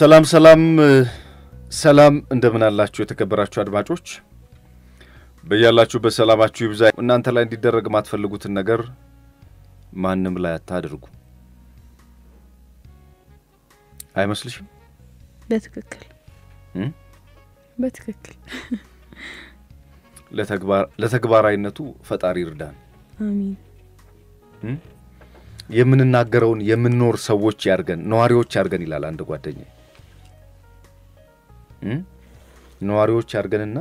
ሰላም ሰላም ሰላም እንደምን አላችሁ የተከበራችሁ አድማጮች በእያላችሁ በሰላማችሁ ይብዛ እናንተ ላይ እንዲደረግ ማትፈልጉትን ነገር ማንንም ላይ አታድርጉ አይመስልሽም በትክክል ለተግባራዊነቱ ፈጣሪ ይርዳን አሜን የምንናገረውን የምንኖር ሰዎች ያርገን ነዋሪዎች ያርገን ይላል አንድ ጓደኛዬ ነዋሪዎች ያርገንና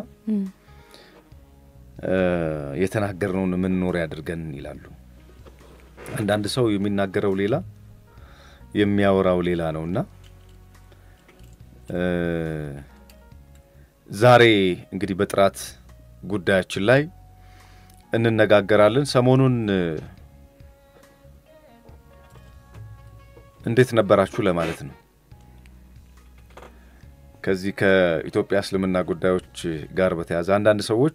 የተናገርነውን ምንኖር ያድርገን ይላሉ አንዳንድ ሰው የሚናገረው ሌላ የሚያወራው ሌላ ነውና ዛሬ እንግዲህ በጥራት ጉዳያችን ላይ እንነጋገራለን ሰሞኑን እንዴት ነበራችሁ ለማለት ነው ከዚህ ከኢትዮጵያ እስልምና ጉዳዮች ጋር በተያያዘ አንዳንድ ሰዎች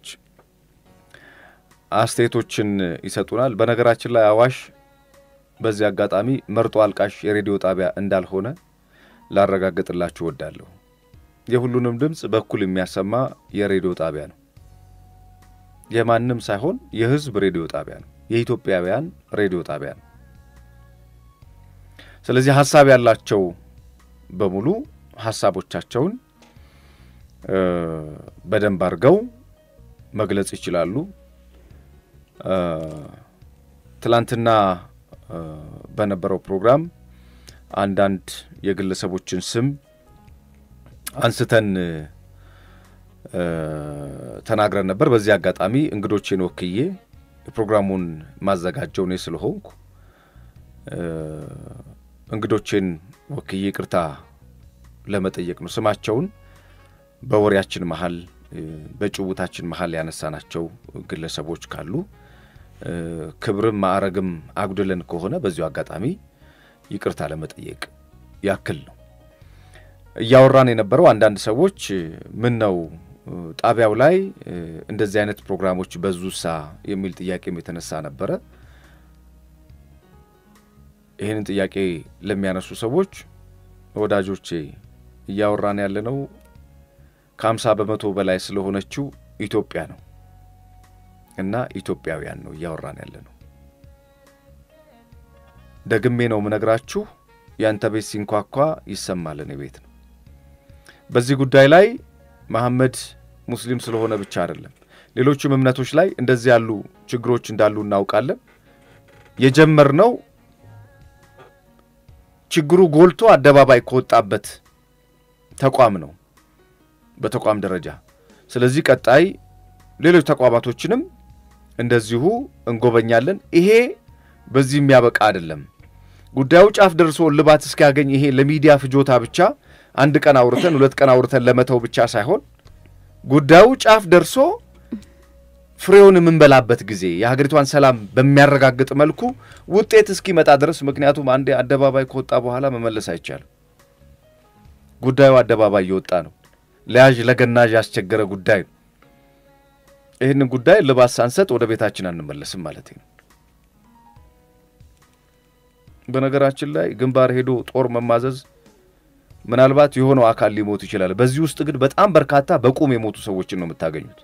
አስተያየቶችን ይሰጡናል በነገራችን ላይ አዋሽ በዚህ አጋጣሚ መርጦ አልቃሽ የሬዲዮ ጣቢያ እንዳልሆነ ላረጋግጥላችሁ ወዳለሁ የሁሉንም ድምጽ በኩል የሚያሰማ የሬዲዮ ጣቢያ ነው የማንንም ሳይሆን የህዝብ ሬዲዮ ጣቢያ ነው የኢትዮጵያውያን ሬዲዮ ጣቢያ ነው ስለዚህ ሐሳብ ያላቸው በሙሉ ሐሳቦቻቸውን በደንብ አርገው መግለጽ ይችላሉ ትላንትና በነበረው ፕሮግራም አንዳንድ የግለሰቦችን ስም አንስተን ተናግረን ነበር በዚህ አጋጣሚ እንግዶቼን ወክዬ ፕሮግራሙን ማዘጋጀው ነው ስለሆንኩ እንግዶቼን ወክዬ ይቅርታ ለመጠየቅ ነው ስማቸውን በወሪያችን መሃል በጭውታችን መሃል ያነሳናቸው ግለሰቦች ካሉ ክብርም ማዕረግም አጉድለን ከሆነ በዚሁ አጋጣሚ ይቅርታ ለመጠየቅ ያክል ነው ያወራን የነበረው አንዳንድ ሰዎች ምን ነው ጣቢያው ላይ እንደዚህ አይነት ፕሮግራሞች በዙሳ የሚል ጥያቄም የተነሳ ነበር ይሄንን ጥያቄ ለሚያነሱ ሰዎች ወዳጆቼ ያወራን ያለነው ከ50% በላይ ስለሆነችው ኢትዮጵያ ነው እና ኢትዮጵያውያን ነው ያወራን ያለነው ደግሜ ነው ምነግራችሁ ያንተ ቤት ሲንኳኳ ይሰማል እኔ ቤት ነው በዚህ ጉዳይ ላይ መሐመድ ሙስሊም ስለሆነ ብቻ አይደለም ሌሎችም እምነቶች ላይ እንደዚህ ያሉ ችግሮች እንዳሉ እናውቃለን የጀመርነው ችግሩ ጎልቶ አደባባይ ከወጣበት ተቋም ነው በተቋም ደረጃ ስለዚህ ቀጣይ ሌሎች ተቋማቶችንም እንደዚሁ እንጎበኛለን ይሄ በዚህ የሚያበቃ አይደለም ጉዳዩ ጫፍ ደርሶ ልባት እስኪያገኝ ይሄ ለሚዲያ ፍጆታ ብቻ አንድ ቀን አውርተን ሁለት ቀን አውርተን ለመተው ብቻ ሳይሆን ጉዳዩ ጫፍ ደርሶ ፍሬውን ምንበላበት ጊዜ የሀገሪቷን ሰላም በሚያረጋግጥ መልኩ ውጤት እስኪመጣ ድረስ ምክንያቱም አንዴ አደባባይ ከወጣ በኋላ መመለስ አይቻልም ጉዳዩ አደባባይ ይወጣ ነው ለያጅ ለገናጅ ያስቸገረ ጉዳይ ይሄንን ጉዳይ ልባስ ሳንሰጥ ወደ ቤታችን አንመለስም ማለት ነው በነገራችን ላይ ግንባር ሄዶ ጦር መማዘዝ ምናልባት የሆነው አካል ሊሞት ይችላል በዚህ ውስጥ ግን በጣም በርካታ በቁም የሞቱ ሰዎችን ነው የምታገኙት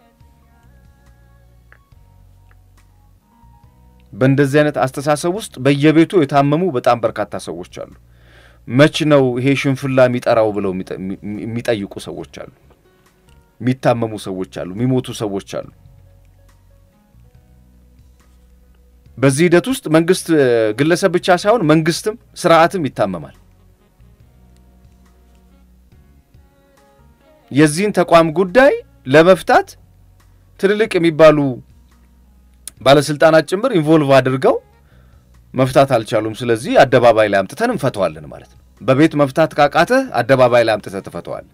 በእንደዚህ አይነት አስተሳሰብ ውስጥ በየቤቱ የታመሙ በጣም በርካታ ሰዎች አሉ መች ነው ይሄ ሽንፍላ የሚጠራው ብለው የሚጠይቁ ሰዎች አሉ የሚታመሙ ሰዎች አሉ የሚሞቱ ሰዎች አሉ በዚህ ሂደት ውስጥ መንግስት ግለሰብ ብቻ ሳይሆን መንግስትም ስርዓትም ይታመማል የዚህን ተቋም ጉዳይ ለመፍታት ትልልቅ የሚባሉ ባለስልጣናት ጭምር ኢንቮልቭ አድርገው መፍታት አልቻሉም ስለዚህ አደባባይ ላይ አምጥተን እንፈተዋለን ማለት ነው በቤት መፍታት ካቃተ አደባባይ ላይ አምጥተን ተፈተዋል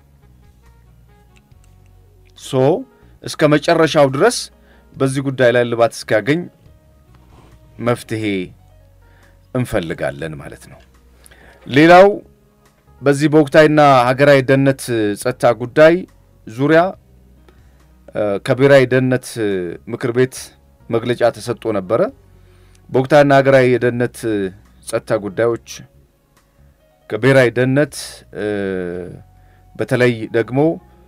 እስከ መጨረሻው ድረስ በዚህ ጉዳይ ላይ ልባት እስኪያገኝ መፍትሄ እንፈልጋለን ማለት ነው ሌላው በዚህ በወቅታዊና ሀገራዊ ደህንነት ጸጥታ ጉዳይ ዙሪያ ከብሔራዊ ደህንነት ምክር ቤት መግለጫ ተሰጥቶ ነበር በወቅታዊና ሀገራዊ የደህንነት ጸጥታ ጉዳዮች ከብሔራዊ ደህንነት በተለይ ደግሞ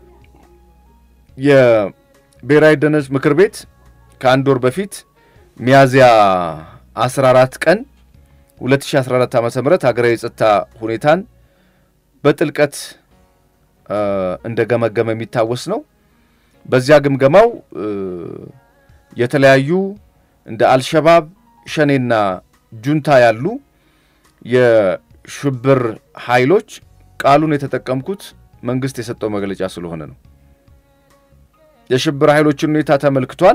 የብሔራዊ ደህንነት ምክር ቤት ከአንድ ወር በፊት ሚያዝያ 14 ቀን 2014 ዓ.ም ሀገራዊ የጸጥታ ሁኔታን በጥልቀት እንደገመገመ የሚታወስ ነው። በዚያ ግምገማው የተለያዩ እንደ አልሸባብ ሸኔና ጁንታ ያሉ የሽብር ኃይሎች ቃሉን የተጠቀምኩት መንግስት የሰጠው መግለጫ ስለሆነ ነው። የሽብር ኃይሎችን ሁኔታ ተመልክቷል።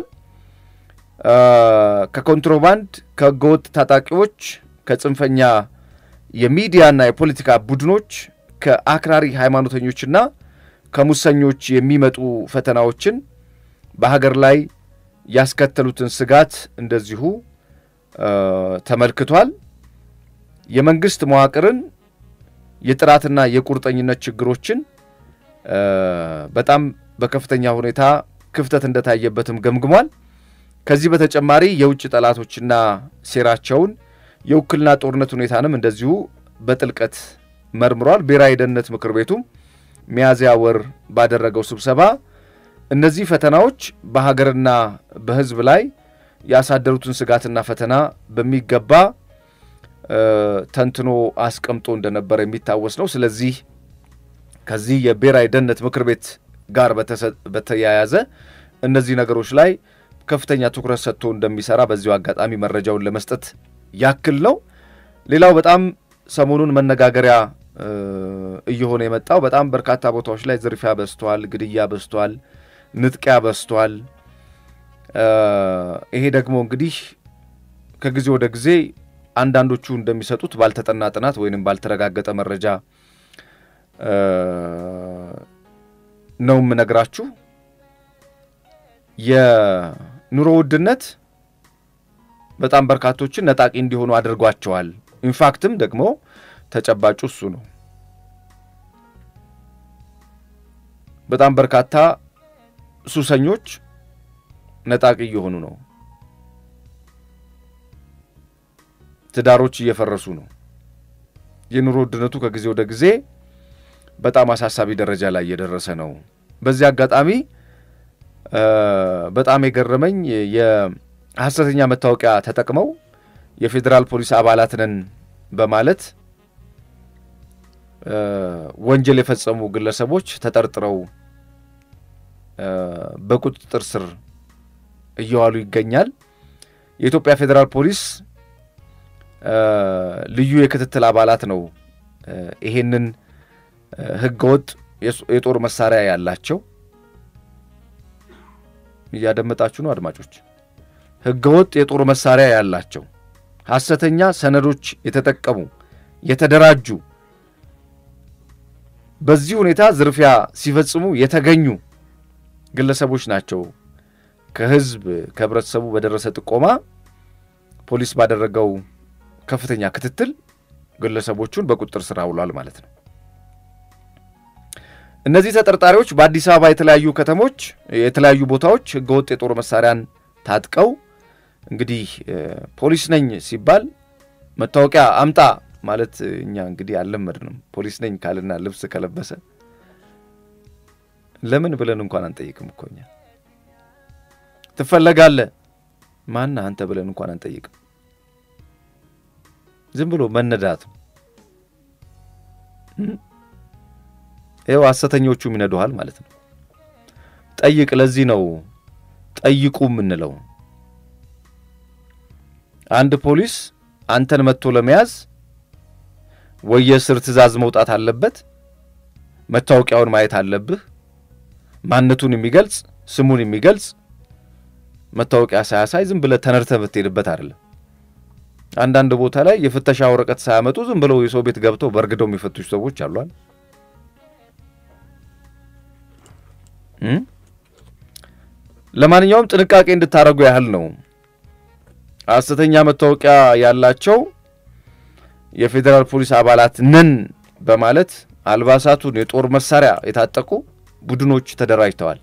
ከኮንትሮባንድ ከህገወጥ ታጣቂዎች ከጽንፈኛ የሚዲያና የፖለቲካ ቡድኖች ከአክራሪ ሃይማኖተኞችና ከሙሰኞች የሚመጡ ፈተናዎችን በሀገር ላይ ያስከተሉትን ስጋት እንደዚሁ ተመልክቷል። የመንግስት መዋቅርን የጥራትና የቁርጠኝነት ችግሮችን በጣም በከፍተኛ ሁኔታ ክፍተት እንደታየበትም ገምግሟል። ከዚህ በተጨማሪ የውጭ ጠላቶችና ሴራቸውን የውክልና ጦርነት ሁኔታንም እንደዚሁ በጥልቀት መርምሯል። ብሔራዊ ደህንነት ምክር ቤቱም ሚያዝያ ወር ባደረገው ስብሰባ እነዚህ ፈተናዎች በሀገርና በህዝብ ላይ ያሳደሩትን ስጋትና ፈተና በሚገባ ተንትኖ አስቀምጦ እንደነበር የሚታወስ ነው። ስለዚህ ከዚህ የብሔራዊ ደህንነት ምክር ቤት ጋር በተያያዘ እነዚህ ነገሮች ላይ ከፍተኛ ትኩረት ሰጥቶ እንደሚሰራ በዚሁ አጋጣሚ መረጃውን ለመስጠት ያክል ነው። ሌላው በጣም ሰሞኑን መነጋገሪያ እየሆነ የመጣው በጣም በርካታ ቦታዎች ላይ ዝርፊያ በዝቷል፣ ግድያ በዝቷል፣ ንጥቂያ በዝቷል። ይሄ ደግሞ እንግዲህ ከጊዜ ወደ ጊዜ አንዳንዶቹ እንደሚሰጡት ባልተጠና ጥናት ወይንም ባልተረጋገጠ መረጃ ነው የምነግራችሁ። የኑሮ ውድነት በጣም በርካቶችን ነጣቂ እንዲሆኑ አድርጓቸዋል። ኢንፋክትም ደግሞ ተጨባጩ እሱ ነው። በጣም በርካታ ሱሰኞች ነጣቂ እየሆኑ ነው። ትዳሮች እየፈረሱ ነው። የኑሮ ውድነቱ ከጊዜ ወደ ጊዜ በጣም አሳሳቢ ደረጃ ላይ እየደረሰ ነው። በዚህ አጋጣሚ በጣም የገረመኝ የሐሰተኛ መታወቂያ ተጠቅመው የፌደራል ፖሊስ አባላት ነን በማለት ወንጀል የፈጸሙ ግለሰቦች ተጠርጥረው በቁጥጥር ስር እየዋሉ ይገኛል። የኢትዮጵያ ፌደራል ፖሊስ ልዩ የክትትል አባላት ነው ይሄንን ህገወጥ የጦር መሳሪያ ያላቸው። ያደመጣችሁ ነው አድማጮች። ህገወጥ የጦር መሳሪያ ያላቸው ሐሰተኛ ሰነዶች የተጠቀሙ የተደራጁ በዚህ ሁኔታ ዝርፊያ ሲፈጽሙ የተገኙ ግለሰቦች ናቸው። ከህዝብ ከህብረተሰቡ በደረሰ ጥቆማ ፖሊስ ባደረገው ከፍተኛ ክትትል ግለሰቦቹን በቁጥጥር ስር አውሏል ማለት ነው። እነዚህ ተጠርጣሪዎች በአዲስ አበባ የተለያዩ ከተሞች የተለያዩ ቦታዎች ህገወጥ የጦር መሳሪያን ታጥቀው እንግዲህ ፖሊስ ነኝ ሲባል መታወቂያ አምጣ ማለት እኛ እንግዲህ አልለመድንም። ፖሊስ ነኝ ካልና ልብስ ከለበሰ ለምን ብለን እንኳን አንጠይቅም እኮ እኛ። ትፈልጋለህ ማን አንተ ብለን እንኳን አንጠይቅም። ዝም ብሎ መነዳት ይኸው ሐሰተኞቹም ይነዱሃል ማለት ነው። ጠይቅ። ለዚህ ነው ጠይቁ የምንለው። አንድ ፖሊስ አንተን መጥቶ ለመያዝ ወየስር ትእዛዝ መውጣት አለበት። መታወቂያውን ማየት አለብህ። ማንነቱን የሚገልጽ ስሙን የሚገልጽ መታወቂያ ሳያሳይ ዝም ብለ ተነርተህ ብትሄድበት አይደለም። አንዳንድ ቦታ ላይ የፍተሻ ወረቀት ሳያመጡ ዝም ብለው የሰው ቤት ገብተው በርግደው የሚፈትሹ ሰዎች አሉ። ለማንኛውም ጥንቃቄ እንድታረጉ ያህል ነው። ሐሰተኛ መታወቂያ ያላቸው የፌደራል ፖሊስ አባላት ነን በማለት አልባሳቱን የጦር መሳሪያ የታጠቁ ቡድኖች ተደራጅተዋል።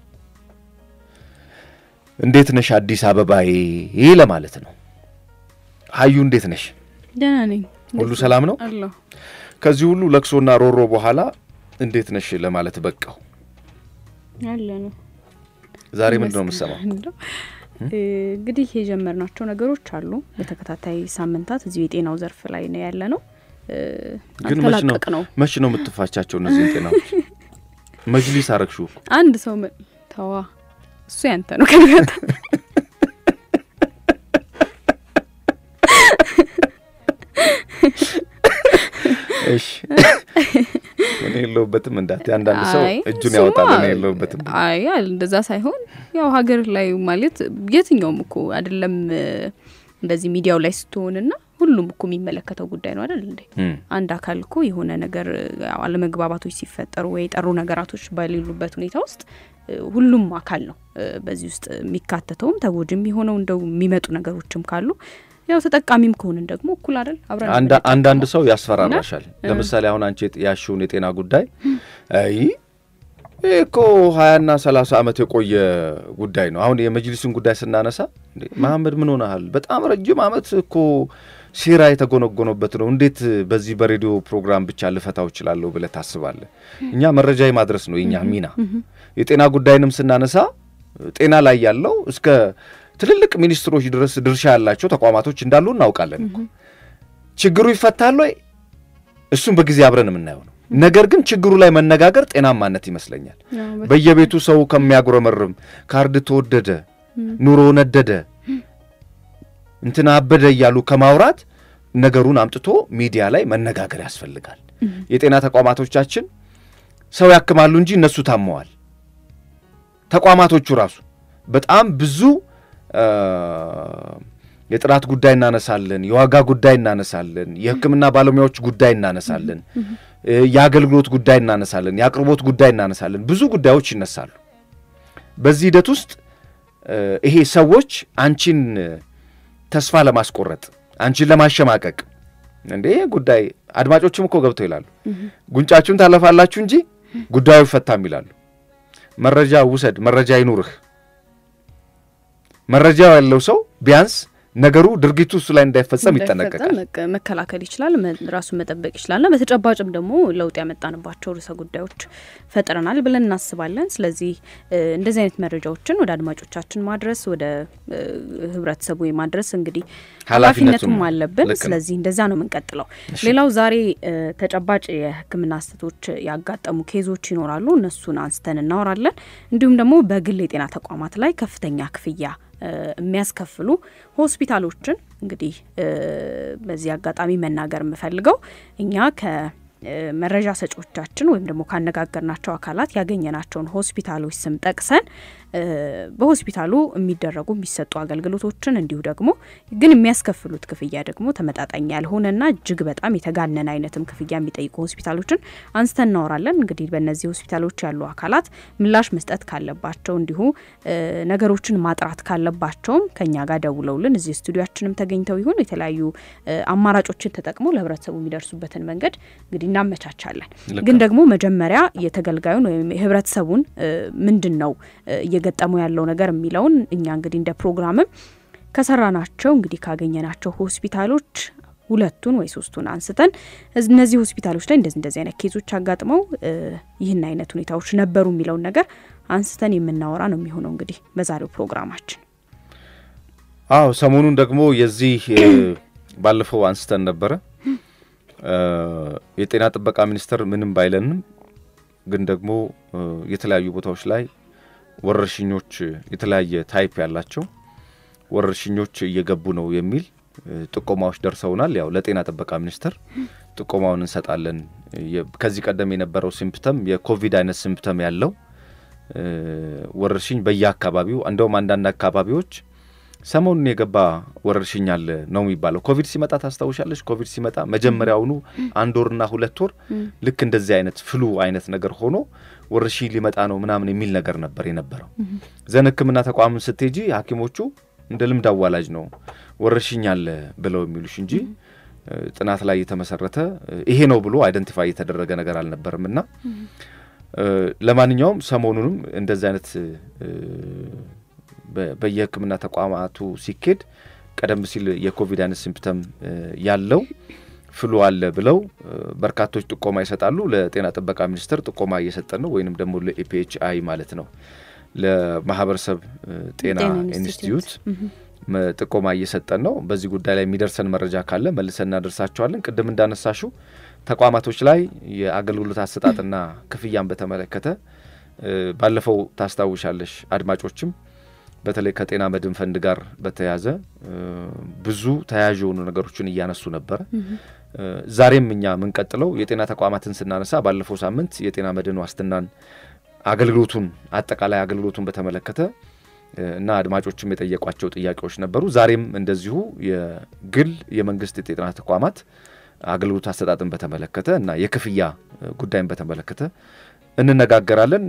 እንዴት ነሽ አዲስ አበባዬ ለማለት ነው። ሀዩ እንዴት ነሽ? ደህና ነኝ። ሁሉ ሰላም ነው? አላህ ከዚህ ሁሉ ለክሶና ሮሮ በኋላ እንዴት ነሽ ለማለት በቃው ያለ ነው ዛሬ ምንድነው የምሰማው እንግዲህ የጀመርናቸው ነገሮች አሉ በተከታታይ ሳምንታት እዚህ የጤናው ዘርፍ ላይ ነው ያለ ነው ግን መች ነው የምትፋቻቸው እነዚህ ጤናዎች መጅሊስ አረክሹ አንድ ሰው ተዋ እሱ ያንተ ነው ከነገታ እሺ እኔ የለውበትም እንዳት አንዳንድ ሰው እጁን ያወጣል እኔ የለውበትም አይ እንደዛ ሳይሆን ያው ሀገር ላይ ማለት የትኛውም እኮ አይደለም እንደዚህ ሚዲያው ላይ ስትሆንና ሁሉም እኮ የሚመለከተው ጉዳይ ነው አይደል እንዴ አንድ አካል እኮ የሆነ ነገር አለመግባባቶች ሲፈጠሩ ወይ ጠሩ ነገራቶች ባይሉበት ሁኔታ ውስጥ ሁሉም አካል ነው በዚህ ውስጥ የሚካተተውም ተጎጂም ሆነው እንደው የሚመጡ ነገሮችም ካሉ ያው ተጠቃሚም ከሆነን ደግሞ እኩል አይደል አብረን አንዳንድ ሰው ያስፈራራሻል ለምሳሌ አሁን አንቺ ያሽውን የጤና ጉዳይ አይ እኮ 20 እና 30 አመት የቆየ ጉዳይ ነው አሁን የመጅሊስን ጉዳይ ስናነሳ መሐመድ ምን ሆነሃል በጣም ረጅም አመት እኮ ሲራ የተጎነጎነበት ነው እንዴት በዚህ በሬዲዮ ፕሮግራም ብቻ ልፈታው ይችላል ብለ ታስባለህ እኛ መረጃ ማድረስ ነው የኛ ሚና የጤና ጉዳይንም ስናነሳ ጤና ላይ ያለው እስከ ትልልቅ ሚኒስትሮች ድረስ ድርሻ ያላቸው ተቋማቶች እንዳሉ እናውቃለን ችግሩ ይፈታል ወይ እሱም በጊዜ አብረን የምናየው ነው ነገር ግን ችግሩ ላይ መነጋገር ጤናማነት ይመስለኛል በየቤቱ ሰው ከሚያጉረመርም ካርድ ተወደደ ኑሮ ነደደ እንትና አበደ ያሉ ከማውራት ነገሩን አምጥቶ ሚዲያ ላይ መነጋገር ያስፈልጋል የጤና ተቋማቶቻችን ሰው ያክማሉ እንጂ እነሱ ታመዋል ተቋማቶቹ ራሱ በጣም ብዙ የጥራት ጉዳይ እናነሳለን የዋጋ ጉዳይ እናነሳለን የሕክምና ባለሙያዎች ጉዳይ እናነሳለን የአገልግሎት ጉዳይ እናነሳለን የአቅርቦት ጉዳይ እናነሳለን ብዙ ጉዳዮች ይነሳሉ በዚህ ሂደት ውስጥ ይሄ ሰዎች አንቺን ተስፋ ለማስቆረጥ አንቺን ለማሸማቀቅ እንዴ ጉዳይ አድማጮችም እኮ ገብተው ይላሉ ጉንጫችሁን ታለፋላችሁ እንጂ ጉዳዩ ይፈታም ይላሉ መረጃ ውሰድ መረጃ ይኑርህ መረጃው ያለው ሰው ቢያንስ ነገሩ ድርጊቱ እሱ ላይ እንዳይፈጸም ይተነቀቃል መከላከል ይችላል ራሱን መጠበቅ ይችላልና በተጨባጭም ደግሞ ለውጥ ያመጣንባቸው ርዕሰ ጉዳዮች ፈጥረናል ብለን እናስባለን ስለዚህ እንደዚህ አይነት መረጃዎችን ወደ አድማጮቻችን ማድረስ ወደ ህብረተሰቡ ማድረስ እንግዲህ ኃላፊነቱም አለብን ስለዚህ እንደዛ ነው የምንቀጥለው ሌላው ዛሬ ተጨባጭ የሕክምና ስህተቶች ያጋጠሙ ኬዞች ይኖራሉ እነሱን አንስተን እናወራለን እንዲሁም ደግሞ በግል የጤና ተቋማት ላይ ከፍተኛ ክፍያ የሚያስከፍሉ ሆስፒታሎችን እንግዲህ በዚህ አጋጣሚ መናገር የምፈልገው እኛ ከመረጃ ሰጪዎቻችን ወይም ደግሞ ካነጋገርናቸው አካላት ያገኘናቸውን ሆስፒታሎች ስም ጠቅሰን በሆስፒታሉ የሚደረጉ የሚሰጡ አገልግሎቶችን እንዲሁ ደግሞ ግን የሚያስከፍሉት ክፍያ ደግሞ ተመጣጣኝ ያልሆነና እጅግ በጣም የተጋነነ አይነትም ክፍያ የሚጠይቁ ሆስፒታሎችን አንስተን እናወራለን እንግዲህ በእነዚህ ሆስፒታሎች ያሉ አካላት ምላሽ መስጠት ካለባቸው እንዲሁ ነገሮችን ማጥራት ካለባቸውም ከኛ ጋር ደውለውልን እዚህ ስቱዲዮአችንም ተገኝተው ይሁን የተለያዩ አማራጮችን ተጠቅመው ለህብረተሰቡ የሚደርሱበትን መንገድ እንግዲህ እናመቻቻለን ግን ደግሞ መጀመሪያ የተገልጋዩን ወይም የህብረተሰቡን ምንድነው እየገጠመው ያለው ነገር የሚለውን እኛ እንግዲህ እንደ ፕሮግራምም ከሰራናቸው እንግዲህ ካገኘናቸው ሆስፒታሎች ሁለቱን ወይ ሶስቱን አንስተን እነዚህ ሆስፒታሎች ላይ እንደዚህ አይነት ኬዞች አጋጥመው ይህን አይነት ሁኔታዎች ነበሩ የሚለው ነገር አንስተን የምናወራ ነው የሚሆነው እንግዲህ በዛሬው ፕሮግራማችን ሰሞኑን ደግሞ የዚህ ባለፈው አንስተን ነበር የጤና ጥበቃ ሚኒስቴር ምንም ባይለንም ግን ደግሞ የተለያዩ ቦታዎች ላይ ወረርሽኞች የተለያየ ታይፕ ያላቸው ወረርሽኞች እየገቡ ነው የሚል ጥቆማዎች ደርሰውናል ያው ለጤና ጥበቃ ሚኒስቴር ጥቆማውን እንሰጣለን ከዚህ ቀደም የነበረው ሲምፕተም የኮቪድ አይነት ሲምፕተም ያለው ወረርሽኝ በየአካባቢው እንደውም አንዳንድ አካባቢዎች ሰሞኑን የገባ ወረርሽኝ አለ ነው የሚባለው ኮቪድ ሲመጣ ታስተውሻለሽ ኮቪድ ሲመጣ መጀመሪያውኑ አንድ ወርና 2 ወር ልክ እንደዚህ አይነት ፍሉ አይነት ነገር ሆኖ ወረርሽኝ ሊመጣ ነው ምናምን የሚል ነገር ነበር የነበረው ዘነክምና ተቋም ስትሄጂ ሐኪሞቹ እንደ ልምድ አዋላጅ ነው ወረርሽኝ አለ ብለው የሚሉሽ እንጂ ጥናት ላይ የተመሰረተ ይሄ ነው ብሎ አይደንቲፋይ የተደረገ ነገር አልነበረምና ለማንኛውም ሰሞኑንም እንደዚህ አይነት በየሕክምና ተቋማቱ ሲኬድ ቀደም ሲል የኮቪድ አይነት ሲምፕተም ያለው ፍሉ አለ ብለው በርካቶች ጥቆማ ይሰጣሉ ለጤና ጥበቃ ሚኒስቴር ጥቆማ እየሰጠን ነው ወይንም ደግሞ ለኢፒኤችአይ ማለት ነው ለማህበረሰብ ጤና ኢንስቲትዩት ጥቆማ እየሰጠን ነው በዚህ ጉዳይ ላይ የሚደርሰን መረጃ ካለ መልሰን እናደርሳቸዋለን ቅድም እንዳነሳሹ ተቋማቶች ላይ የአገልግሎት አሰጣጥና ክፍያን በተመለከተ ባለፈው ታስታውሻለሽ አድማጮችም በተለይ ከጤና መድን ፈንድ ጋር በተያያዘ ብዙ ተያያዥ የሆኑ ነገሮችን እያነሱ ነበር ዛሬም እኛ ምን ቀጥለው የጤና ተቋማትን ስናነሳ ባለፈው ሳምንት የጤና መድን ዋስትናን አገልግሎቱን አጠቃላይ አገልግሎቱን በተመለከተ እና አድማጮችም የጠየቋቸው ጥያቄዎች ነበሩ ዛሬም እንደዚሁ የግል የመንግስት የጤና ተቋማት አገልግሎት አሰጣጥን በተመለከተ እና የክፍያ ጉዳይን በተመለከተ እንነጋገራለን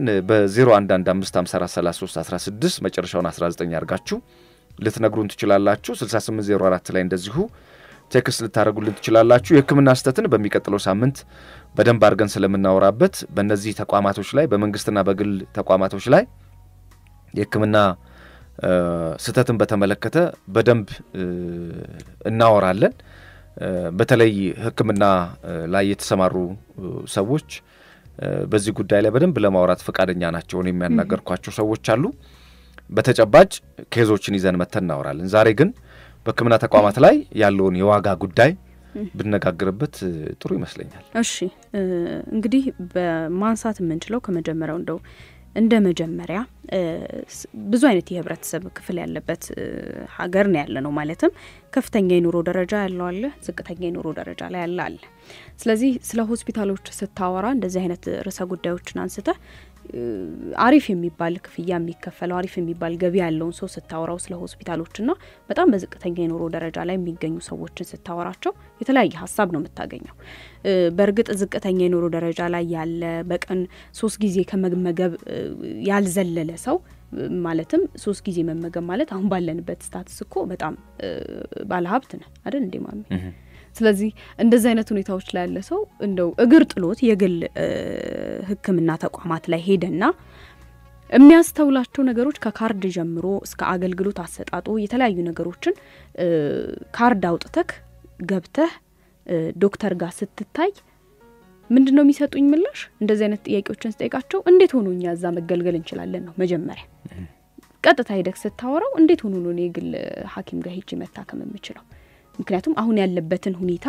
በ0115543316 መጨረሻውን 19 ያርጋችሁ ልትነግሩን ትችላላችሁ 6804 ላይ እንደዚሁ ቴክስት ልታረጉልን ትችላላችሁ የህክምና አስተትን በሚቀጥለው ሳምንት በደንብ አርገን ስለምናወራበት በእነዚህ ተቋማቶች ላይ በመንግስትና በግል ተቋማቶች ላይ የህክምና ስተትን በተመለከተ በደንብ እናወራለን በተለይ ህክምና ላይ የተሰማሩ ሰዎች በዚህ ጉዳይ ላይ በደንብ ለማውራት ፈቃደኛ ናቸው ነው የሚያናገርኳቸው ሰዎች አሉ በተጨባጭ ኬዞችን ይዘን መተን እናወራለን ዛሬ ግን በህክምና ተቋማት ላይ ያለውን የዋጋ ጉዳይ ብንነጋገርበት ጥሩ ይመስለኛል እሺ እንግዲህ በማንሳት የምንችለው ከመጀመሪያው እንደው እንደ መጀመሪያ ብዙ አይነት የህብረተሰብ ክፍል ያለበት ሀገር ነው ያለ ነው ማለትም ከፍተኛ የኑሮ ደረጃ ያለው አለ ዝቅተኛ የኑሮ ደረጃ ላይ ያለ አለ ስለዚህ ስለ ሆስፒታሎች ስታወራ እንደዚህ አይነት ርዕሰ ጉዳዮችን አንስተ አሪፍ የሚባል ክፍያ የሚከፈለው አሪፍ የሚባል ገቢ ያለውን ሰው ስታወራው ስለ ሆስፒታሎችና በጣም በዝቅተኛ የኑሮ ደረጃ ላይ የሚገኙ ሰዎችን ስታወራቸው የተለያየ ሐሳብ ነው የምታገኘው በርግጥ ዝቅተኛ የኑሮ ደረጃ ላይ ያለ በቀን 3 ጊዜ ከመመገብ ያልዘለለ ሰው ማለትም 3 ጊዜ መመገብ ማለት አሁን ባለንበት ስታትስ እኮ በጣም ባለ ሀብት ነው አይደል እንዴ ማሚ ስለዚህ እንደዚህ አይነት ሁኔታዎች ላይ ያለ ሰው እንደው እግር ጥሎት የግል ህክምና ተቋማት ላይ ሄደና የሚያስተውላቸው ነገሮች ከካርድ ጀምሮ እስከ አገልግሎት አሰጣጡ የተለያዩ ነገሮችን ካርድ አውጥተክ ገብተህ ዶክተር ጋር ስትታይ ምንድነው የሚሰጡኝ ምላሽ እንደዚህ አይነት ጥያቄዎችን ስጠይቃቸው እንዴት ሆኖኛ እዛ መገልገል እንችላለን ነው መጀመሪያ ቀጥታ ሄደክ ስታወራው እንዴት ሆኖ ነው የግል ሐኪም ጋር ሄጄ መታከም የምችለው ምክንያቱም አሁን ያለበትን ሁኔታ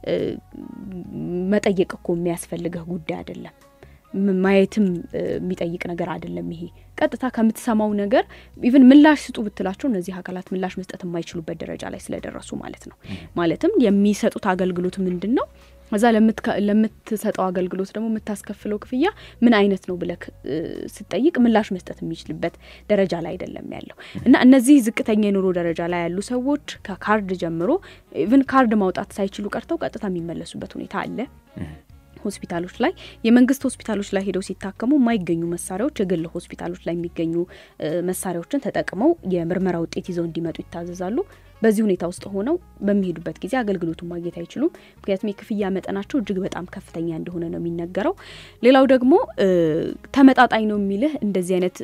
መጠየቅ እኮ የሚያስፈልገው ጉዳይ አይደለም ማየትም የሚጠይቅ ነገር አይደለም ይሄ ቀጥታ ከምትሰማው ነገር ኢቭን ምላሽ ስጡ ብትላቸው እነዚህ አካላት ምላሽ መስጠት የማይችሉበት ደረጃ ላይ ስለደረሱ ማለት ነው ማለትም የሚሰጡት አገልግሎት ምንድነው እዛ ለምትሰጠው አገልግሎት ደግሞ የምታስከፍለው ክፍያ ምን አይነት ነው ብለክ ስትጠይቅ ምላሽ መስጠት የሚችልበት ደረጃ ላይ አይደለም ያለው እና እነዚህ ዝቅተኛ የኑሮ ደረጃ ላይ ያሉ ሰዎች ከካርድ ጀምሮ ኢቭን ካርድ ማውጣት ሳይችሉ ቀርተው ቀጥታ የሚመለሱበት ሁኔታ አለ ሆስፒታሎች ላይ የመንግስት ሆስፒታሎች ላይ ሄደው ሲታከሙ ማይገኙ መሳሪያዎች የግል ሆስፒታሎች ላይ የሚገኙ መሳሪያዎችን ተጠቅመው የምርመራ ውጤት ይዘው እንዲመጡ ይታዘዛሉ በዚህ ሁኔታ ውስጥ ሆነው በሚሄዱበት ጊዜ አገልግሎቱን ማግኘት አይችሉም ምክንያቱም የክፍያ መጠናቸው እጅግ በጣም ከፍተኛ እንደሆነ ነው የሚነገረው ሌላው ደግሞ ተመጣጣኝ ነው የሚልህ እንደዚህ አይነት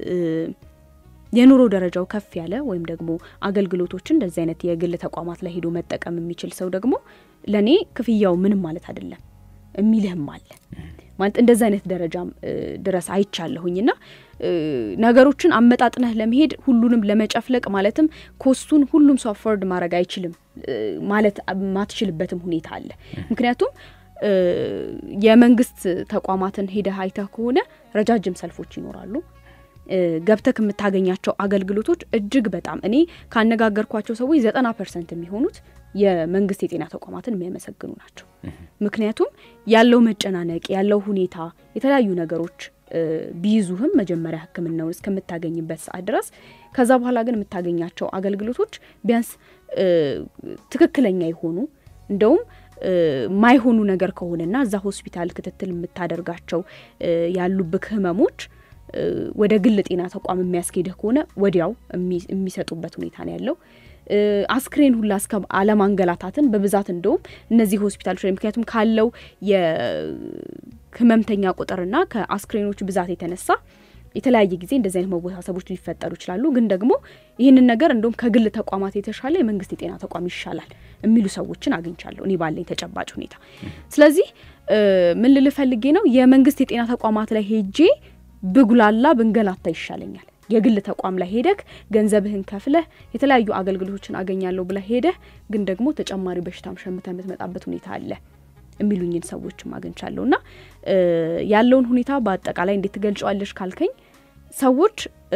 የኑሮ ደረጃው ከፍ ያለ ወይም ደግሞ አገልግሎቶችን እንደዚህ አይነት የግል ተቋማት ላይ ሄዶ መጠቀም የሚችል ሰው ደግሞ ለኔ ክፍያው ምንም ማለት አይደለም የሚልህም አለ ማለት እንደዚህ አይነት ደረጃም ድረስ አይቻለሁኝና ነገሮችን አመጣጥነህ ለመሄድ ሁሉንም ለመጨፍለቅ ማለትም ኮስቱን ሁሉም ሰው አፎርድ ማድረግ አይችልም ማለት ማትችልበትም ሁኔታ አለ ምክንያቱም የመንግስት ተቋማትን ሄደህ አይተህ ከሆነ ረጃጅም ሰልፎች ይኖራሉ ገብተክ የምታገኛቸው አገልግሎቶች እጅግ በጣም እኔ ካነጋገርኳቸው ሰዎች 90% የሚሆኑት የመንግስት የጤና ተቋማትን የሚያመሰግኑ ናቸው ምክንያቱም ያለው መጨናነቅ ያለው ሁኔታ የተለያዩ ነገሮች ቢይዙህም መጀመሪያ ህክምናውን እስከምታገኝበት ሰዓት ድረስ ከዛ በኋላ ግን የምታገኛቸው አገልግሎቶች ቢያንስ ትክክለኛ ይሆኑ እንደውም ማይሆኑ ነገር ከሆነና እዛ ሆስፒታል ክትትል የምታደርጋቸው ያሉብክ ህመሞች ወደ ግል ጤና ተቋም የሚያስኬድህ ከሆነ ወዲያው የሚሰጡበት ሁኔታ ነው ያለው አስክሬን ሁላ እስከ ዓለም አንገላታትን በብዛት እንደውም እነዚህ ሆስፒታሎች ላይ ምክንያቱም ካለው የህመምተኛ ቁጥርና ከአስክሬኖች ብዛት የተነሳ የተለያየ ጊዜ እንደዚህ አይነት መወሳሰቦች ሊፈጠሩ ይችላሉ ግን ደግሞ ይሄንን ነገር እንደውም ከግል ተቋማት የተሻለ የመንግስት የጤና ተቋም ይሻላል የሚሉ ሰዎችን አግኝቻለሁ እኔ ባለኝ ተጨባጭ ሁኔታ ስለዚህ ምን ልፈልጌ ነው የመንግስት የጤና ተቋማት ላይ ሄጄ ብጉላላ ብንገላታ ይሻለኛል የግል ተቋም ላይ ሄደክ ገንዘብህን ከፍለህ የተለያዩ አገልግሎቶችን አገኛለሁ ብለህ ሄደህ ግን ደግሞ ተጨማሪ በሽታም ሸምተህ የምትመጣበት ሁኔታ አለ የሚሉኝን ሰዎችም አግኝቻለሁና ያለውን ሁኔታ በአጠቃላይ እንዴት ትገልጫለሽ ካልከኝ ሰዎች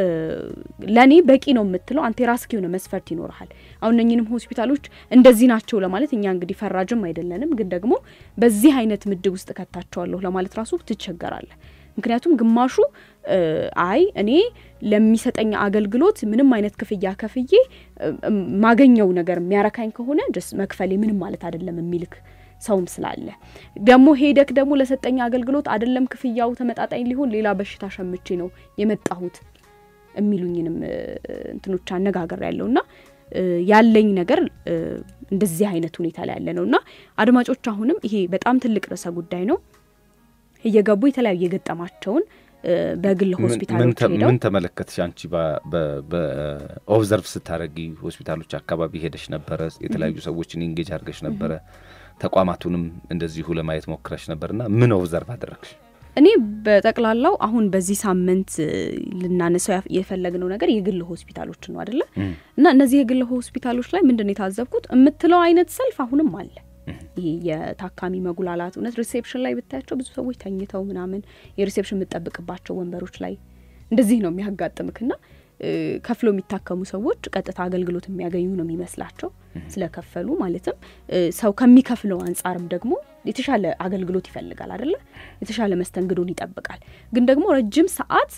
ለኔ በቂ ነው የምትለው አንተ ራስህ የሆነ መስፈርት ይኖርሃል አሁን እነኚህንም ሆስፒታሎች እንደዚህ ናቸው ለማለት እኛ እንግዲህ ፈራጅም አይደለንም ግን ደግሞ በዚህ አይነት ምድብ ውስጥ ከታቸዋለሁ ለማለት ራሱ ትቸገራለህ ምክንያቱም ግማሹ አይ እኔ ለሚሰጠኝ አገልግሎት ምንም አይነት ክፍያ ከፍዬ ማገኘው ነገር የሚያረካኝ ከሆነ just መክፈሌ ምንም ማለት አይደለም የሚልክ ሰውም ስላለ ደሞ ሄደክ ደሞ ለሰጠኝ አገልግሎት አይደለም ክፍያው ተመጣጣኝ ሊሆን ሌላ በሽታ ሸምቼ ነው የመጣሁት የሚሉኝንም እንትኖች አነጋገር ያለውና ያለኝ ነገር እንደዚህ አይነት ሁኔታ ላይ ያለ ነውና አድማጮች አሁንም ይሄ በጣም ትልቅ ርዕሰ ጉዳይ ነው እየገቡ የተለያየ የገጠማቸውን በግል ሆስፒታሎች ሄደው ምን ተመለከትሽ አንቺ በኦብዘርቭ ስታረጊ ሆስፒታሎች አካባቢ ሄደሽ ነበር የተለያዩ ሰዎችን ኢንጌጅ አድርገሽ ነበር ተቋማቱንም እንደዚሁ ለማየት ሞክረሽ ነበርና ምን ኦብዘርቭ አደረግሽ እኔ በጠቅላላው አሁን በዚህ ሳምንት ልናነሳው የፈለግነው ነገር የግል ሆስፒታሎች ነው አይደለ እና እነዚህ የግል ሆስፒታሎች ላይ ምንድነው የታዘብኩት እምትለው አይነት ሰልፍ አሁንም አለ ይሄ የታካሚ መጉላላት እውነት ሪሴፕሽን ላይ ብታያቸው ብዙ ሰዎች ተኝተው ምናምን የሪሴፕሽን መጠበቅባቸው ወንበሮች ላይ እንደዚህ ነው የሚያጋጥምክና ከፍሎ የሚታከሙ ሰዎች ቀጥታ አገልግሎት የሚያገኙ ነው የሚመስላቸው ስለከፈሉ ማለትም ሰው ከሚከፍለው አንፃርም ደግሞ የተሻለ አገልግሎት ይፈልጋል አይደለ የተሻለ መስተንግዶን ይጠብቃል ግን ደግሞ ረጅም ሰዓት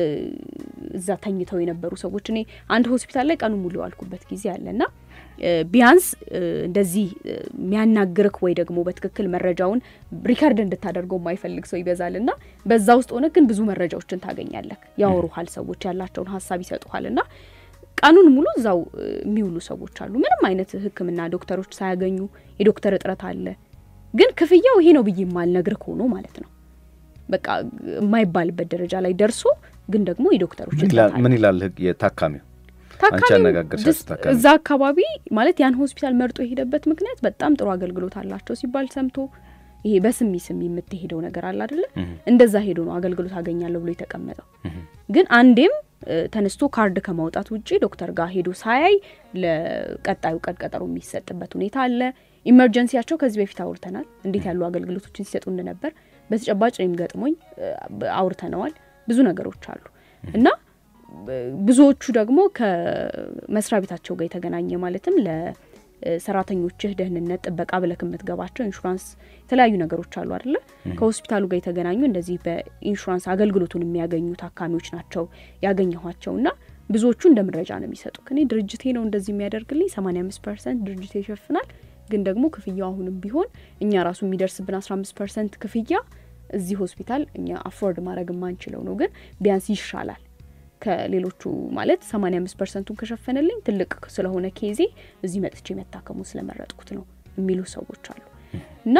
እዛ ተኝተው የነበሩ ሰዎች እኔ አንድ ሆስፒታል ላይ ቀኑ ሙሉ አልኩበት ጊዜ አለና ቢያንስ እንደዚህ የሚያናግርክ ወይ ደግሞ በትክክል መረጃውን ሪከርድ እንድታደርገው ማይፈልግ ሰው ይበዛልና በዛ ውስጥ ሆነ ግን ብዙ መረጃዎችን ታገኛለህ ያወሩሃል ሰዎች ያላቸውን ሐሳብ ይሰጡሃልና ቀኑን ሙሉ እዛው የሚውሉ ሰዎች አሉ ምንም አይነት ህክምና ዶክተሮች ሳያገኙ የዶክተር እጥረት አለ ግን ክፍያው ይሄ ነው ብዬ ማልነግርክ ሆኖ ማለት ነው በቃ የማይባልበት ደረጃ ላይ ደርሶ ግን ደግሞ የዶክተሮች ምን ይላል የታካሚው አንቺ አነጋገርሻት ታካሚ እዛ አካባቢ ማለት ያን ሆስፒታል መርጦ የሄደበት ምክንያት በጣም ጥሩ አገልግሎት አላቸው ሲባል ሰምቶ ይሄ በስሚ የምትሄደው ነገር አለ አይደለ እንደዛ ሄዶ ነው አገልግሎት አገኛለሁ ብሎ የተቀመጠው ግን አንዴም ተነስቶ ካርድ ከማውጣት ውጪ ዶክተር ጋር ሄዶ ሳያይ ለቀጣዩ ቀጠሮ የሚሰጥበት ሁኔታ አለ ኢመርጀንሲያቸው ከዚህ በፊት አውርተናል እንዴት ያሉ አገልግሎቶችን ሲሰጡ እንደነበር በተጨባጭ ገጥሞኝ አውርተናል ብዙ ነገሮች አሉ እና ብዙዎቹ ደግሞ ከመስሪያ ቤታቸው ጋር የተገናኘ ማለትም ለሰራተኞችህ ደህንነት ጥበቃ ብለክ የምትገባቸው ኢንሹራንስ የተለያዩ ነገሮች አሉ አይደለ ከሆስፒታሉ ጋር የተገናኙ እንደዚህ በኢንሹራንስ አገልግሎቱን የሚያገኙ ታካሚዎች ናቸው ያገኘኋቸውና ብዙዎቹ እንደምረጃ ነው የሚሰጡት እኔ ድርጅቴ ነው እንደዚህ የሚያደርግልኝ 85% ድርጅቴ ይሸፍናል ግን ደግሞ ክፍያው አሁንም ቢሆን እኛ ራሱ የሚደርስብን 15% ክፍያ እዚህ ሆስፒታል እኛ አፎርድ ማድረግ ማንችለው ነው ግን ቢያንስ ይሻላል ከሌሎቹ ማለት 85%ን ከሸፈነልኝ ትልቅ ስለሆነ ኬዚ እዚህ መጥቼ መታከሙ ስለመረጥኩት ነው የሚሉ ሰዎች አሉ እና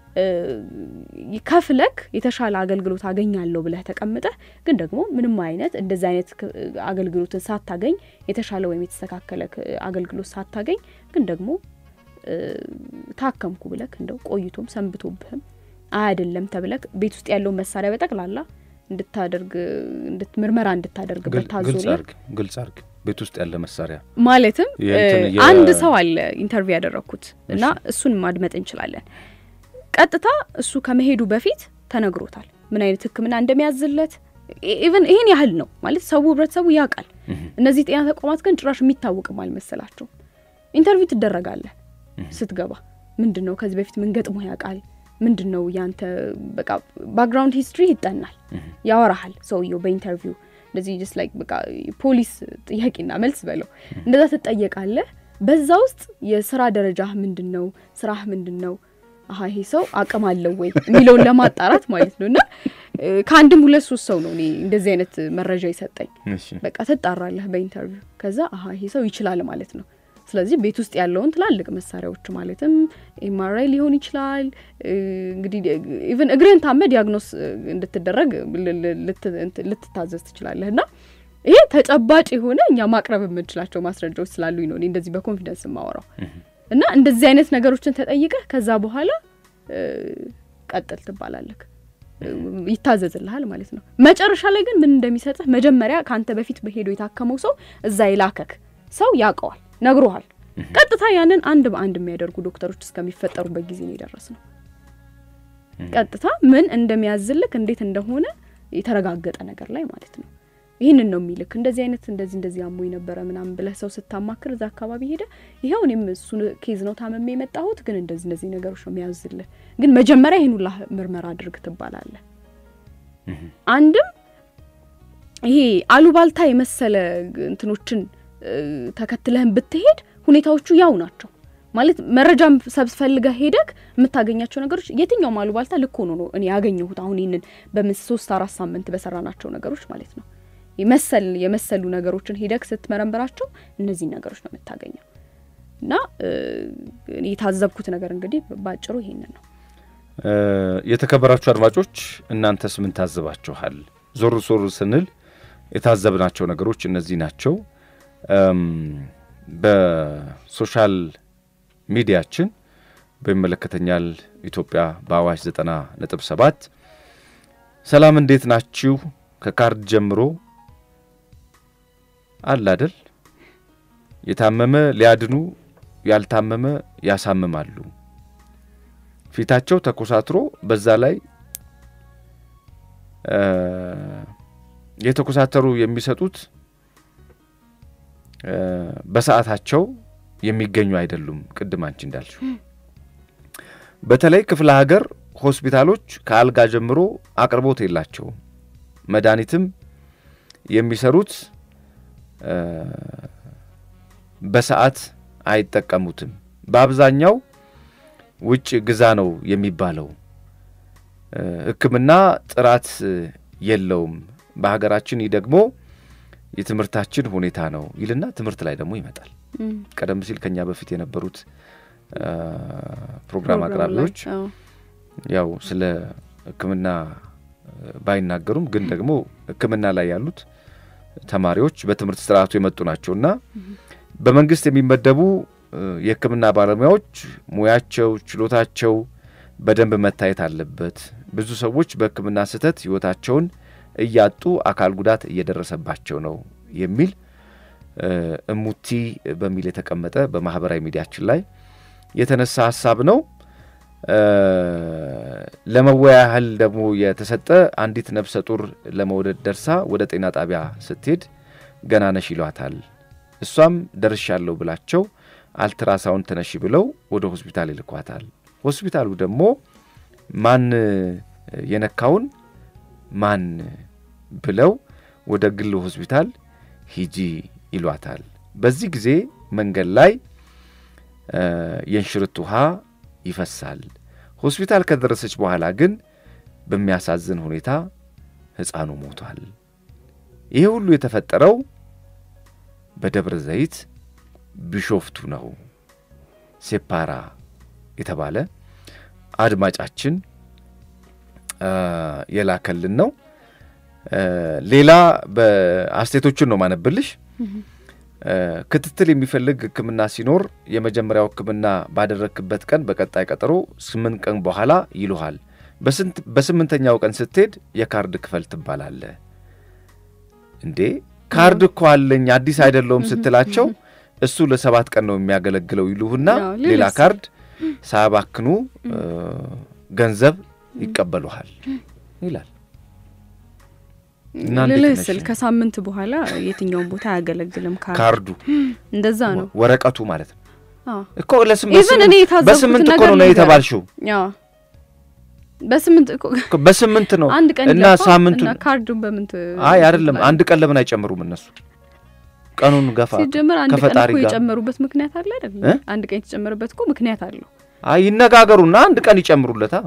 ይከፍለክ የተሻለ አገልግሎት አገኛለሁ ብለህ ተቀምጠህ ግን ደግሞ ምንም አይነት እንደዛ አይነት አገልግሎትን ሳታገኝ የተሻለ ወይ የተስተካከለ አገልግሎት ሳታገኝ ግን ደግሞ ታከምኩ ብለክ እንደው ቆይቶም ሰንብቶብህም አይደለም ተብለክ ቤት ውስጥ ያለው መሳሪያ በጠቅላላ እንድታደርግ ምርመራ እንድታደርግበት ታዞልህ ግልጽ አርግ ቤት ውስጥ ያለ መሳሪያ ማለትም አንድ ሰው አለ ኢንተርቪው ያደረኩት እና እሱን ማድመጥ እንችላለን ቀጥታ እሱ ከመሄዱ በፊት ተነግሮታል ምን አይነት ህክምና እንደሚያዝለት ኢቭን ይሄን ያህል ነው ማለት ሰው ህብረተሰቡ ያውቃል እነዚህ ጤና ተቋማት ግን ጭራሽ የሚታወቅም አልመሰላቸው ኢንተርቪው ትደረጋለህ ስትገባ ምንድነው ከዚህ በፊት ምን ገጥሞ ያውቃል ምንድነው ያንተ በቃ ባክግራውንድ ሂስትሪ ይጣናል ያወራሃል ሰውየው በኢንተርቪው እንደዚህ just like በቃ ፖሊስ ጥያቄና መልስ በለው እንደዛ ተጠየቃለህ በዛ ውስጥ የሥራ ደረጃህ ምንድነው ስራህ ምንድነው ይሄ ሰው አቅም አለው ወይ የሚለውን ለማጣራት ማለት ነውና ከአንድም ሁለት ሶስት ሰው ነው እኔ እንደዚህ አይነት መረጃ ይሰጠኝ በቃ ተጣራለህ በኢንተርቪው ከዛ ይሄ ሰው ይችላል ማለት ነው ስለዚህ ቤት ውስጥ ያለውን ትላልቅ መሳሪያዎች ማለትም ኤምአርአይ ሊሆን ይችላል እንግዲህ ኢቭን እግሬን ታመ ዲያግኖስ እንድትደረግ ልትታዘዝ ትችላለህና ይሄ ተጨባጭ የሆነ እኛ ማቅረብ የምንችላቸው ማስረጃዎች ስላሉኝ ነው እንደዚህ በኮንፊደንስ ማወራው እና እንደዚህ አይነት ነገሮችን ተጠይቀህ ከዛ በኋላ ቀጥል ትባላለህ ይታዘዝልሃል ማለት ነው መጨረሻ ላይ ግን ምን እንደሚሰጥህ መጀመሪያ ካንተ በፊት በሄዶ የታከመው ሰው እዛ ይላከክ ሰው ያቀዋል ነግሮሃል ቀጥታ ያንን አንድ በአንድ የሚያደርጉ ዶክተሮች እስከሚፈጠሩበት ጊዜ ነው የደረስነው ቀጥታ ምን እንደሚያዝልክ እንዴት እንደሆነ የተረጋገጠ ነገር ላይ ማለት ነው ይሄንን ነው የሚልክ እንደዚህ አይነት እንደዚህ አሞይ ነበር ምናምን ብለህ ሰው ስታማክር እዛ አካባቢ ሄደ ይሄው እኔም እሱ ኬዝ ነው ታመመ የመጣሁት ግን እንደዚህ ነገሮች ነው የሚያዝልህ ግን መጀመሪያ ይሄን ሁሉ ምርመራ አድርግ ትባላለህ አንድም ይሄ አሉባልታ የመሰለ እንትኖችን ተከትለህን ብትሄድ ሁኔታዎቹ ያው ናቸው ማለት መረጃም ሰብስፈልገህ ሄደክ የምታገኛቸው ነገሮች የትኛው አሉባልታ ልክ ሆኖ ነው እኔ ያገኘሁት አሁን ይሄንን በ3-4 ሳምንት በሰራናቸው ነገሮች ማለት ነው የመሰሉ ነገሮችን ሄደክ ስትመረምራቸው እነዚህ ነገሮች ነው የምታገኘው እና የታዘብኩት ነገር እንግዲህ ባጭሩ ይሄንን ነው የተከበራችሁ አድማጮች እናንተስ ምን ታዘባችኋል ዞር ስንል የታዘብናቸው ነገሮች እነዚህ ናቸው በሶሻል ሚዲያችን በመለከተኛል ኢትዮጵያ በአዋሽ 90.7 ሰላም እንዴት ናችሁ ከካርድ ጀምሮ አላደል የታመመ ሊያድኑ ያልታመመ ያሳምማሉ ፊታቸው ተኮሳትሮ በዛ ላይ የተኮሳተሩ የሚሰጡት በሰዓታቸው የሚገኙ አይደሉም ቅድም አንቺ እንዳልሽው በተለይ ክፍለ ሀገር ሆስፒታሎች ከአልጋ ጀምሮ አቅርቦት የላቸው መድኃኒትም የሚሰሩት በሰዓት አይተቀሙትም በአብዛኛው ውጭ ግዛ ነው የሚባለው ህክምና ጥራት የለውም በሀገራችን ይደግሞ የትምርታችን ሁኔታ ነው ይልና ትምርት ላይ ደግሞ ይመጣል ቀደም ሲል ከኛ በፊት የነበሩት ፕሮግራም አቅራቢዎች ያው ስለ ህክምና ባይናገሩም ግን ደግሞ ህክምና ላይ ያሉት ተማሪዎች በትምርት ስርዓቱ የመጡ ናቸውና በመንግስት የሚመደቡ የህክምና ባለሙያዎች ሙያቸው ችሎታቸው በደንብ መታየት አለበት ብዙ ሰዎች በህክምና ስህተት ህይወታቸውን እያጡ አካል ጉዳት እየደረሰባቸው ነው የሚል እሙቲ በሚል የተቀመጠ በማህበራዊ ሚዲያችን ላይ የተነሳ ሐሳብ ነው ለመወያህል ደግሞ የተሰጠ አንዲት ነፍሰ ጡር ለመውለድ ደርሳ ወደ ጤና ጣቢያ ስትሄድ ገና ነሽ ይሏታል እሷም ደርሻለሁ ብላቸው አልትራሳውንድ ተነሺ ብለው ወደ ሆስፒታል ይልኳታል ሆስፒታሉ ደግሞ ማን የነካውን ማን ብለው ወደ ግል ሆስፒታል ሂጂ ይሏታል በዚህ ጊዜ መንገድ ላይ የንሽርት ውሃ ይፈሳል ሆስፒታል ከደረሰች በኋላ ግን በሚያሳዝን ሁኔታ ህፃኑ ሞቷል ይሄ ሁሉ የተፈጠረው በደብረ ዘይት ቢሾፍቱ ነው ሴፓራ የተባለ አድማጫችን የላከልን ነው ሌላ በአስቴቶችን ነው ማነብልሽ ክትትል የሚፈልግ ህክምና ሲኖር የመጀመሪያው ህክምና ባደረክበት ቀን በቀጣይ ቀጠሮ 8 ቀን በኋላ ይሉሃል በስምንተኛው ቀን ስትሄድ የካርድ ክፈል ትባላለ እንዴ ካርድ እኮ አለኝ አዲስ አይደለም ስትላቸው እሱ ለ7 ቀን ነው የሚያገለግለው ይሉህና ሌላ ካርድ ሳባክኑ ገንዘብ ይቀበሉሃል ይላል ለለስል ከሳምንት በኋላ የትኛውን ቦታ ያገለግልም ካርዱ እንደዛ ነው ወረቀቱ ማለት ነው እኮ በስምንት እኮ ነው የተባልሽው በስምንት ነው እና ሳምንቱ እና ካርዱን በመንት አይ አይደለም አንድ ቀን ለምን አይጨምሩም እነሱ ቀኑን ገፋ ሲጀመር አንድ ቀን እኮ ይጨምሩበት ምክንያት አለ አይደል አንድ ቀን ይጨምሩበት እኮ ምክንያት አለው አይ ይነጋገሩና አንድ ቀን ይጨምሩለታ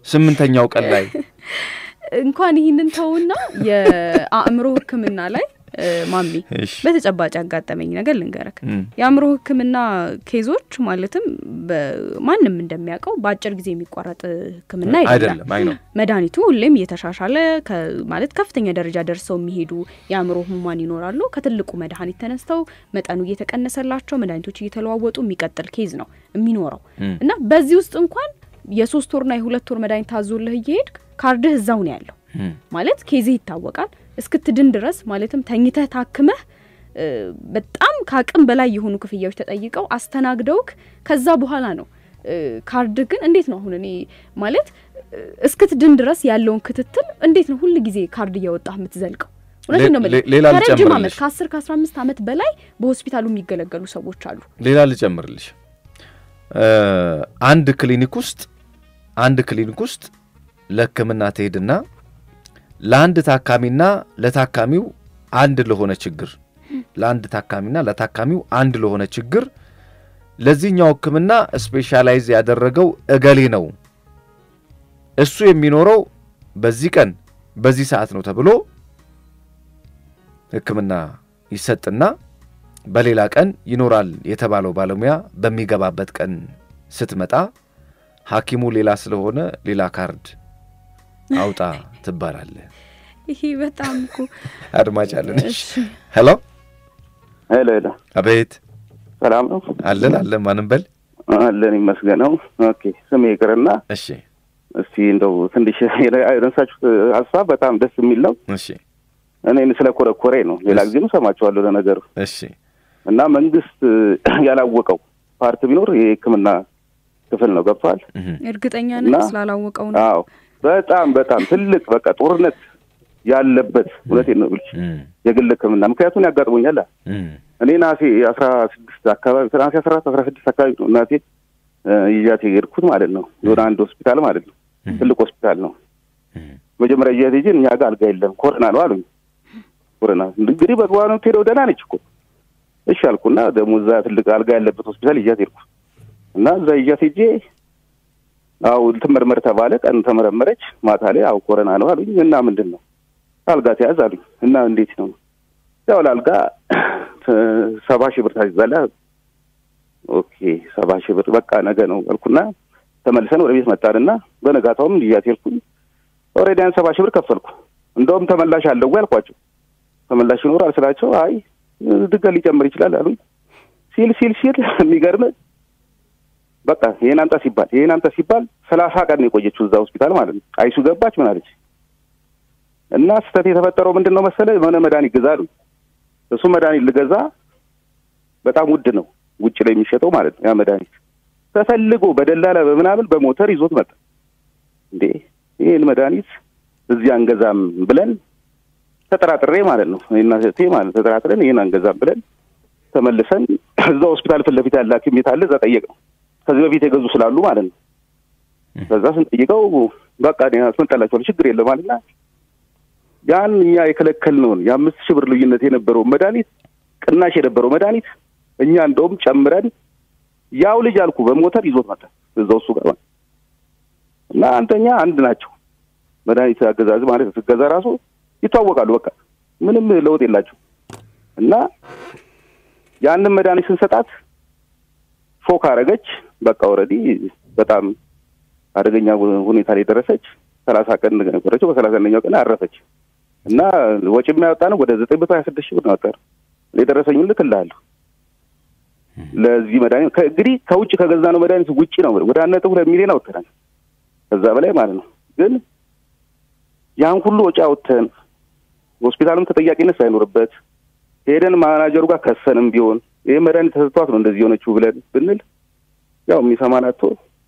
ስምንተኛው ቀን ላይ እንኳን ይሄንን ተውና የአእምሮ ህክምና ላይ ማሚ በተጨባጭ ያጋጠመኝ ነገር ልንገርክ ያምሮ ህክምና ኬዞች ማለትም ማንንም እንደሚያውቀው በአጭር ጊዜ የሚቋረጥ ህክምና አይደለም መድኃኒቱ ሁሌም እየተሻሻለ ማለት ከፍተኛ ደረጃ ደርሰው የሚሄዱ ያምሮ ህሙማን ይኖራሉ ከትልቁ መድኃኒት ተነስተው መጠኑ እየተቀነሰላቸው መድኃኒቶች እየተለዋወጡ የሚቀጥል ኬዝ ነው የሚኖረው እና በዚህ ውስጥ እንኳን የ3 ወርና የ2 ወር መድኃኒት ታዞልህ እየሄድክ ካርድህ እዛው ነው ያለው ማለት ኬዝ ይታወቃል እስክትድን ድረስ ማለትም ተኝተህ ታክመህ በጣም ካቅም በላይ የሆኑ ክፍያዎች ተጠይቀው አስተናግደውክ ከዛ በኋላ ነው ካርድ ግን እንዴት ነው አሁን እኔ ማለት እስክትድን ድረስ ያለውን ክትትል እንዴት ነው ሁሉ ጊዜ ካርድ እያወጣህ የምትዘልቀው ወለተ ነው ማለት ከረጅም ዓመት ከ10 ከ15 ዓመት በላይ በሆስፒታሉ የሚገለገሉ ሰዎች አሉ ሌላ ልጨምርልሽ አንድ ክሊኒክ ውስጥ ለህክምና ተሄድና ለአንድ ታካሚና ለታካሚው አንድ ለሆነ ችግር ለዚህኛው ህክምና ስፔሻላይዝ ያደረገው እገሌ ነው እሱ የሚኖረው በዚህ ቀን በዚህ ሰዓት ነው ተብሎ ህክምና ይሰጥና በሌላ ቀን ይኖራል የተባለው ባለሙያ በሚገባበት ቀን ስትመጣ ሐኪሙ ሌላ ስለሆነ ሌላ ካርድ አውጣ ትባላለ ይሄ በጣም እኮ አድማጭ አለን ሄሎ አቤት ሰላም ነው አለን ማንም በል አለን ይመስገነው ኦኬ ስሜ ይቅርና እሺ እስቲ እንደው ትንሽ አይረንሳችሁ ሐሳብ በጣም ደስ የሚል ነው እሺ እኔን ስለኮረኮሬ ነው ሌላ ጊዜ ነው ሰማቻለሁ ለነገሩ እሺ እና መንግስት ያላወቀው ፓርት ቢኖር የህክምና ክፍል ነው ገብቷል እርግጠኛ ነኝ ስላላወቀው ነው አዎ በጣም ትልቅ በቃ ጦርነት ያለበት ሁለቴን ነው ብልሽ የግል ህክምና ምክንያቱም ያጋጥሞኛል እኔ ናሴ 16 አካባቢ 14 16 አካባቢ ነው ናሴ ይያቴ ሄድኩት ማለት ነው የሆነ አንድ ሆስፒታል ማለት ነው ትልቅ ሆስፒታል ነው መጀመሪያ ይያቴ እኛ ጋር አልጋ የለም ኮሮና ነው አሉኝ ኮሮና እንግዲህ በጓኑ ተሄደው ደና ነች እኮ እሺ አልኩና ደሞ እዛ ትልቅ አልጋ ያለበት ሆስፒታል ይያቴ ሄድኩ እና እዛ ይያቴ አው ተመርመር ተባለ ቀን ተመረመረች ማታ ላይ አው ኮሮና ነው አሉኝ እና ምንድነው አልጋ ተያዝ አሉኝ እና እንዴት ነው ያው አልጋ 70,000 ብር ታይዛለ ኦኬ 70,000 ብር በቃ ነገ ነው አልኩና ተመልሰን ወደ ቤት መጣንና በነጋታውም ይያቴ ሄድኩኝ ኦሬዲ 70,000 ብር ከፈልኩ እንደውም ተመላሽ አለው ያልኳቸው ተመላሽ ይኖራል ስላቸው አይ ድጋሚ ሊጨምር ይችላል አሉኝ ሲል የሚገርም በቃ ይሄን አንተ ሲባል 30 ቀን ነው የቆየችው እዛ ሆስፒታል ማለት ነው አይሱ ገባች ምን አለች እና ስተት የተፈጠረው ምንድነው መሰለ የሆነ መድኃኒት ገዛሉ እሱ መድኃኒት ልገዛ በጣም ውድ ነው ውጭ ላይ የሚሸጠው ማለት ነው ያ መድኃኒት ተፈልጎ በደላላ በመናበል በሞተር ይዞት መጣ እንዴ ይሄን መድኃኒት እዚህ አንገዛም ብለን ተጠራጥሬ ማለት ነው እና ማለት ተጠራጥረን ይሄን አንገዛም ብለን ተመልሰን እዛ ሆስፒታል ፍለፊት ያለ ሐኪም ቤት አለ እዛ ጠየቅነው ከዚህ በፊት የገዙ ስላሉ ማለት ነው ከዛ ስንጠይቀው በቃ ደህና አስመጣላችሁ ችግር የለም አለና ያን እኛ የከለከልነው የ5,000 ብር ልዩነት የነበረው መድኃኒት ቅናሽ የነበረው መድኃኒት እኛ እንደውም ጨምረን ያው ልጅ አልኩ በሞተር ይዞት መጣ እዛው እሱ ጋር እና አንተኛ አንድ ናቸው መድኃኒት አገዛዝ ማለት ተገዛ ራሱ ይታወቃሉ በቃ ምንም ለውጥ የላቸው እና ያንን መድኃኒት ስንሰጣት ፎክ አረገች በቃ ኦሬዲ በጣም አደገኛ ሁኔታ ላይ ደረሰች 30 ቀን ቆረችው በ30ኛው ቀን አረፈች እና ወጪ የሚያወጣነው ወደ 926 ብር ነው አጣር ለደረሰኝ ልክልሃለሁ ለዚህ መድኃኒት ከእንግዲህ ከውጭ ከገዛነው መድኃኒት ውጪ ነው ወደ 1.2 ሚሊዮን አውጥተናል ከዛ በላይ ማለት ነው ግን ያን ሁሉ ወጪ አውጥተን ሆስፒታሉም ተጠያቂነት ሳይኖርበት ሄደን ማናጀሩ ጋር ከሰንም ቢሆን ይሄ መድኃኒት ተሰጥቷት ነው እንደዚህ ሆነችው ብለን ብንል ያው የሚሰማናቶ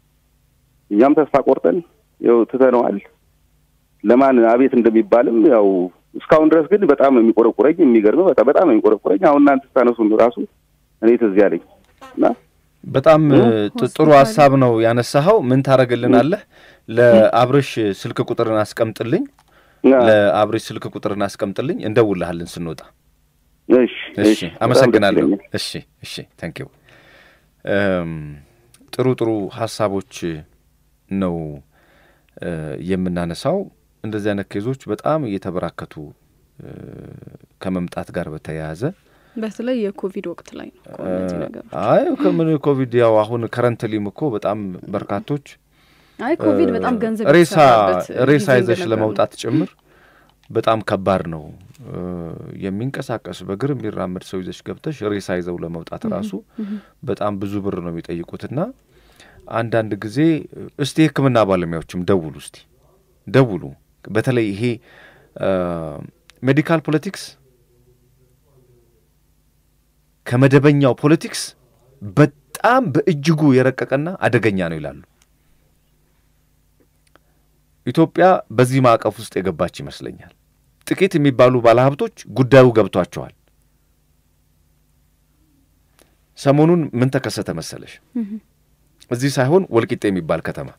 እኛም ተስፋ ቆርጠን ያው ትተነዋል ለማን አቤት እንደሚባልም ያው እስካሁን ድረስ ግን በጣም የሚቆረቆረኝ የሚገርመው በጣም የሚቆረቆረኝ አሁን እናንተ ታነሱ ራሱ እኔ ተዚህ ያለኝና በጣም ጥሩ ሐሳብ ነው ያነሳው ምን ታረጋግልናለህ ለአብርሽ ስልክ ቁጥርን አስቀምጥልኝ ለአብርሽ ስልክ ቁጥርን አስቀምጥልኝ እንደውልሃለን ስንወጣ እሺ አመሰግናለሁ እሺ ታንክ ዩ ጥሩ ሐሳቦች ነው የምናነሳው እንደዚህ አይነት ኬዞች በጣም እየተበራከቱ ከመምጣት ጋር በተያያዘ በተለይ የኮቪድ ወቅት ላይ ነው ኮቪድ ነገር አይ ከምን ኮቪድ ያው አሁን ከረንትሊም እኮ በጣም በርካቶች አይ ኮቪድ በጣም ገንዘብ ሬሳ ይዘሽ ለማውጣት ጭምር በጣም ከባድ ነው የሚንቀሳቀስ በእግር የሚራመድ ሰው ይዘሽ ገብተሽ ሬሳ ይዘው ለማውጣት ራሱ በጣም ብዙ ብር ነው የሚጠይቁትና አንዳንድ ጊዜ እስቲ ህክምና ባለሙያዎችም ደውሉ በተለይ ይሄ ሜዲካል ፖለቲክስ ከመደበኛው ፖለቲክስ በጣም በእጅጉ የረቀቀና አደገኛ ነው ይላሉ ኢትዮጵያ በዚህ ማዕቀፍ ውስጥ የገባች ይመስለኛል ጥቂት የሚባሉ ባለሀብቶች ጉዳዩ ገብቷቸዋል ሰሞኑን ምን ተከሰተ መሰለሽ እዚህ ሳይሆን ወልቂጤ የሚባል ከተማ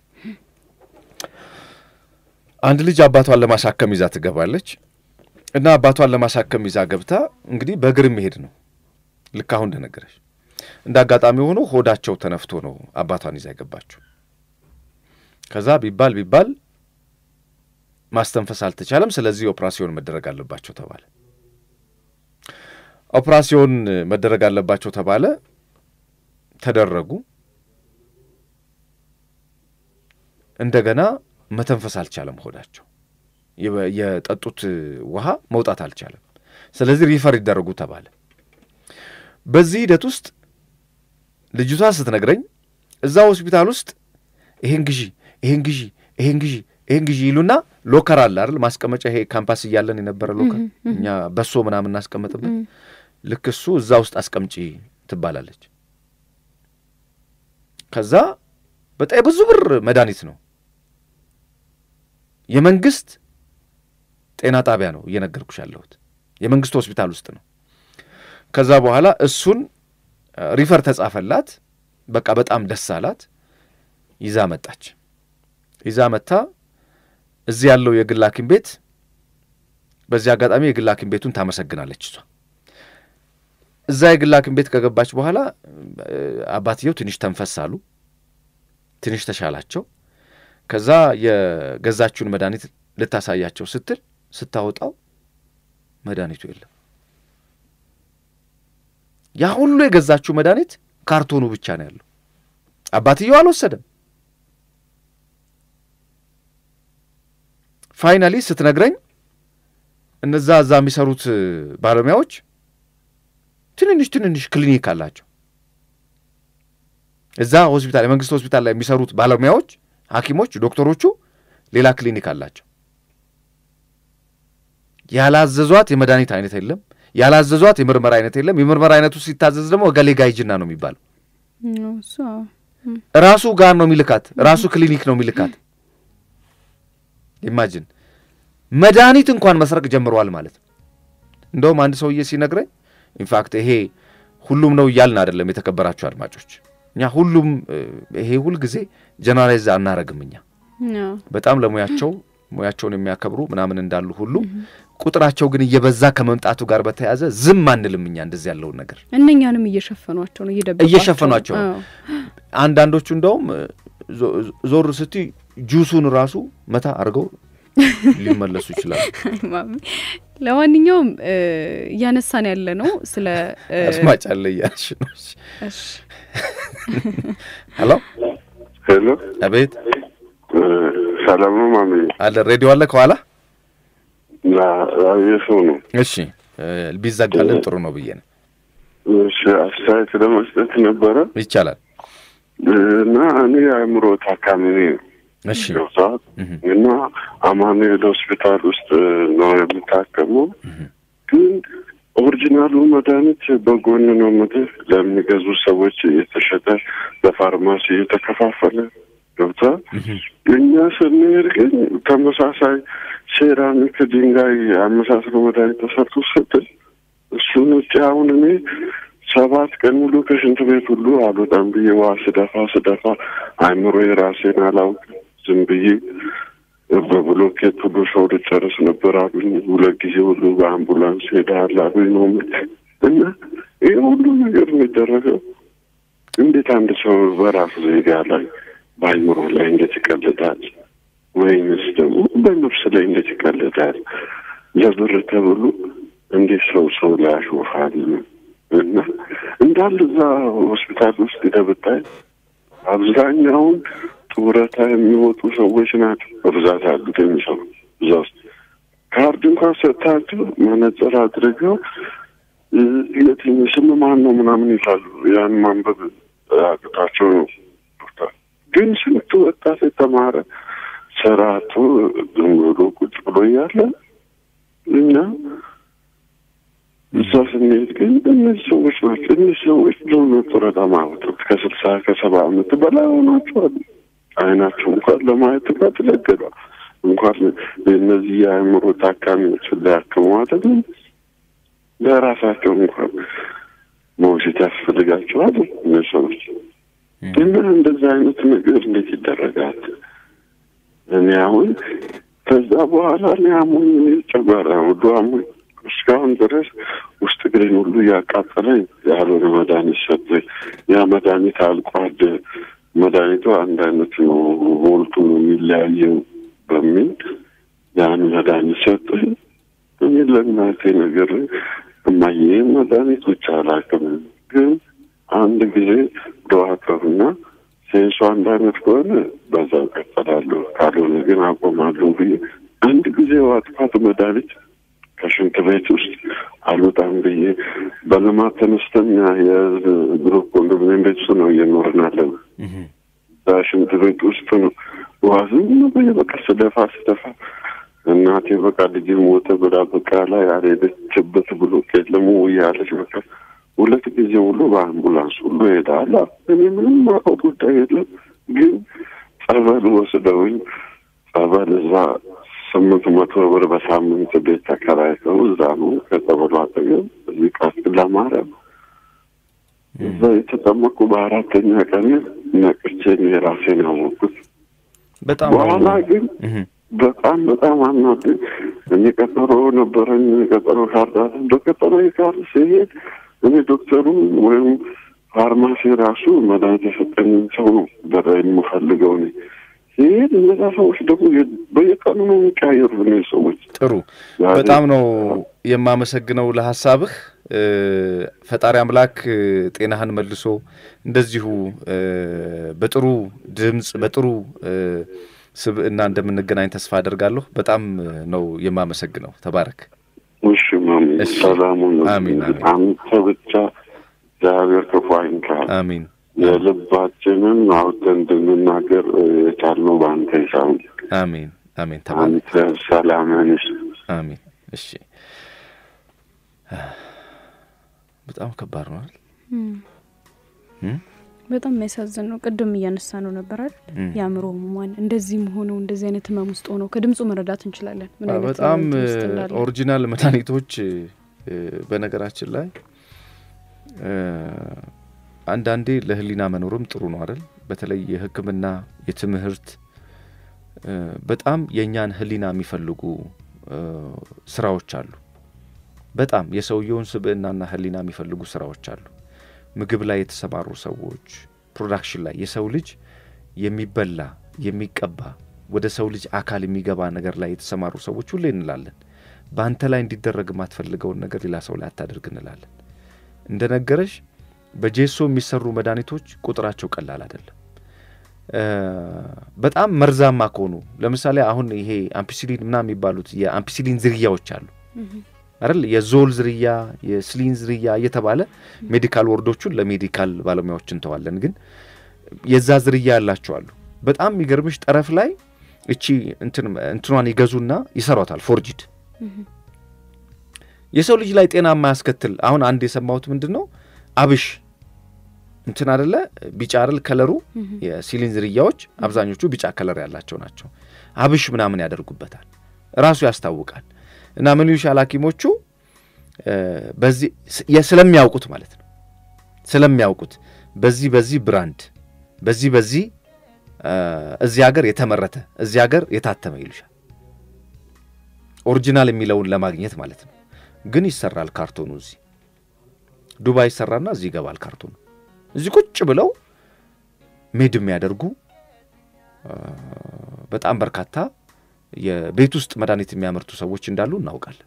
አንድ ልጅ አባቷን ለማሳከም ይዛ ትገባለች እና አባቷን ለማሳከም ይዛ ገብታ እንግዲህ በእግር መሄድ ነው ልካው እንደነገረሽ እንዳጋጣሚ ሆኖ ሆዳቸው ተነፍቶ ነው አባቷን ይዛ ገባችው ከዛ ቢባል ማስተንፈስ አልተቻለም ስለዚህ ኦፕራሲዮን መደረግ አለባቸው ተባለ ኦፕራሲዮን መደረግ አለባቸው ተባለ ተደረጉ እንደገና መተንፈስ አልቻለም ሆዳቸው የጠጡት ውሃ መውጣት አልቻለም ስለዚህ ሪፈር ይደረጉ ተባለ በዚህ ሂደት ውስጥ ልጅቷ ስትነግረኝ እዛ ሆስፒታል ውስጥ ይሄን ግዢ ይሉና ሎከር አለ አይደል ማስቀመጫ ይሄ ካምፓስ ይያለን የነበረ ሎከር እኛ በሶ ምናምን እናስቀምጥበት ልክሱ እዛ ውስጥ አስቀምጪ ትባላለች ከዛ በጣም ብዙ ብር መድኃኒት ነው የመንግስት ጤና ጣቢያ ነው እየነገርኩሽ ያለሁት የመንግስት ሆስፒታል ውስጥ ነው ከዛ በኋላ እሱን ሪፈር ተጻፈላት በቃ በጣም ደስ አላት ይዛ መጣ እዚህ ያለው የግል ሐኪም ቤት በዚህ አጋጣሚ የግል ሐኪም ቤቱን ታመሰግናለች እዛ የግል ሐኪም ቤት ከገባች በኋላ አባትየው ትንሽ ተንፈሳሉ ትንሽ ተሻላቸው ከዛ የገዛችውን መድኃኒት ልታሳያቸው ስታወጣው መድኃኒቱ የለም ያ ሁሉ የገዛችው መድኃኒት ካርቶኑ ብቻ ነው ያለው አባትየው አልወሰደም ፋይናሊ ስትነግረኝ እነዛ እዛ የሚሰሩት ባለሙያዎች ትንንሽ ክሊኒክ አላቸው እዛ ሆስፒታል የመንግስት ሆስፒታል ላይ የሚሰሩት ባለሙያዎች ሐኪሞች ዶክተሮቹ ሌላ ክሊኒክ አላቸው ያላዘዟት የመድኃኒት አይነት የለም ያላዘዟት የምርመራ አይነት የለም የምርመራ አይነቱ ሲታዘዝ ደግሞ ገሌ ጋይጅና ነው የሚባለው ራሱ ጋር ነው የሚልካት ራሱ ክሊኒክ ነው የሚልካት ኢማጂን መድኃኒት እንኳን መስረቅ ጀምሯል ማለት እንደውም አንድ ሰውዬ ሲነግረኝ ኢንፋክት ይሄ ሁሉም ነው ይያልና አይደለም የተከበራችሁ አድማጮች እኛ ሁሉም ይሄ ሁሉ ጊዜ ጀነራላይዝ አናረግምኛ በጣም ሙያቸውን የሚያከብሩ ምናምን እንዳሉ ሁሉ ቁጥራቸው ግን እየበዛ ከመምጣቱ ጋር በተያያዘ ዝም አንልምኛ እንደዚህ ያለው ነገር እነኛንም እየሸፈኗቸው ነው አንዳንዶቹ እንደውም ዞር ስቲ ጁሱን ራሱ መታ አርገው ሊመለሱ ይችላል ለማንኛውም ያነሳን ያለ ነው ስለ አስማጭ አለ ያሽ ነው እሺ ሄሎ አቤት ሰላም ነው ማሚ አለ ሬዲዮ አለ ከኋላ አየሰው ነው እሺ ቢዘጋልን ጥሩ ነው ብዬ ነው እሺ አስተያየት ለመስጠት ነበረ ይቻላል እና እኔ አእምሮ ታካሚ ነኝ እሺ እና አማኑኤል ሆስፒታል ውስጥ ነው የምታከመው ግን ኦሪጂናሉ መድኃኒት በጎን ነው ለሚገዙ ሰዎች የተሸጠ በፋርማሲ የተከፋፈለ ገብታ እኛ ስንሄድ ግን ተመሳሳይ ሴራሚክ ድንጋይ አመሳስሎ መድኃኒት ተሰርቶ ሰጥተን እሱን አሁን እኔ 7 ቀን ሙሉ ከሽንት ቤት ሁሉ አልወጣም ብዬ ዋስ ደፋ አእምሮ የራሴን አላውቅም ዝም ብዬ በብሎኬት ሁሉ ሰው ልጨርስ ነበር አሉኝ 2 ጊዜ ሁሉ በአምቡላንስ ሄዳል አሉኝ ነው እና ይሄ ሁሉ ነገር የሚደረገው እንዴት አንድ ሰው በራሱ ዜጋ ላይ በአእምሮ ላይ እንዴት ይቀልዳል ወይስ ደግሞ በነፍስ ላይ እንዴት ይቀልዳል ለብር ተብሎ እንዴት ሰው ላይ ያሾፋል? እና እንዳለ እዛ ሆስፒታል ውስጥ ደብታይ አብዛኛውን ጡረታ የሚወጡ ሰዎች ናቸው በብዛት ያሉት የሚሰሩ እዛ ውስጥ ካርድ እንኳን ሰጥታቸው መነጽር አድርገው የትኛው ስም ማን ነው ምናምን ይላሉ። ያን ማንበብ አቅታቸው ነው። ግን ስንት ወጣት የተማረ ሰራቱ ዝም ብሎ ቁጭ ብሎ እያለ እና እዛ ስንሄድ ግን እነዚህ ሰዎች ናቸው። እነዚህ ሰዎች ለሆነ ጡረታ ማውጣት ከ60 ከ70 ዓመት በላይ ሆናቸዋል። አይናቸው እንኳን ለማየት ተከለከለ። እንኳን እነዚህ የአእምሮ ታካሚዎች ሊያክሙ አይደለም ለራሳቸው እንኳን መውሰድ ያስፈልጋቸዋል እነዚህ ሰዎች። ግን እንደዛ አይነት ነገር እንዴት ይደረጋል? እኔ አሁን ከዛ በኋላ ነው አሞኝ ጨጓራ ወዷም እስካሁን ድረስ ውስጥ ግሬን ሁሉ ያቃጠለኝ ያልሆነ መድኃኒት ሰጠኝ። ያ መድኃኒት አልቋል። መድኃኒቱ አንድ አይነት ነው፣ ቮልቱ ነው የሚለያየው በሚል ያን መድኃኒት ሰጠኝ። እኔ ለእናቴ ነገር እማዬ መድኃኒቶች አላውቅም፣ ግን አንድ ጊዜ ዶክተሩና ሴንሱ አንድ አይነት ከሆነ በዛው ቀጥላለሁ፣ ካልሆነ ግን አቆማለሁ ብዬ አንድ ጊዜ ዋጥፋት መድኃኒት ከሽንት ቤት ውስጥ አልወጣም ብዬ በልማት ተነስተኛ የግሩፕ ኮንዶሚኒየም ቤት ውስጥ ነው እየኖርን ያለን። ሽንት ቤት ውስጥ ነው ዋዝም በቃ ስደፋ እናቴ በቃ ልጅ ሞተ ብላ በቃ ላይ አልሄደችበት ብሎ ከለሙ ያለች በቃ ሁለት ጊዜ ሁሉ በአምቡላንስ ሁሉ ሄዳለ። እኔ ምንም ማውቀው ጉዳይ የለም። ግን ጸበል ወስደውኝ ጸበል እዛ 800 ብር በሳምንት ቤት ተከራይተው እዛ ነው ከጸበሉ አጠገብ እዚህ ቃስላ ማርያም እዛ የተጠመቁ በአራተኛ ቀን ነቅቼ የራሴን አወቅኩት። በጣም በኋላ ግን በጣም አናድ እኔ ቀጠሮ ነበረኝ። ቀጠሮ ካርዳ ዶክተሩ ይካር ሲሄድ እኔ ዶክተሩን ወይም ፋርማሲ ራሱ መድኃኒት የሰጠኝ ሰው ነው በራይ የምፈልገው ነው። ይሄን እነዛ ሰዎች ደግሞ በየቀኑ ነው የሚቀያየሩ ነው ሰዎች። ጥሩ በጣም ነው የማመሰግነው ለሐሳብህ። ፈጣሪ አምላክ ጤናህን መልሶ እንደዚሁ በጥሩ ድምጽ በጥሩ ስብእና እንደምንገናኝ ተስፋ አደርጋለሁ። በጣም ነው የማመሰግነው። ተባረክ። እሺ ማሚ ሰላሙን አሜን። አንተ ብቻ እግዚአብሔር ከፋይንካ አሜን። የልባችንን አውጥተን እንድንናገር የቻልነው በአንተ ይሳም። አሜን አሜን። ተባረክ። ሰላም ነሽ። አሜን። እሺ በጣም ከባድ ነው አይደል? በጣም የሚያሳዝን ነው። ቅድም እያነሳ ነው ነበር አይደል? ያምሮ ማን እንደዚህ ሆኖ እንደዚህ አይነት ህመም ውስጥ ሆኖ ከድምጹ መረዳት እንችላለን። ምን አይነት በጣም ኦሪጂናል መድኃኒቶች በነገራችን ላይ አንዳንዴ ለህሊና መኖርም ጥሩ ነው አይደል? በተለይ የህክምና የትምህርት በጣም የኛን ህሊና የሚፈልጉ ስራዎች አሉ። በጣም የሰውየውን ስብእናና ህሊና የሚፈልጉ ስራዎች አሉ። ምግብ ላይ የተሰማሩ ሰዎች ፕሮዳክሽን ላይ የሰው ልጅ የሚበላ የሚቀባ ወደ ሰው ልጅ አካል የሚገባ ነገር ላይ የተሰማሩ ሰዎች ሁሉ እንላለን ባንተ ላይ እንዲደረግ ማትፈልገው ነገር ሌላ ሰው ላይ አታድርግ እንላለን። እንደነገረሽ በጄሶ የሚሰሩ መድኃኒቶች ቁጥራቸው ቀላል አይደለም። በጣም መርዛማ ከሆኑ ለምሳሌ አሁን ይሄ አምፒሲሊን ምናምን የሚባሉት የአምፒሲሊን ዝርያዎች አሉ አይደል? የዞል ዝርያ የስሊን ዝርያ እየተባለ ሜዲካል ወርዶቹን ለሜዲካል ባለሙያዎች እንተዋለን። ግን የዛ ዝርያ ያላቸው አሉ። በጣም የሚገርምሽ ጠረፍ ላይ እቺ እንትኗን ይገዙና ይሰሯታል ፎርጂድ። የሰው ልጅ ላይ ጤናማ ያስከትል። አሁን አንድ የሰማሁት ምንድነው አብሽ እንትን አይደለ ቢጫ አይደል ከለሩ የሲሊን ዝርያዎች አብዛኞቹ ቢጫ ከለር ያላቸው ናቸው። አብሽ ምናምን ያደርጉበታል ራሱ ያስታውቃል። እና ምን ይሻል ሐኪሞቹ በዚህ ስለሚያውቁት ማለት ነው ስለሚያውቁት በዚህ ብራንድ በዚህ እዚህ ሀገር የተመረተ እዚህ ሀገር የታተመ ይሉሻል ኦሪጂናል የሚለውን ለማግኘት ማለት ነው። ግን ይሰራል ካርቶኑ እዚህ ዱባይ ይሰራና እዚህ ይገባል ካርቶኑ። እዚህ ቁጭ ብለው ሜድ የሚያደርጉ በጣም በርካታ የቤት ውስጥ መድኃኒት የሚያመርቱ ሰዎች እንዳሉ እናውቃለን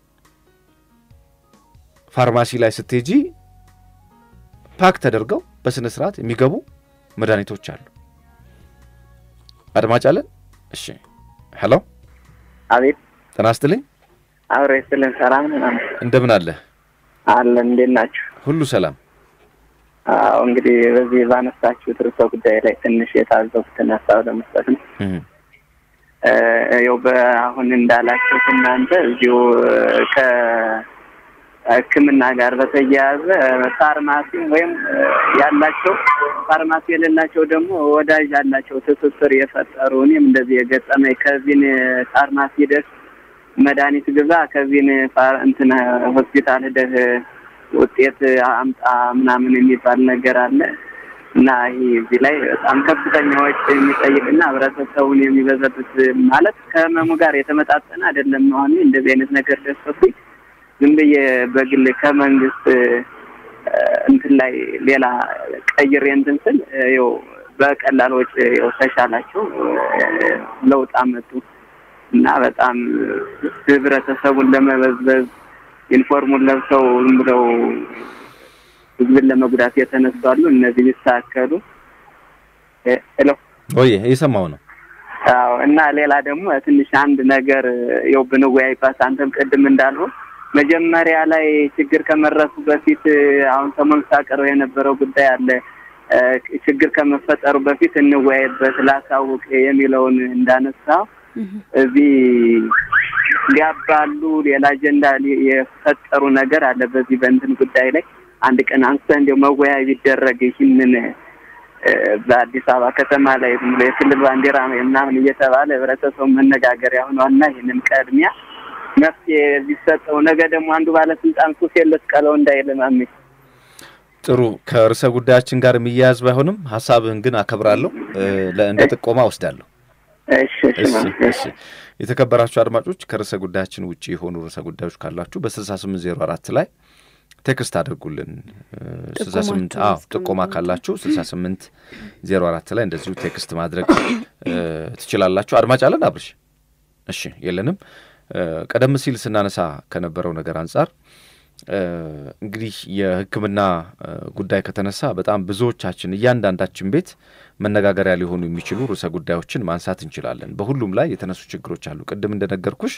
ፋርማሲ ላይ ስትሄጂ ፓክ ተደርገው በስነ ስርዓት የሚገቡ መድኃኒቶች አሉ አድማጭ አለን እሺ ሄሎ አቤት ተናስተልኝ አውሬስልን ሰላም ነን እንደምን አለ እንዴት ናችሁ ሁሉ ሰላም እንግዲህ በዚህ ባነሳችሁ ትርሶ ጉዳይ ላይ ትንሽ የታዘብኩትን ሐሳብ ለመስጠት ነው ያው በአሁን እንዳላችሁ እናንተ እዚሁ ከሕክምና ጋር በተያያዘ ፋርማሲ ወይም ያላቸው ፋርማሲ የሌላቸው ደግሞ ወዳጅ ያላቸው ትስስር የፈጠሩ እኔም እንደዚህ የገጠመኝ ከዚህን ፋርማሲ ደስ መድኃኒት ግዛ ከዚህን እንትን ሆስፒታል ደህ ውጤት አምጣ ምናምን የሚባል ነገር አለ እና ይሄ እዚህ ላይ በጣም ከፍተኛ ወጪ የሚጠይቅና ህብረተሰቡን የሚበዛበት ማለት ከመሙ ጋር የተመጣጠነ አይደለም አሁን እንደዚህ አይነት ነገር ደስቶኝ ዝም ብዬ በግል ከመንግስት እንትን ላይ ሌላ ቀይሬ እንትን ስል ያው በቀላል ወጪ ተሻላቸው ለውጥ አመጡ እና በጣም ህብረተሰቡን ለመበዝበዝ ኢንፎርሙን ለብሰው ብለው ህዝብን ለመጉዳት የተነሳሉ እነዚህ ይሳከሉ ሄሎ ወይ እየሰማው ነው አዎ እና ሌላ ደግሞ ትንሽ አንድ ነገር ያው ብንወያይባት አንተም ቀድም እንዳልሆ መጀመሪያ ላይ ችግር ከመረሱ በፊት አሁን ተመልሳቀረው የነበረው ጉዳይ አለ ችግር ከመፈጠሩ በፊት እንወያይበት ላሳውቅ የሚለውን እንዳነሳው እዚህ ሊያባሉ ሌላ አጀንዳ የፈጠሩ ነገር አለ በዚህ በእንትን ጉዳይ ላይ አንድ ቀን አንስተን እንደው መወያይ ቢደረግ ይህንን በአዲስ አበባ ከተማ ላይ የክልል ባንዲራ ምናምን እየተባለ ህብረተሰቡ መነጋገሪያ ሆኗልና ይህንን ቀድሚያ መፍትሄ ቢሰጠው ነገ ደግሞ አንዱ ባለስልጣን ሱስ የለስ ቀለው እንዳይለማም ጥሩ ከርዕሰ ጉዳያችን ጋር የሚያያዝ ባይሆንም ሐሳብህን ግን አከብራለሁ ለእንደ ጥቆማ ወስዳለሁ እሺ የተከበራችሁ አድማጮች ከርዕሰ ጉዳያችን ውጪ የሆኑ ርዕሰ ጉዳዮች ካላችሁ በ6804 ላይ ቴክስት አድርጉልን 68 ጥቆማ ካላችሁ 6804 ላይ እንደዚሁ ቴክስት ማድረግ ትችላላችሁ አድማጭ አለን አብርሽ እሺ የለንም ቀደም ሲል ስናነሳ ከነበረው ነገር አንፃር እንግዲህ የሕክምና ጉዳይ ከተነሳ በጣም ብዙዎቻችን እያንዳንዳችን ቤት መነጋገሪያ ሊሆኑ የሚችሉ ርዕሰ ጉዳዮችን ማንሳት እንችላለን በሁሉም ላይ የተነሱ ችግሮች አሉ ቀደም እንደነገርኩሽ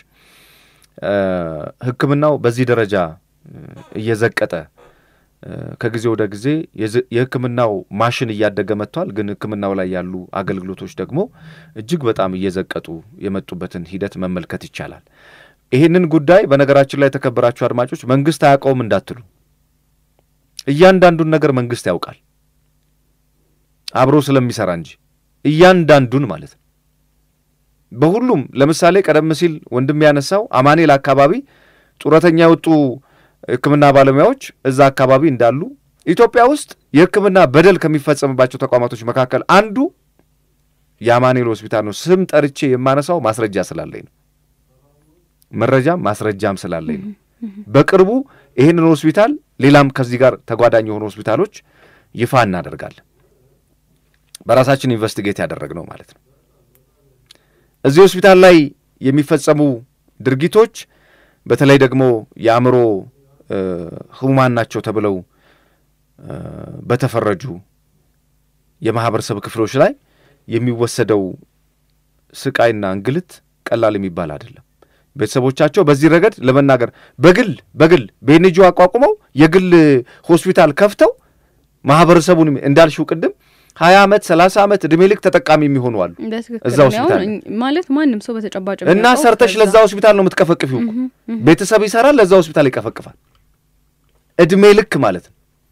ሕክምናው በዚህ ደረጃ እየዘቀጠ ከጊዜ ወደ ጊዜ የሕክምናው ማሽን እያደገ መጥቷል ግን ሕክምናው ላይ ያሉ አገልግሎቶች ደግሞ እጅግ በጣም እየዘቀጡ የመጡበትን ሂደት መመልከት ይቻላል ይሄንን ጉዳይ በነገራችን ላይ ተከበራችሁ አድማጮች መንግስት አያውቀውም እንዳትሉ እያንዳንዱን ነገር መንግስት ያውቃል አብሮ ስለሚሰራ እንጂ እያንዳንዱን ማለት ነው በሁሉም ለምሳሌ ቀደም ሲል ወንድም ያነሳው አማኔል አካባቢ ጡረተኛ ወጡ ሕክምና ባለሙያዎች እዛ አካባቢ እንዳሉ ኢትዮጵያ ውስጥ የሕክምና በደል ከሚፈጸምባቸው ተቋማቶች መካከል አንዱ የአማኔል ሆስፒታል ነው ስም ጠርቼ የማነሳው ማስረጃ ስላለኝ ነው መረጃም ማስረጃም ስላለኝ ነው በቅርቡ ይሄንን ሆስፒታል ሌላም ከዚህ ጋር ተጓዳኝ የሆኑ ሆስፒታሎች ይፋ እናደርጋለን በራሳችን ኢንቨስቲጌት ያደረግነው ማለት ነው እዚህ ሆስፒታል ላይ የሚፈጸሙ ድርጊቶች በተለይ ደግሞ የአእምሮ ህሙማን ናቸው ተብለው በተፈረጁ የማህበረሰብ ክፍሎች ላይ የሚወሰደው ስቃይና እንግልት ቀላል የሚባል አይደለም ቤተሰቦቻቸው በዚህ ረገድ ለመናገር በግል በኤንጂኦ አቋቁመው የግል ሆስፒታል ከፍተው ማህበረሰቡን እንዳልሽው ቅድም 20 ዓመት 30 ዓመት እድሜ ልክ ተጠቃሚ የሚሆኑ አሉ እዛው ሆስፒታል ማለት ማንንም ሰው በተጨባጭ እና ሰርተሽ ለዛው ሆስፒታል ነው የምትከፈቅፊው ቤተሰብ ይሰራል ለዛው ሆስፒታል ይከፈቅፋል እድሜ ልክ ማለት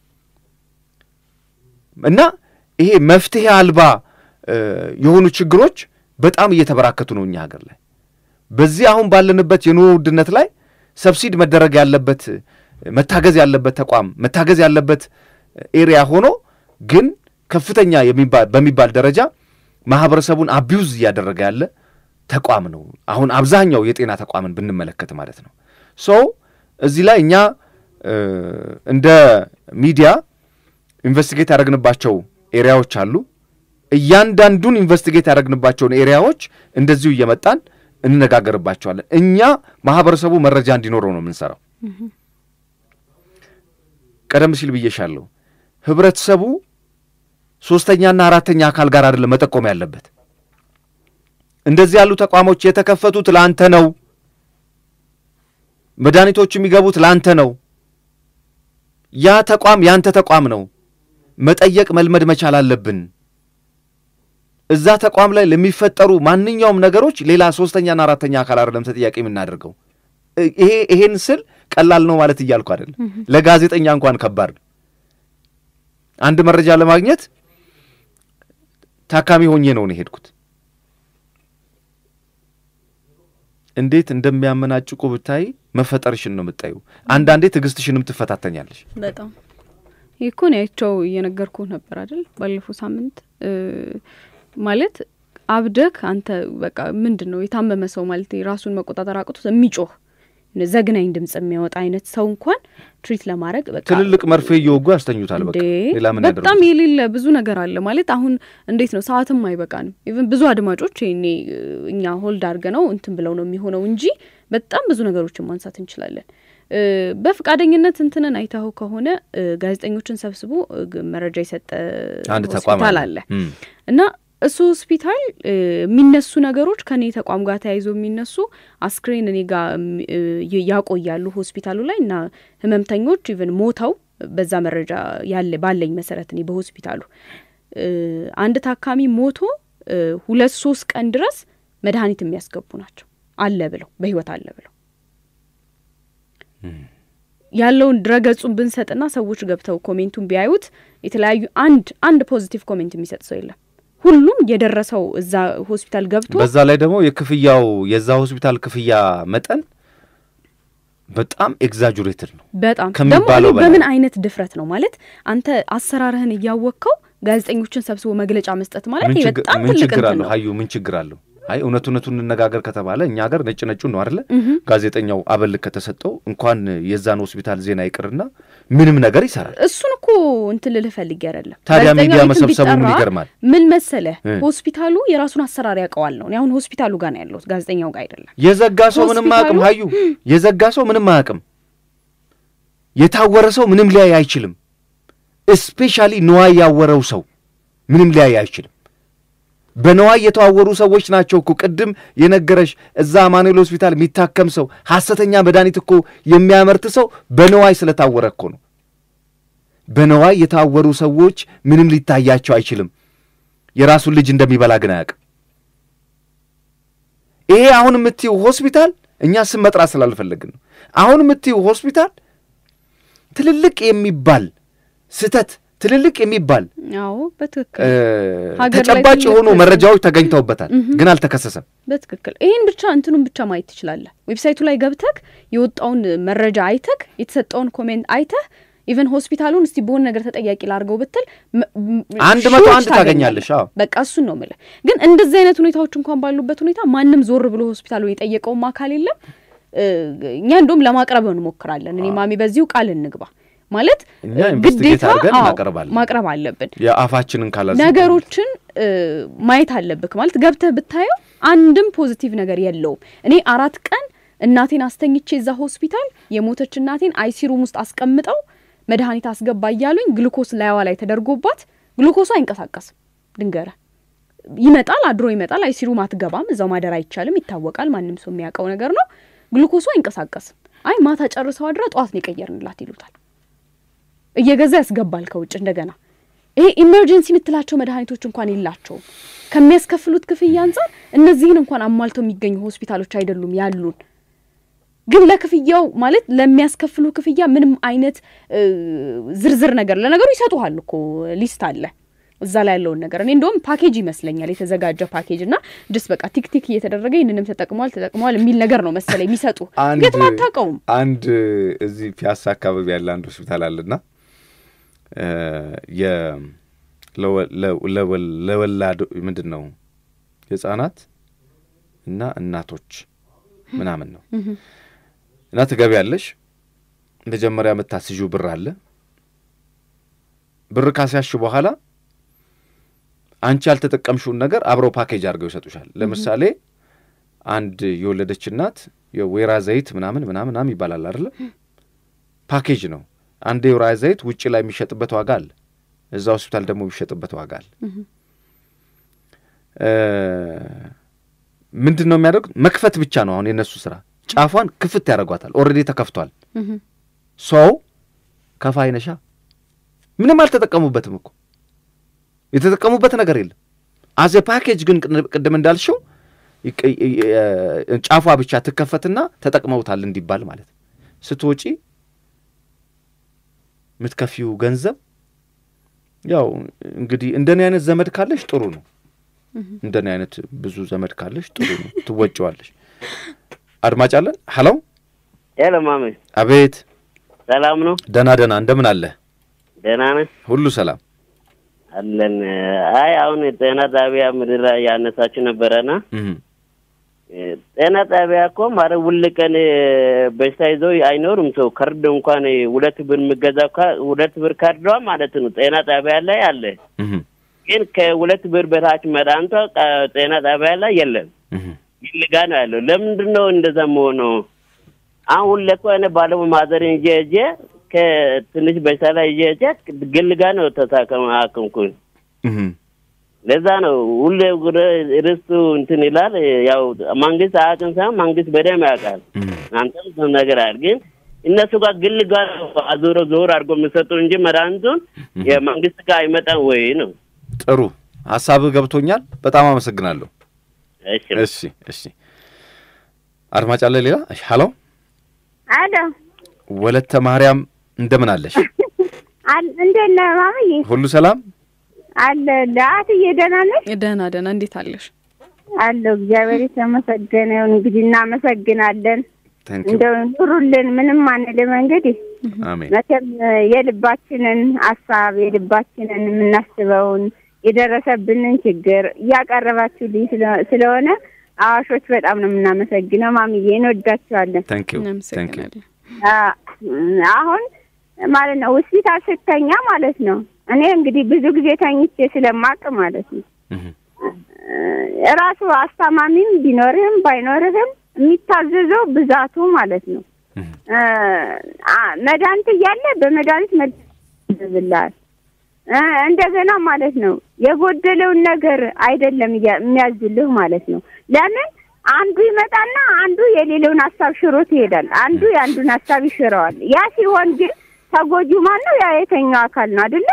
እና ይሄ መፍትሄ አልባ የሆኑ ችግሮች በጣም እየተበራከቱ ነው እኛ ሀገር ላይ በዚህ አሁን ባለንበት የኑሮ ውድነት ላይ ሰብሲዲ መደረግ ያለበት መታገዝ ያለበት ተቋም መታገዝ ያለበት ኤሪያ ሆኖ ግን ከፍተኛ በሚባል ደረጃ ማህበረሰቡን አቢዩዝ ያደረገ ያለ ተቋም ነው አሁን አብዛኛው የጤና ተቋምን ብንመለከት ማለት ነው ሶ እዚህ ላይ እኛ እንደ ሚዲያ ኢንቨስቲጌት ያደረግንባቸው ኤሪያዎች አሉ እያንዳንዱን ኢንቨስቲጌት ያደረግንባቸውን ኤሪያዎች እንደዚሁ እየመጣን እንነጋገርባቸዋለን እኛ ማህበረሰቡ መረጃ እንዲኖረው ነው የምንሰራው ቀደም ሲል ብዬሻለሁ ህብረተሰቡ ሶስተኛና አራተኛ አካል ጋር አይደለም መጠቆም ያለበት እንደዚህ ያሉ ተቋሞች የተከፈቱት ላንተ ነው መድኃኒቶች የሚገቡት ላንተ ነው ያ ተቋም ያንተ ተቋም ነው መጠየቅ መልመድ መቻል አለብን እዛ ተቋም ላይ ለሚፈጠሩ ማንኛውም ነገሮች ሌላ ሶስተኛና አራተኛ አካል አይደለም ተጠያቂ የምናደርገው ይሄን ስል ቀላል ነው ማለት ይያልኩ አይደለም ለጋዜጠኛ እንኳን ከባድ ነው አንድ መረጃ ለማግኘት ታካሚ ሆኜ ነው ሄድኩት እንዴት እንደሚያመናጭቁ ብታይ መፈጠርሽን ነው የምታዩ አንዳንዴ ትግስትሽንም ትፈታተኛለሽ በጣም ይኮን ያቸው እየነገርኩ ነበር አይደል ባለፈው ሳምንት ማለት አብደክ አንተ በቃ ምንድነው የታመመ ሰው ማለት ራሱን መቆጣጠር አቅቶት የሚጮህ ዘግናኝ ድምጽ የሚያወጣ አይነት ሰው እንኳን ትሪት ለማድረግ በቃ ትልልቅ መርፌ ይወጉ ያስተኙታል በቃ ሌላ ምን ያደርጉ በጣም የሌለ ብዙ ነገር አለ ማለት አሁን እንዴት ነው ሰዓትም አይበቃንም ኢቭን ብዙ አድማጮች እኛ ሆልድ አድርገነው እንትን ብለው ነው የሚሆነው እንጂ በጣም ብዙ ነገሮችን ማንሳት እንችላለን በፍቃደኝነት እንትነን አይታው ከሆነ ጋዜጠኞችን ሰብስቦ መረጃ ይሰጠ አንድ ተቋም አለ እና እሱ ሆስፒታል የሚነሱ ነገሮች ከኔ ተቋም ጋር ተያይዞ የሚነሱ አስክሬን እኔ ጋር ያቆያሉ ሆስፒታሉ ላይ እና ህመምተኞች ኢቭን ሞተው በዛ መረጃ ያለ ባለኝ መሰረት እኔ በሆስፒታሉ አንድ ታካሚ ሞቶ 2-3 ቀን ድረስ መድኃኒት የሚያስገቡ ናቸው አለ ብለው በህይወት አለ ብለው ያለውን ድረገጹን ብንሰጥና ሰዎች ገብተው ኮሜንቱን ቢያዩት የተለያዩ አንድ ፖዚቲቭ ኮሜንት የሚሰጥ ሰው የለም ሁሉም የደረሰው እዛ ሆስፒታል ገብቶ በዛ ላይ ደግሞ የክፍያው የዛ ሆስፒታል ክፍያ መጠን በጣም ኤግዛጁሬትድ ነው በጣም ደግሞ በምን አይነት ድፍረት ነው ማለት አንተ አሰራርህን ያያወቅከው ጋዜጠኞችን ሰብስቦ መግለጫ መስጠት ማለት በጣም ትልቅ ነው አዩ ምን ችግር አለው አይ እውነቱን እንነጋገር ከተባለ እኛ ሀገር ነጭ ነው አይደለ ጋዜጠኛው አበል ከተሰጠው እንኳን የዛን ሆስፒታል ዜና ይቅርና ምንም ነገር ይሰራል እሱን እኮ እንትን ልፈልግ ያረለ ታዲያ ሚዲያ መሰብሰቡ ምን ይገርማል ምን መሰለ ሆስፒታሉ የራሱን አሰራር ያቀዋል ነው አሁን ሆስፒታሉ ጋር ነው ያለው ጋዜጠኛው ጋር አይደለም የዘጋ ሰው ምንም አቅም ሀዩ የዘጋ ሰው ምንም አቅም የታወረ ሰው ምንም ሊያይ አይችልም ስፔሻሊ ነዋይ ያወረው ሰው ምንም ሊያይ አይችልም በነዋይ የተዋወሩ ሰዎች ናቸው እኮ ቅድም የነገረሽ እዛ ማኑኤል ሆስፒታል የሚታከም ሰው ሐሰተኛ መድኃኒት እኮ የሚያመርት ሰው በነዋይ ስለታወረ እኮ ነው በነዋይ የታወሩ ሰዎች ምንም ሊታያቸው አይችልም የራሱን ልጅ እንደሚበላ ግን አያውቅም ይሄ አሁን የምትይው ሆስፒታል እኛ ስም መጥራት ስላልፈለግን ነው አሁን የምትይው ሆስፒታል ትልልቅ የሚባል ስተት ትልልቅ የሚባል አዎ በትክክል ተጨባጭ የሆኑ መረጃዎች ተገኝተውበታል ግን አልተከሰሰም በትክክል ይሄን ብቻ እንትኑን ብቻ ማየት ትችላለህ ዌብሳይቱ ላይ ገብተክ የወጣውን መረጃ አይተክ የተሰጠውን ኮሜንት አይተህ ኢቭን ሆስፒታሉን እስቲ በሆነ ነገር ተጠያቂ ላርገው ብትል 101 ታገኛለሽ አዎ በቃ እሱን ነው ማለት ግን እንደዚህ አይነት ሁኔታዎች እንኳን ባሉበት ሁኔታ ማንንም ዞር ብሎ ሆስፒታሉን የጠየቀው ማካል የለም እኛ እንደውም ለማቅረብ እንሞክራለን እኔ ማሚ በዚሁ ቃል እንግባ ማለት ግዴታ ማቅረብ አለብን ያፋችንን ካላዘ ነገሮችን ማየት አለብክ ማለት ገብተህ ብታየው አንድም ፖዚቲቭ ነገር የለውም እኔ 4 ቀን እናቴን አስተኝቼ እዛ ሆስፒታል የሞተች እናቴን አይሲ ሩም ውስጥ አስቀምጠው መድኃኒት አስገባ ይያሉኝ ግሉኮስ ላይዋ ላይ ተደርጎባት ግሉኮሱ አይንቀሳቀስም ድንገረ ይመጣል አድሮ ይመጣል አይሲ ሩም አትገባም እዛው ማደር አይቻልም ይታወቃል ማንንም ሰው የሚያቀው ነገር ነው ግሉኮሱ አይንቀሳቀስም አይ ማታ ጨርሰው አድራ ጧት ነው ይቀየርንላት ይሉታል እየገዛ ያስገባል ከውጭ እንደገና ይሄ ኢመርጀንሲ ምትላቸው መድኃኒቶች እንኳን ይላቸው ከሚያስከፍሉት ክፍያ አንፃር እነዚህን እንኳን አሟልተው የሚገኙ ሆስፒታሎች አይደሉም ያሉን ግን ለክፍያው ማለት ለሚያስከፍሉ ክፍያ ምንም አይነት ዝርዝር ነገር ለነገሩ ይሰጡሃል እኮ ሊስት አለ እዛ ላይ ያለው ነገር እኔ እንደውም ፓኬጅ ይመስለኛል የተዘጋጀ ፓኬጅና ዲስ በቃ ቲክ እየተደረገ ይንንም ተጠቅሟል የሚል ነገር ነው መሰለኝ የሚሰጡ የት ማታቀው አንድ እዚህ ፒያሳ አካባቢ ያለ አንድ ሆስፒታል አለና ለወላድ ምንድነው የጻናት እና እናቶች ምናምን ነው እና ትገቢያለሽ መጀመሪያ መታስጁ ብር አለ ብር ካስያሽ በኋላ አንቺ ያልተጠቀምሽውን ነገር አብሮ ፓኬጅ አድርገው ይሰጡሻል ለምሳሌ አንድ የወለደች እናት የወይራ ዘይት ምናምን ይባላል አይደል ፓኬጅ ነው አንድ የወይራ ዘይት ውጪ ላይ የሚሸጥበት ዋጋ አለ እዛ ሆስፒታል ደግሞ የሚሸጥበት ዋጋ አለ ምንድነው የሚያደርጉት መክፈት ብቻ ነው አሁን የነሱ ስራ ጫፏን ክፍት ያደርጓታል ኦሬዲ ተከፍቷል ሰው ከፋይነሻ ምንም አልተጠቀሙበትም እኮ የተጠቀሙበት ነገር የለም አዘ ፓኬጅ ግን ቅድም እንዳልሽው ጫፏ ብቻ ተከፈትና ተጠቅመውታል እንዲባል ማለት ስትወጪ ምትከፊው ገንዘብ ያው እንግዲህ እንደኔ አይነት ዘመድ ካለሽ ጥሩ ነው እንደኔ አይነት ብዙ ዘመድ ካለሽ ጥሩ ነው ትወጪዋለሽ አድማጭ አለን ሄሎ ሄሎ ማሜ አቤት ሰላም ነው ደና እንደምን አለ ደና ነህ ሁሉ ሰላም አለን አይ አሁን ጤና ጣቢያ ምድር ያነሳችሁ ነበርና ጤና ጣቢያ እኮ ማለት ውልቀን በሳይዞ አይኖርም ሰው ካርድ እንኳን 2 ብር ምገዛው 2 ብር ካርዷ ማለት ነው ጤና ጣቢያ ላይ አለ ግን ከ2 ብር በታች መዳንቷ ጤና ጣቢያ ላይ የለም ይልጋ ነው ያለው ለምንድነው እንደዛ ሆኖ አሁን ለቆነ ባለው ማዘር እንጂ ከትንሽ በሳላ ይጀ ግልጋ ነው ተታከማ አከምኩኝ ለዛ ነው ሁሉ ርሱ እንትን ይላል ያው መንግስት አያውቅም መንግስት በደም ያውቃል አንተም ነገር አድርገን እነሱ ጋር ግልጋ ዞር አድርጎ መስጠቱ እንጂ መድኃኒቱን የመንግስት ጋር አይመጣም ወይ ነው ጥሩ ሐሳብ ገብቶኛል በጣም አመሰግናለሁ እሺ አድማጭ አለ ሌላ ሄሎ አሎ ወለተ ማርያም እንደምን አለሽ እንደና ማማዬ ሁሉ ሰላም አለ ለአትዬ ደህና ነሽ ደህና እንዴት አለሽ አለ እግዚአብሔር ይመስገን እንግዲህ እናመሰግናለን እንደው ኑሩልን ምንም አንልም እንግዲህ አሜን መቼም የልባችንን ሐሳብ የልባችንን የምናስበውን የደረሰብንን ችግር ያቀርባችሁልኝ ስለሆነ አዋሾች በጣም ነው የምናመሰግነው ማሚዬ እንወዳችኋለን ታንክ ዩ አሁን ማለት ነው ሆስፒታል ስተኛ ማለት ነው እኔ እንግዲህ ብዙ ጊዜ ተኝቼ ስለማቅ ማለት ነው ራሱ አስተማሚም ቢኖርም ባይኖርም የሚታዘዘው ብዛቱ ማለት ነው መድኃኒት እያለ በመድኃኒት መድኃኒት እንደገና ማለት ነው የጎደለውን ነገር አይደለም የሚያዝልህ ማለት ነው ለምን አንዱ ይመጣና አንዱ የሌላውን ሐሳብ ሽሮት ይሄዳል አንዱ ያንዱን ሐሳብ ይሽራዋል ያ ሲሆን ግን ተጎጂው ማን ነው ያ የተኛው አካል ነው አይደል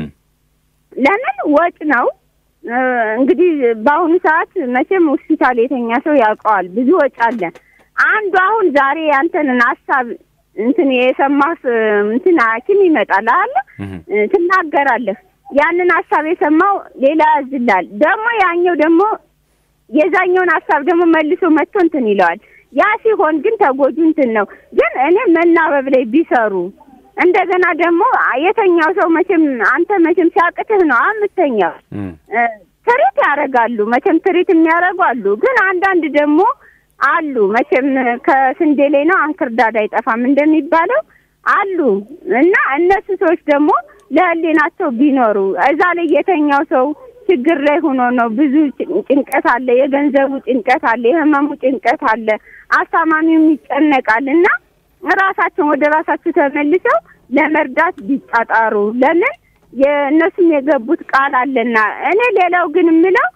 ለምን ወጭ ነው እንግዲህ በአሁኑ ሰዓት መቼም ሆስፒታል የተኛ ሰው ያውቀዋል ብዙ ወጭ አለ አንዱ አሁን ዛሬ አንተን ሐሳብ እንትን የሰማህ እንትን ሐኪም ይመጣል አይደል ትናገራለህ ያንን ሐሳብ የሰማው ሌላ ያዝላል ደግሞ ያኛው ደግሞ የዛኛውን ሐሳብ ደግሞ መልሶ መጥቶ እንትን ይላል ያ ሲሆን ግን ተጎጁ እንትን ነው ግን እኔ መናበብ ላይ ቢሰሩ እንደገና ደግሞ የተኛው ሰው አንተ መቼም ሲያቅትህ ነው አምስተኛው ትሪት ያረጋሉ መቼም ትሪት የሚያረጋሉ ግን አንዳንድ ደግሞ አሉ መቼም ከስንዴ ላይ ነው አንክርዳድ አይጠፋም እንደሚባለው አሉ እና እነሱ ሰዎች ደግሞ ለህሊናቸው ቢኖሩ እዛ ላይ የተኛው ሰው ችግር ላይ ሆኖ ነው ብዙ ጭንቀት አለ የገንዘቡ ጭንቀት አለ የህመሙ ጭንቀት አለ አሳማሚው ይጨነቃልና ራሳቸው ወደ ራሳቸው ተመልሰው ለመርዳት ቢጣጣሩ ለምን የነሱም የገቡት ቃል አለና እኔ ሌላው ግን ምለው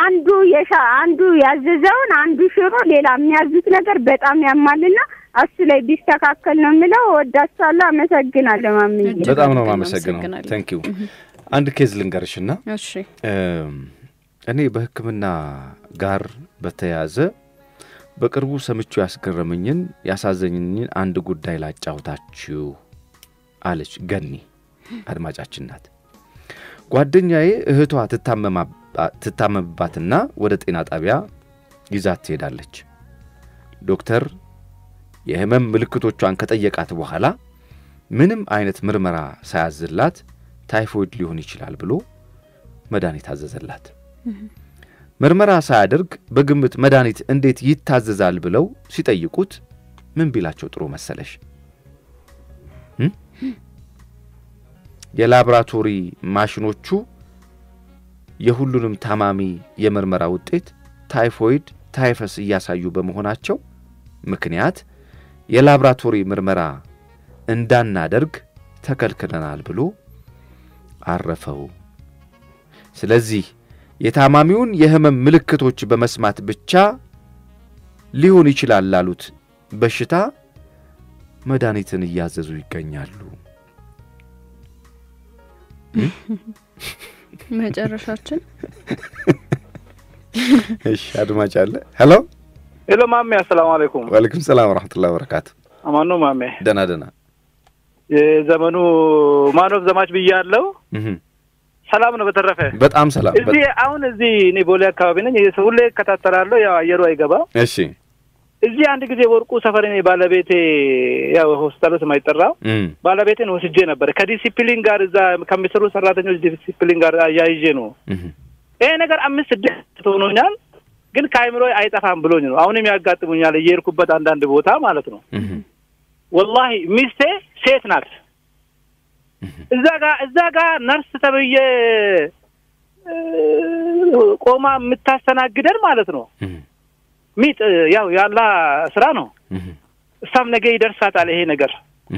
አንዱ ያዘዘውን አንዱ ሽሮ ሌላ የሚያዙት ነገር በጣም ያማልና እሱ ላይ ቢስተካከል ነው ምለው ወዳቻለሁ አመሰግናለሁ ማምዬ በጣም ነው ማመሰግነው ታንክ ዩ አንድ ኬዝ ልንገርሽና እሺ እኔ በህክምና ጋር በተያዘ በቅርቡ ሰምቹ ያስገረመኝን ያሳዘኝኝን አንድ ጉዳይ ላጫውታችሁ አለች ገኒ አድማጫችን ናት ጓደኛዬ እህቷ ትታመምባትና ወደ ጤና ጣቢያ ይዛት ትሄዳለች ዶክተር የህመም ምልክቶቿን ከጠየቃት በኋላ ምንም አይነት ምርመራ ሳያዝላት ታይፎይድ ሊሆን ይችላል ብሎ መድኃኒት አዘዘላት ምርመራ ሳያደርግ በግምት መድኃኒት እንዴት ይታዘዛል ብለው ሲጠይቁት ምን ቢላቸው ጥሩ መሰለሽ የላብራቶሪ ማሽኖቹ የሁሉንም ታማሚ የምርመራ ውጤት ታይፎይድ ታይፈስ እያሳዩ በመሆናቸው ምክንያት የላብራቶሪ ምርመራ እንዳናደርግ ተከልክለናል ብሎ አረፈው ስለዚህ የታማሚውን የህመም ምልክቶች በመስማት ብቻ ሊሆን ይችላል ላሉት በሽታ መድኃኒትን እያዘዙ ይገኛሉ መጨረሻችን እሺ አድማጭ አለ ሄሎ ሄሎ ማሜ አሰላሙ አለይኩም ወአለይኩም ሰላም ወራህመቱላሂ ወበረካቱ አማኑ ማሜ ደና የዘመኑ ማኖፍ ዘማች ብያለሁ ሰላም ነው በተረፈ በጣም ሰላም እዚህ አሁን እዚህ እኔ ቦሌ አካባቢ ነኝ ሁሌ ከተተራለሁ ያው አየሩ አይገባ እሺ እዚህ አንድ ጊዜ ወርቁ ሰፈር ነኝ ባለቤቴ ያው ሆስፒታሉ ስማይጠራው ባለቤቴን ወስጄ ነበር ከዲሲፕሊን ጋር እዛ ከሚሰሩ ሰራተኞች ዲሲፕሊን ጋር ያይጄ ነው ይሄ ነገር 5-6 ሆኖኛል ግን ካይምሮ አይጠፋም ብሎኝ ነው አሁንም ያጋጥሙኛል እየርኩበት አንዳንድ ቦታ ማለት ነው والله ሚስቴ ሴት ናት እዛ ጋር ነርስ ተብዬ ቆማ የምታስተናግደን ማለት ነው ሚጥ ያው ያላ ስራ ነው እሷም ነገ ይደርሳታል ይሄ ነገር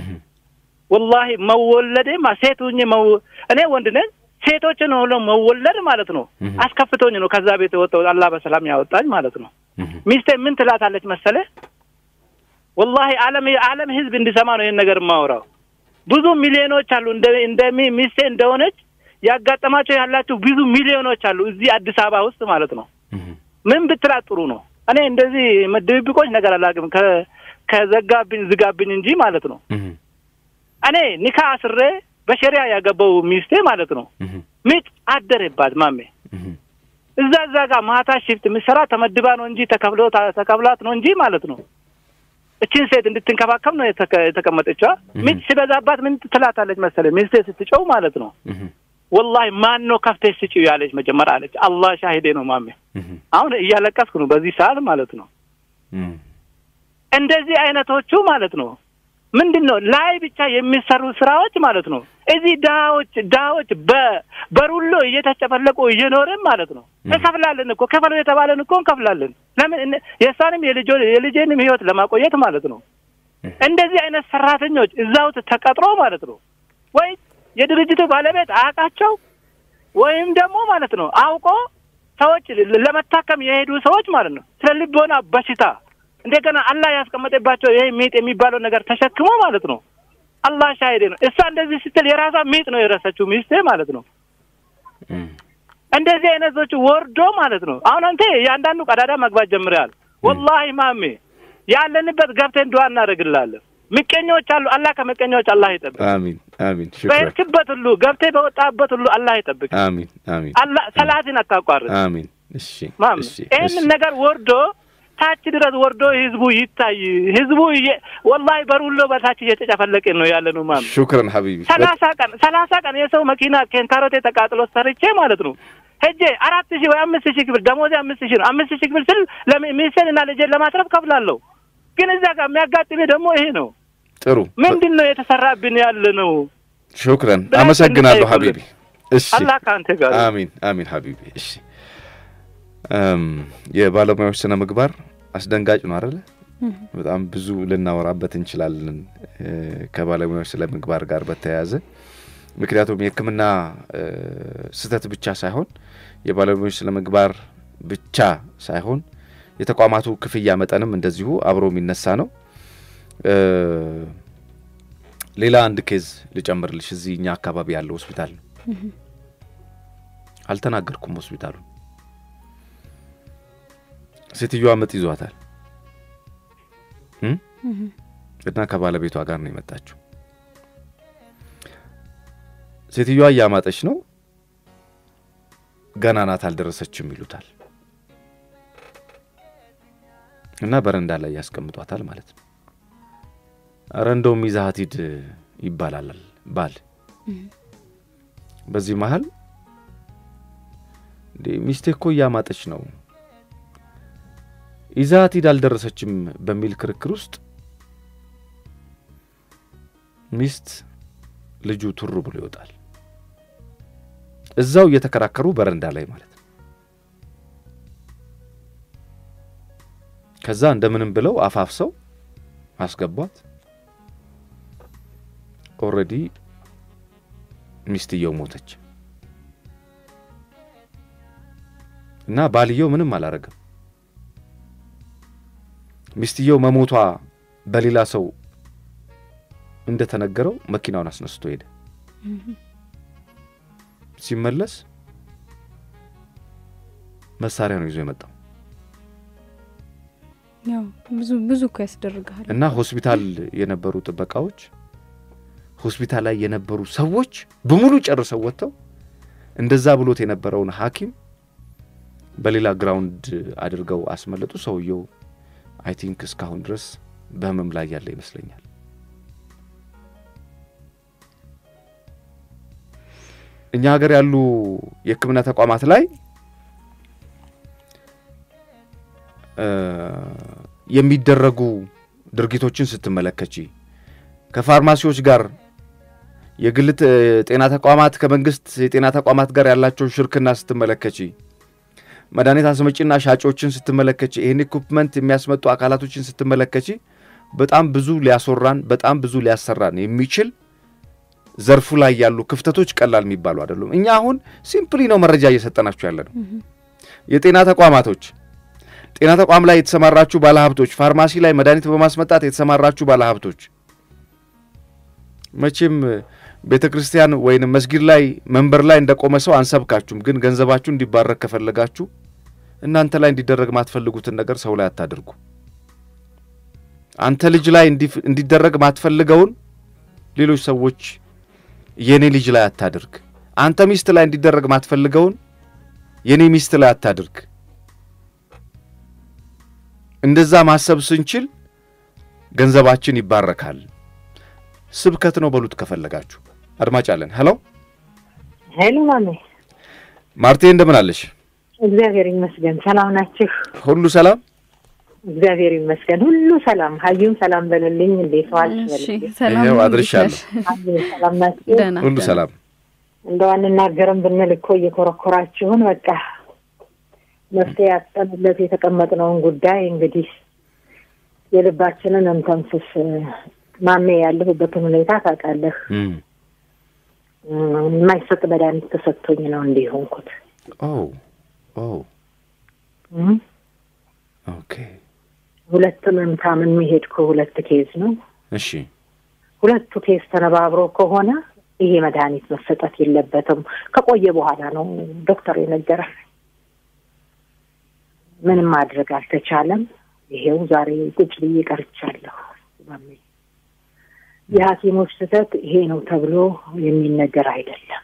والله መወለዴ ማሴቱኝ እኔ ወንድ ነኝ ሴቶች ነው ለመወለድ ማለት ነው አስከፍቶኝ ነው ከዛ ቤት ወጣው አላህ በሰላም ያወጣኝ ማለት ነው ሚስቴ ምን ትላታለች መሰለ والله ዓለም ህዝብ እንዲሰማ ነው ይሄን ነገር ማውራው ብዙ ሚሊዮኖች አሉ እንደሚ ሚስቴ እንደሆነች ያጋጠማቸው ያላችሁ ብዙ ሚሊዮኖች አሉ እዚህ አዲስ አበባ ውስጥ ማለት ነው ምን ብትላት ጥሩ ነው እኔ እንደዚህ መድብቆች ነገር አላግም ከዘጋብኝ ዝጋብኝ እንጂ ማለት ነው እኔ ኒካ አስሬ በሸሪዓ ያገባው ሚስቴ ማለት ነው ምጥ አደረባት ማሜ እዛ ጋር ማታ ሽፍት ምሰራ ተመድባ ነው እንጂ ተከብላት ነው እንጂ ማለት ነው እቺን ሴት እንድትንከባከብ ነው የተቀመጠችው ምጥ ሲበዛባት ምን ትላታለች መሰለኝ ሚስቴ ስትጨው ማለት ነው والله ማን ነው ከፍተሽ ስጪው ያለች መጀመሪያ አለች አላህ ሻሂዴ ነው ማሜ አሁን እያለቀስኩ ነው በዚህ ሰዓት ማለት ነው እንደዚህ አይነቶቹ ማለት ነው ምንድነው ላይ ብቻ የሚሰሩ ስራዎች ማለት ነው እዚህ ዳዎች በሩሎ እየተጨፈለቁ እየኖርን ማለት ነው ተከፍላለን እኮ ከፈሉ የተባለን እኮ እንከፍላለን ለምን የሳንም የልጄንም ህይወት ለማቆየት ማለት ነው እንደዚህ አይነት ሰራተኞች እዛው ተቀጥሮ ማለት ነው ወይ የድርጅቱ ባለቤት አቃቸው ወይም ደግሞ ማለት ነው አውቆ ሰዎች ለመታከም የሄዱ ሰዎች ማለት ነው ስለልቦና በሽታ እንደገና አላህ ያስቀመጠባቸው ይሄ ሚጥ የሚባለው ነገር ተሸክሞ ማለት ነው አላህ ሻሂዴ ነው እሷ እንደዚህ ስትል የራሷ ሚጥ ነው የረሳችው ሚስቴ ማለት ነው እንደዚህ አይነቶች ወርዶ ማለት ነው አሁን አንተ ያንዳንዱ ቀዳዳ መግባት ጀምረሃል والله ማሜ ያለንበት ገብተን ዱዓ እናደርግልሃለን ምቀኞች አሉ አላህ ከመቀኞች አላህ ይጠብቅ አሚን ሹክራን በክበት ሁሉ ገብተ በወጣበት ሁሉ አላህ ይጠብቅ አሚን አላህ ሰላትን አታቋርጥ አሚን እሺ ይሄን ነገር ወርዶ ታች ድረስ ወርዶ ህዝቡ ይታይ ህዝቡ والله በሩሎ በታች እየተጨፈለቀ ነው ያለነው ማም ሹክራን ሐቢቢ 30 ቀን የሰው መኪና ከንታሮቴ ተቃጥሎ ሰርቼ ማለት ነው ሄጄ 4000 ወይ 5000 ብር ደሞዝ 5000 ነው 5000 ብር ስል ለሚሰልና ለጀ ለማትረፍ ከፍላለሁ ግን እዛ ጋር የሚያጋጥመው ደግሞ ይሄ ነው ጥሩ ምንድነው የተሰራብን ያለነው ሹክራን አመሰግናለሁ ሐቢቢ እሺ አላህ ካንተ ጋር አሚን ሐቢቢ እሺ የባለሙያዎች ስነ ምግባር አስደንጋጭ ነው አይደል በጣም ብዙ ልናወራበት እንችላለን ከባለሙያዎች ስለ ምግባር ጋር በተያያዘ ምክንያቱም የህክምና ስተት ብቻ ሳይሆን የባለሙያዎች ስለ ምግባር ብቻ ሳይሆን የተቋማቱ ክፍያ መጠንም እንደዚሁ አብሮ የሚነሳ ነው ሌላ አንድ ኬዝ ልጨምርልሽ እዚህኛ አካባቢ ያለው ሆስፒታል አልተናገርኩም ሆስፒታሉ ሴትዮዋ ምጥ ይዟታል እና ከባለቤቷ ጋር ነው የመጣችው ሴትዮዋ ያማጠች ነው ገና ናት አልደረሰችም ይሉታል እና በረንዳ ላይ ያስቀምጧታል ማለት ነው አረንዶው ሚዛሃት ሂድ ይባላል ባል በዚህ መሃል ሚስቴ እኮ ያማጠች ነው ይዛት ሂድ አልደረሰችም በሚል ክርክር ውስጥ ሚስት ልጁ ትሩ ብሎ ይወጣል እዛው እየተከራከሩ በረንዳ ላይ ማለት ነው ከዛ እንደምንም ብለው አፋፍሰው አስገቧት ኦሬዲ ሚስትየው ሞተች እና ባልየው ምንም አላረገም ሚስትየው መሞቷ በሌላ ሰው እንደተነገረው መኪናውን አስነስቶ ሄደ ሲመለስ መሳሪያ ነው ይዞ የመጣው ያው ብዙ እኮ ያስደርጋል እና ሆስፒታል የነበሩ ጥበቃዎች ሆስፒታል ላይ የነበሩ ሰዎች በሙሉ ጨርሰው ወጥተው እንደዛ ብሎት የነበረውን ሐኪም በሌላ ግራውንድ አድርገው አስመለጡ ሰውየው አይ ቲንክ እስካሁን ድረስ በህመም ላይ ያለ ይመስለኛል እኛ ሀገር ያሉ የሕክምና ተቋማት ላይ የሚደረጉ ድርጊቶችን ስትመለከቺ ከፋርማሲዎች ጋር የግል ጤና ተቋማት ከመንግስት የጤና ተቋማት ጋር ያላቸው ሽርክና ስትመለከቺ መድኃኒት አስመጪና ሻጮችን ስትመለከቺ ይሄን ኢኩፕመንት የሚያስመጡ አካላቶችን ስትመለከቺ በጣም ብዙ ሊያሶራን በጣም ብዙ ሊያሰራን የሚችል ዘርፉ ላይ ያሉ ክፍተቶች ቀላል የሚባሉ አይደሉም እኛ አሁን ሲምፕሊ ነው መረጃ እየሰጠናችሁ ያለነው የጤና ተቋማቶች ጤና ተቋም ላይ የተሰማራችሁ ባለሀብቶች ፋርማሲ ላይ መድኃኒት በማስመጣት የተሰማራችሁ ባለሀብቶች መቼም ቤተክርስቲያን ወይንም መስጊድ ላይ መንበር ላይ እንደቆመ ሰው አንሰብካችሁም ግን ገንዘባችሁ እንዲባረክ ከፈለጋችሁ እናንተ ላይ እንዲደረግ ማትፈልጉትን ነገር ሰው ላይ አታድርጉ አንተ ልጅ ላይ እንዲደረግ ማትፈልገውን ሌሎች ሰዎች የኔ ልጅ ላይ አታድርግ አንተ ሚስት ላይ እንዲደረግ ማትፈልገውን የኔ ሚስት ላይ አታድርግ እንደዛ ማሰብ ስንችል ገንዘባችን ይባረካል ስብከት ነው በሉት ከፈለጋችሁ አድማጭ አለን ሄሎ ማሜ ማርቴ እንደምን አለሽ እግዚአብሔር ይመስገን ሰላም ናችሁ ሁሉ ሰላም እግዚአብሔር ይመስገን ሁሉ ሰላም ሀዩም ሰላም በለልኝ እንዴት ዋልሽ እሺ ሰላም ነው አድርሻለሁ ሰላም ናችሁ ሁሉ ሰላም እንደው አንናገርም ብንል እኮ እየኮረኮራችሁን በቃ መፍትሄ ያጣንለት የተቀመጥነውን ጉዳይ እንግዲህ የልባችንን እንተንፍስ ማሜ ያለሁበትን ሁኔታ ታውቃለህ የማይሰጥ መድኃኒት ተሰጥቶኝ ነው እንዲሆንኩት ኦኬ ሁለት መምታምን የሚሄድ ሁለት ኬዝ ነው እሺ ሁለቱ ኬዝ ተነባብሮ ከሆነ ይሄ መድኃኒት መሰጠት የለበትም ከቆየ በኋላ ነው ዶክተር የነገረን ምንም ማድረግ አልተቻለም ይሄው ዛሬ ቁጭ ብዬ ቀርቻለሁ ማሜ የሐኪሞች ስህተት ይሄ ነው ተብሎ የሚነገር አይደለም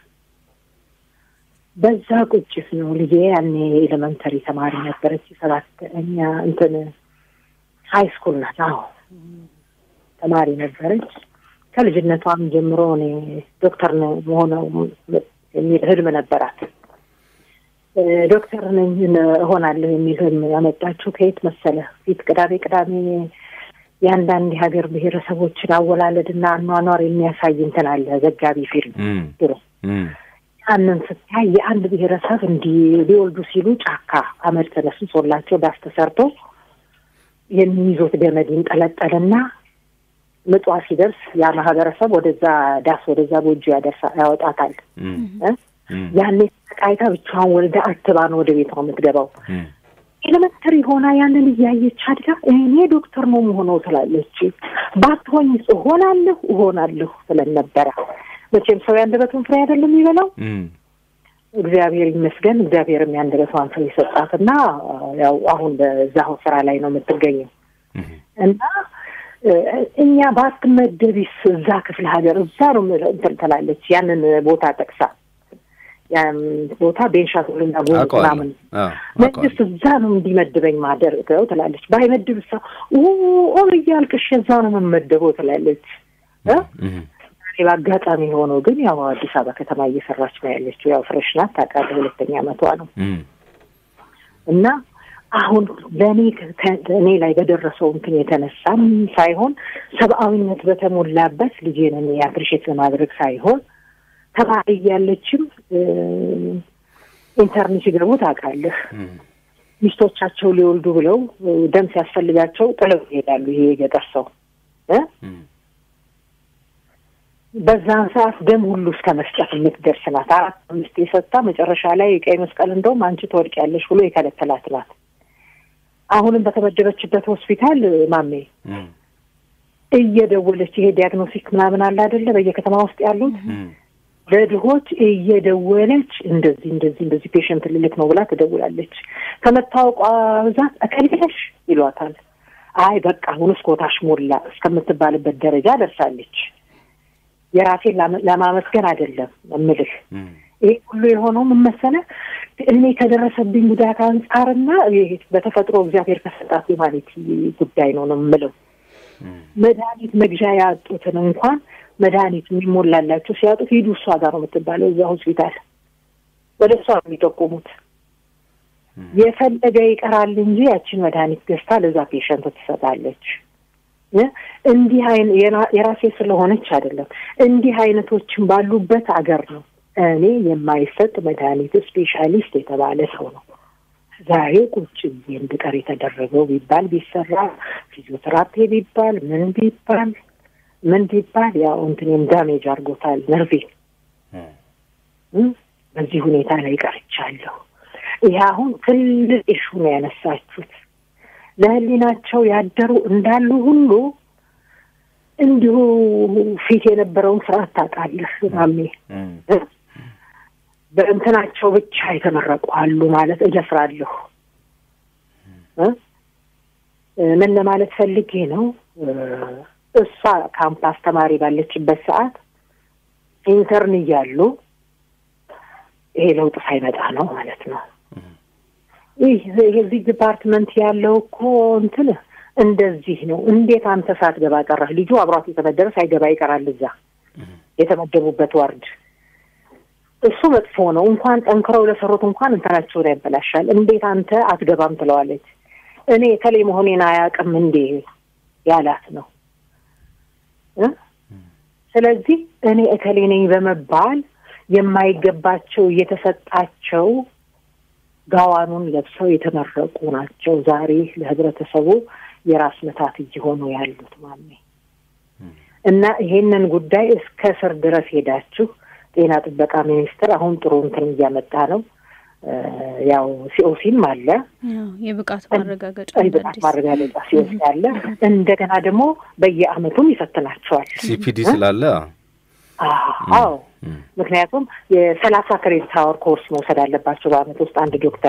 በዛ ቁጭት ነው ልጄ ያኔ ኤሌመንተሪ ተማሪ ነበረች 7ኛ እንትን ሃይ ስኩል ናት ተማሪ ነበረች ከልጅነቷም ጀምሮ እኔ ዶክተር ነው መሆነው የሚል ህልም ነበራት ዶክተር ነኝ እሆናለሁ የሚል ህልም ያመጣችው ከየት መሰለ ፊት ቅዳሜ ያንዳንድ ሀገር ብሔረሰቦችን አወላለድና አኗኗር የሚያሳይ እንትን አለ ዘጋቢ ፊልም ድሮ ያንን ስታይ የአንድ ብሔረሰብ እንዲህ ሊወልዱ ሲሉ ጫካ አመድ ተነስቶላቸው ዳስ ተሰርቶ የሚይዙት ገመድ ይንጠለጠልና ምጧ ሲደርስ ያ ማህበረሰብ ወደዛ ዳስ ወደዛ ጎጆ ያወጣታል ያኔ ተቃይታ ብቻዋን ወልዳ አትባን ወደ ቤቷ የምትገባው ኤሌመንተሪ ሆና ያንን እያየች አድጋ እኔ ዶክተር ነው መሆነው ትላለች ባትሆኝ እሆናለሁ ስለነበረ መቼም ሰው ያንደበቱን ፍሬ አይደለም የሚበላው እግዚአብሔር ይመስገን እግዚአብሔርም ያንደበቷን ፍሬ ሰጣትና ያው አሁን በዛው ስራ ላይ ነው የምትገኘው እና እኛ ባትመደብስ እዛ ክፍለ ሀገር እዛ ነው እንትላለች ያንን ቦታ ጠቅሳ ያን ቦታ ቤንሻንጉልና ጎንደር መንግስት እዛ ነው እንዲመድበኝ ማደርገው ትላለች ባይመድብስ ኦሪጂናልክሽ እዛ ነው የምመደበው ትላለች ባጋጣሚ ሆኖ ግን ያው አዲስ አበባ ከተማ እየሰራች ነው ያለችው ያው ፍሬሽ ናት ታውቃለህ ሁለተኛ ዓመቷ ነው እና አሁን ለኔ ላይ በደረሰው እንትን የተነሳም ሳይሆን ሰብአዊነት በተሞላበት ልጄን ያፕሪሼት ለማድረግ ሳይሆን ተባይ ያለችም ኢንተርኔት ሲገቡ ታውቃለህ ሚስቶቻቸው ሊወልዱ ብለው ደም ሲያስፈልጋቸው ጥለው ይሄዳሉ። ይሄ የገጠር ሰው በዛን ሰዓት ደም ሁሉ እስከ መስጠት የምትደርስ ናት። 4-5 የሰጣ መጨረሻ ላይ ቀይ መስቀል እንደውም አንቺ ትወድቂያለሽ ብሎ የከለከላት ናት። አሁንም በተመደበችበት ሆስፒታል ማሜ እየደወለች ይሄ ዲያግኖስቲክ ምናምን አለ አይደለ በየከተማ ውስጥ ያሉት ለድሆች እየደወለች እንደዚህ ፔሸንት ልልክ ነው ብላ ትደውላለች። ከመታወቋ ብዛት አከለሽ ይሏታል። አይ በቃ አሁንስ ኮታሽ ሞላ እስከምትባልበት ደረጃ ደርሳለች። የራሴን ለማመስገን አይደለም እምልህ ይሄ ሁሉ የሆነው ምን መሰለህ እኔ ከደረሰብኝ ጉዳት አንፃርና በተፈጥሮ እግዚአብሔር ከሰጣት የማለት ጉዳይ ነው የምለው። መድኃኒት መግዣ ያጡትን እንኳን መድኃኒት የሚሞላላቸው ሲያጡት ሂዱ እሷ ጋር ነው የምትባለው። እዛ ሆስፒታል ወደ እሷ ነው የሚጠቁሙት። የፈለገ ይቀራል እንጂ ያችን መድኃኒት ገዝታ ለዛ ፔሸንት ትሰጣለች። እንዲህ የራሴ ስለሆነች አይደለም እንዲህ አይነቶችን ባሉበት አገር ነው እኔ የማይሰጥ መድኃኒት ስፔሻሊስት የተባለ ሰው ነው ዛሬ ቁጭ እንድቀር የተደረገው ቢባል ቢሰራ ፊዚዮቴራፒ ቢባል ምን ቢባል ያው እንትንም ዳሜጅ አድርጎታል ነርቬ በዚህ ሁኔታ ላይ ቀርቻለሁ። ይሄ አሁን ትልቅ ኢሹ ነው ያነሳችሁት። ለህሊናቸው ያደሩ እንዳሉ ሁሉ እንዲሁ ፊት የነበረውን ስርዓት ታውቃለህ ማሜ በእንትናቸው ብቻ የተመረቁ አሉ ማለት እደፍራለሁ። ምን ለማለት ፈልጌ ነው እሷ ካምፓስ ተማሪ ባለችበት ሰዓት ኢንተርን እያሉ ይሄ ለውጥ ሳይመጣ ነው ማለት ነው። ይሄ ዲፓርትመንት ያለው እኮ እንትን እንደዚህ ነው። እንዴት አንተ ሳትገባ ቀረህ? ልጁ አብሯት የተመደበ ሳይገባ ይቀራል እዛ የተመደቡበት ዋርድ። እሱ መጥፎ ነው። እንኳን ጠንክረው ለሰሩት እንኳን እንትናቸውን ያበላሻል። እንዴት አንተ አትገባም ትለዋለች። እኔ ከሌ መሆኔን አያውቅም እንዴ ያላት ነው። ስለዚህ እኔ እከሌ ነኝ በመባል የማይገባቸው እየተሰጣቸው ጋዋኑን ለብሰው የተመረቁ ናቸው ዛሬ ለህብረተሰቡ የራስ መታት እየሆኑ ያሉት ማሜ። እና ይሄንን ጉዳይ እስከ ስር ድረስ ሄዳችሁ ጤና ጥበቃ ሚኒስቴር አሁን ጥሩ እንትን እያመጣ ነው። ያው ሲኦሲም አለ የብቃት ማረጋገጫ ሲኦሲ አለ። እንደገና ደግሞ በየአመቱም ይፈትናቸዋል ሲፒዲ ስላለ አዎ ምክንያቱም የ30 ክሬዲት አወር ኮርስ መውሰድ አለባቸው በአመት ውስጥ አንድ ዶክተር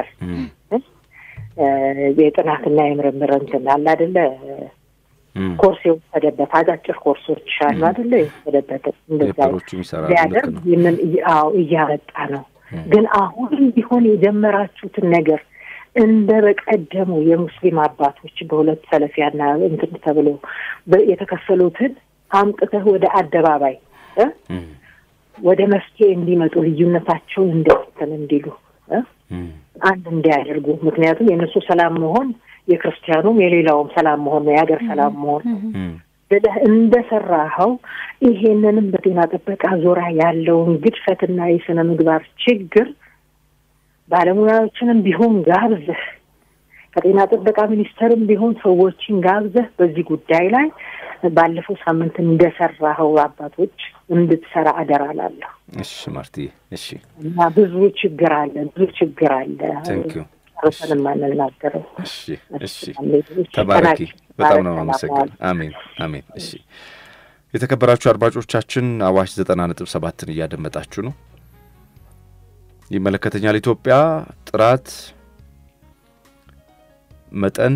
የጥናትና የምርምር እንትን አለ አይደለ ኮርስ የወሰደበት አጫጭር ኮርሶች አሉ አይደለ የወሰደበት እንደዛው ያደርግ እያመጣ ነው። ግን አሁንም ቢሆን የጀመራችሁትን ነገር እንደ በቀደሙ የሙስሊም አባቶች በሁለት ሰለፊያና እንትን ተብሎ የተከፈሉትን አምጥተህ ወደ አደባባይ ወደ መፍትሄ እንዲመጡ ልዩነታቸውን እንዲሉ አንድ እንዲያደርጉ። ምክንያቱም የነሱ ሰላም መሆን የክርስቲያኑም የሌላውም ሰላም መሆን ነው የሀገር ሰላም መሆን እንደሰራኸው ይሄንንም በጤና ጥበቃ ዙሪያ ያለውን ግድፈትና የስነ ምግባር ችግር ባለሙያዎችንም ቢሆን ጋብዘህ ከጤና ጥበቃ ሚኒስቴርም ቢሆን ሰዎችን ጋብዘህ በዚህ ጉዳይ ላይ ባለፈው ሳምንት እንደሰራኸው አባቶች እንድትሰራ አደራላለሁ። እሺ ማርቲ እሺ። እና ብዙ ችግር አለ ታንክ ዩ ራስን ማንናገረው እሺ ተባረኪ በጣም ነው አመሰግናለሁ። አሜን እሺ። የተከበራችሁ አድማጮቻችን አዋሽ 90.7ን እያደመጣችሁ ነው። ይመለከተኛል ኢትዮጵያ ጥራት መጠን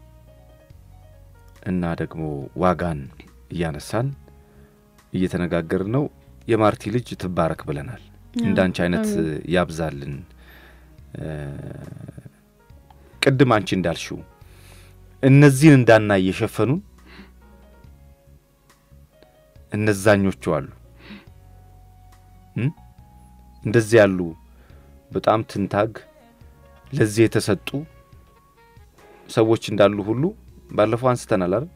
እና ደግሞ ዋጋን እያነሳን እየተነጋገርን ነው። የማርቲ ልጅ ትባረክ ብለናል። እንዳንቺ አይነት ያብዛልን። ቅድም አንቺ እንዳልሽው እነዚህን እንዳና እየሸፈኑ እነዛኞቹ አሉ እንደዚህ ያሉ በጣም ትንታግ ለዚህ የተሰጡ ሰዎች እንዳሉ ሁሉ ባለፈው አንስተናል አይደል?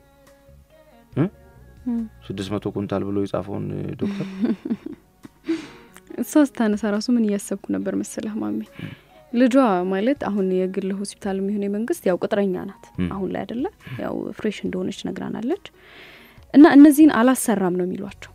600 ኩንታል ብሎ ይጻፈውን ዶክተር ሶስት አነሳ ራሱ ምን ያሰብኩ ነበር መሰለህ ማሚ ልጇ ማለት አሁን የግል ሆስፒታል የሚሆን የመንግስት ያው ቅጥረኛ ናት አሁን ላይ አይደለ ያው ፍሬሽ እንደሆነች ነግራናለች እና እነዚህን አላሰራም ነው የሚሏቸው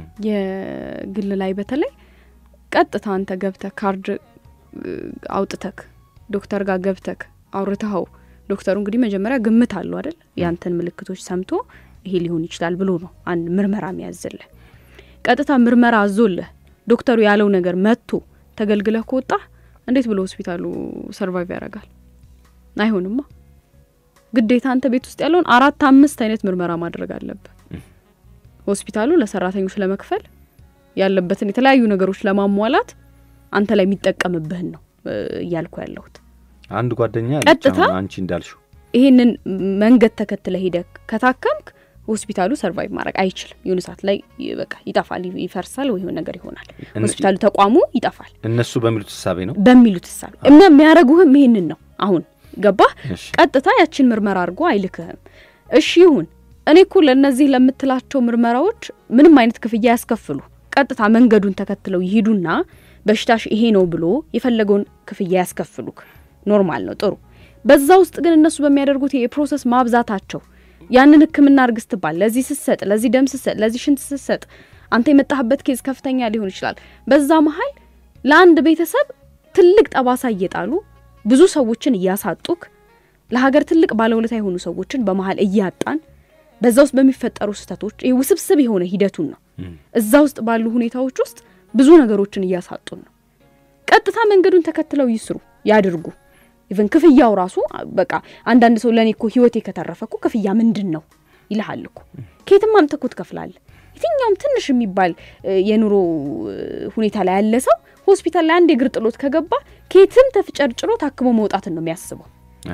የግል ላይ በተለይ ቀጥታ አንተ ገብተህ ካርድ አውጥተክ ዶክተር ጋር ገብተክ አውርተው ዶክተሩ እንግዲህ መጀመሪያ ግምት አለው አይደል ያንተን ምልክቶች ሰምቶ ይሄ ሊሆን ይችላል ብሎ ነው አንድ ምርመራ የሚያዝልህ ቀጥታ ምርመራ አዞልህ ዶክተሩ ያለው ነገር መጥቶ ተገልግለህ ከወጣ እንዴት ብሎ ሆስፒታሉ ሰርቫይቭ ያደርጋል አይሆንማ ግዴታ አንተ ቤት ውስጥ ያለውን 4-5 አይነት ምርመራ ማድረግ አለበት ሆስፒታሉ ለሰራተኞች ለመክፈል ያለበትን የተለያዩ ነገሮች ለማሟላት አንተ ላይ የሚጠቀምብህን ነው ያልኩ ያለሁት አንድ ጓደኛ አንቺ እንዳልሽው ይሄንን መንገድ ተከትለ ሄደክ ከታከምክ ሆስፒታሉ ሰርቫይቭ ማድረግ አይችልም የሆነ ሰዓት ላይ በቃ ይጣፋል ይፈርሳል ወይ የሆነ ነገር ይሆናል ሆስፒታሉ ተቋሙ ይጣፋል እነሱ በሚሉት ሐሳብ ነው እና የሚያረጉህም ይሄንን ነው አሁን ገባ ቀጥታ ያችን ምርመራ አድርጎ አይልክህም እሺ ይሁን እኔ እኮ ለነዚህ ለምትላቸው ምርመራዎች ምንም አይነት ክፍያ ያስከፍሉ ቀጥታ መንገዱን ተከትለው ይሄዱና በሽታሽ ይሄ ነው ብሎ የፈለገውን ክፍያ ያስከፍሉክ ኖርማል ነው ጥሩ በዛ ውስጥ ግን እነሱ በሚያደርጉት የፕሮሰስ ማብዛታቸው ያንን ህክምና አርግስትባል ለዚህ ስሰጥ ለዚህ ደም ስሰጥ ለዚህ ሽንት ስሰጥ አንተ የመጣህበት ኬዝ ከፍተኛ ሊሆን ይችላል በዛ መሃል ለአንድ ቤተሰብ ትልቅ ጠባሳ እየጣሉ ብዙ ሰዎችን ያሳጡክ ለሀገር ትልቅ ባለውለታ የሆኑ ሰዎችን በመሃል እያጣን በዛ ውስጥ በሚፈጠሩ ስተቶች ውስብስብ የሆነ ሂደቱን ነው እዛ ውስጥ ባሉ ሁኔታዎች ውስጥ ብዙ ነገሮችን ያሳጡን ነው ቀጥታ መንገዱን ተከትለው ይስሩ ያድርጉ ኢቭን ክፍያው ራሱ በቃ አንዳንድ ሰው ለኔኮ ህይወቴ ከተረፈኩ ክፍያ ምንድነው ይልሃልኩ ከየትም አምጥተኩ ትከፍላል የትኛውም ትንሽ የሚባል የኑሮ ሁኔታ ላይ ያለ ሰው ሆስፒታል ላይ አንድ እግር ጥሎት ከገባ ከየትም ተፍጨርጭሮ ታክሞ መውጣት ነው የሚያስበው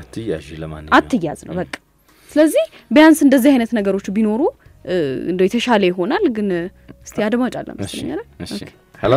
አትያዝ ነው በቃ ስለዚህ ቢያንስ እንደዚህ አይነት ነገሮች ቢኖሩ እንደው የተሻለ ይሆናል ግን እስቲ አድማጭ አለ መሰለኝ አይደል እሺ ሄሎ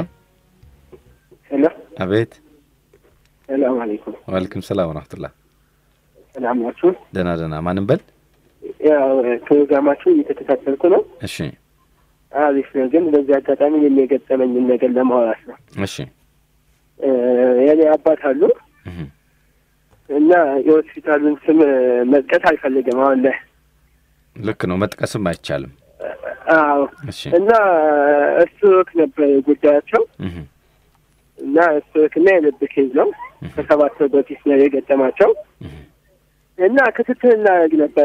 አቤት ሰላም አለይኩም ወአለይኩም ሰላም ወራህመቱላህ ሰላም ናችሁ ደና ማንም በል ያው ፕሮግራማችሁ እየተከታተልኩ ነው እሺ አሪፍ ነው ግን በዚህ አጋጣሚ የሚገጠመኝ ነገር ለማውራት ነው እሺ የኔ አባት አሉ እና የሆስፒታሉን ስም መጥቀስ አልፈልግም አሁን ላይ ልክ ነው መጥቀስም አይቻልም አዎ እና እሱ ነበር ጉዳያቸው እና እሱ ከነልብ ኬዝ ነው ከሰባት በፊት ነው የገጠማቸው እና ክትትል እናደርግ ነበር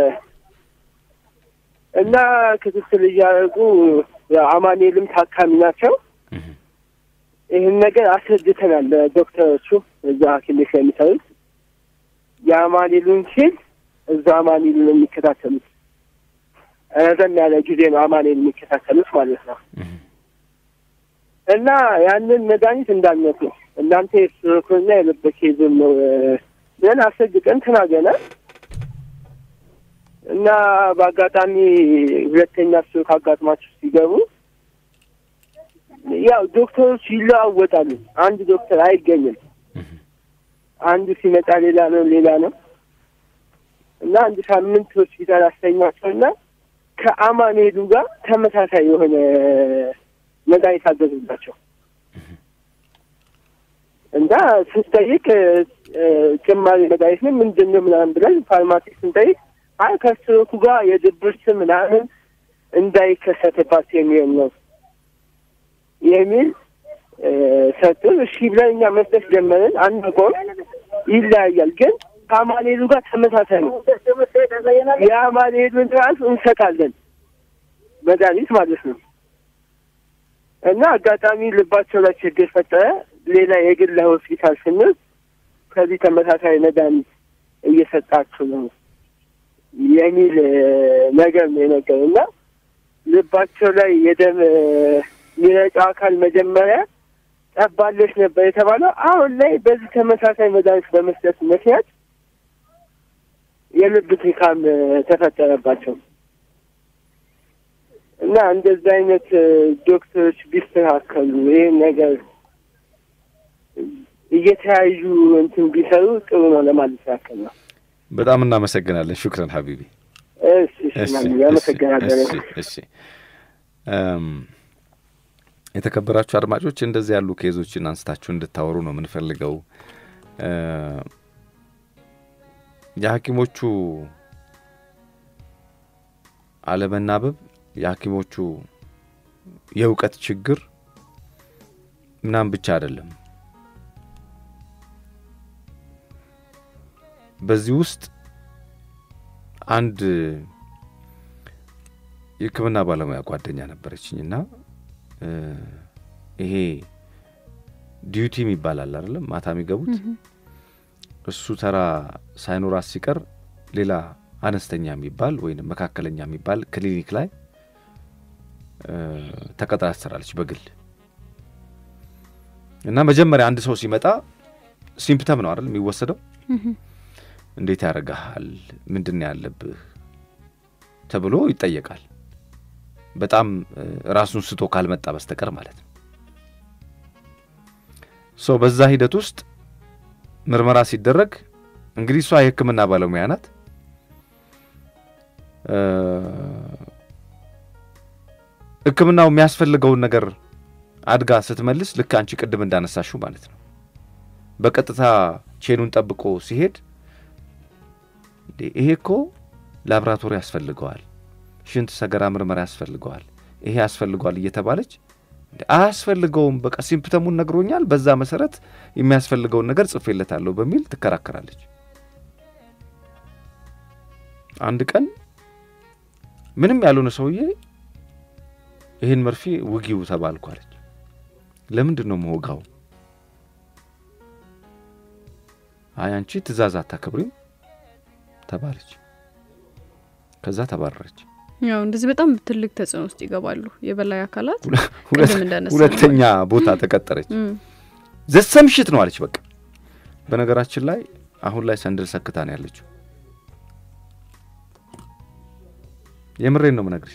እና ክትትል እያደረጉ አማኑኤልም ታካሚ ናቸው ይሄን ነገር አስረድተናል ዶክተሮቹ እዛ ክሊኒክ የሚሰሩት የአማኑኤልን ኬዝ እዛ አማኑኤልን የሚከታተሉት ረዘም ያለ ጊዜ ነው አማኑኤል የሚከታተሉት ማለት ነው እና ያንን መድኃኒት እንዳልነቱ እናንተ የስኮና የልብ ኬዝ ነው ለን አስረድተን ተናገናል እና በአጋጣሚ ሁለተኛ ሰው ካጋጥማችሁ ሲገቡ ያው ዶክተሮች ይለዋወጣሉ አንድ ዶክተር አይገኝም አንዱ ሲመጣ ሌላ ነው እና አንድ ሳምንት ሆስፒታል አስተኛቸውና ከአማኑኤል ጋር ተመሳሳይ የሆነ መድኃኒት አዘዙላቸው እና ስንጠይቅ ጭማሪ መድኃኒት ነው ምንድነው ምናምን ብለን ፋርማሲስት ስንጠይቅ አይ ከስሮኩ ጋር የድብርት ምናምን እንዳይከሰትባት የሚል ነው የሚል ሰጡን እሺ ብለን እኛ መስጠት ጀመርን አንቆም ይለያያል ግን ከአማኑኤል ጋር ተመሳሳይ ነው የአማኑኤልን ራሱ እንሰጣለን መድኃኒት ማለት ነው እና አጋጣሚ ልባቸው ላይ ችግር ፈጠረ ሌላ የግል ሆስፒታል ስንል ከዚህ ተመሳሳይ መድኃኒት እየሰጣችሁ ነው የሚል ነገር ነው የነገሩና ልባቸው ላይ የደም የሚረጫው አካል መጀመሪያ ጠባለች ነበር የተባለው አሁን ላይ በዚህ ተመሳሳይ መድኃኒት በመስጠት ምክንያት የልብ ድካም ተፈጠረባቸው እና እንደዚህ አይነት ዶክተሮች ቢስተካከሉ ይሄን ነገር እየተያዩ እንትን ቢሰሩ ጥሩ ነው ለማለት ያክል ነው በጣም እናመሰግናለን ሹክራን ሐቢቢ እሺ ያመሰግናለሁ እሺ የተከበራችሁ አድማጮች እንደዚህ ያሉ ኬዞችን አንስታችሁ እንድታወሩ ነው የምንፈልገው የሐኪሞቹ አለመናበብ የሐኪሞቹ የእውቀት ችግር ምናም ብቻ አይደለም በዚህ ውስጥ አንድ የሕክምና ባለሙያ ጓደኛ ነበረችኝና ይሄ ዲዩቲ የሚባላል አይደለም ማታ የሚገቡት እሱ ተራ ሳይኖራት ሲቀር ሌላ አነስተኛ የሚባል ወይንም መካከለኛ የሚባል ክሊኒክ ላይ ተቀጥራ ትሰራለች በግል እና መጀመሪያ አንድ ሰው ሲመጣ ሲምፕተም ነው አይደል የሚወሰደው እንዴት ያረጋሃል ምንድነው ያለብህ ተብሎ ይጠየቃል በጣም ራሱን ስቶ ካልመጣ በስተቀር ማለት ነው በዛ ሂደት ውስጥ ምርመራ ሲደረግ እንግዲህ እሷ የሕክምና ባለሙያ ናት ሕክምናው የሚያስፈልገውን ነገር አድጋ ስትመልስ ልክ አንቺ ቅድም እንዳነሳሽው ማለት ነው በቀጥታ ቼኑን ጠብቆ ሲሄድ ይሄ እኮ ላብራቶሪ ያስፈልገዋል ሽንት ሰገራ ምርመራ ያስፈልገዋል ይሄ ያስፈልገዋል እየተባለች አያስፈልገውም በቃ ሲምፕተሙን ነግሮኛል በዛ መሰረት የሚያስፈልገውን ነገር ጽፌለታለሁ በሚል ትከራከራለች አንድ ቀን ምንም ያልሆነ ሰውዬ ይሄን መርፌ ውጊው ተባልኳለች ለምንድን ነው መወጋው አይ አንቺ ትእዛዝ አታከብሪም ተባለች ከዛ ተባረረች ያው እንደዚህ በጣም ትልቅ ተጽዕኖ ውስጥ ይገባሉ የበላይ አካላት ሁለተኛ ቦታ ተቀጠረች ዘሰምሽት ነው አለች በቃ በነገራችን ላይ አሁን ላይ ሰንደል ሰክታ ነው ያለችው የምሬን ነው መነግርሽ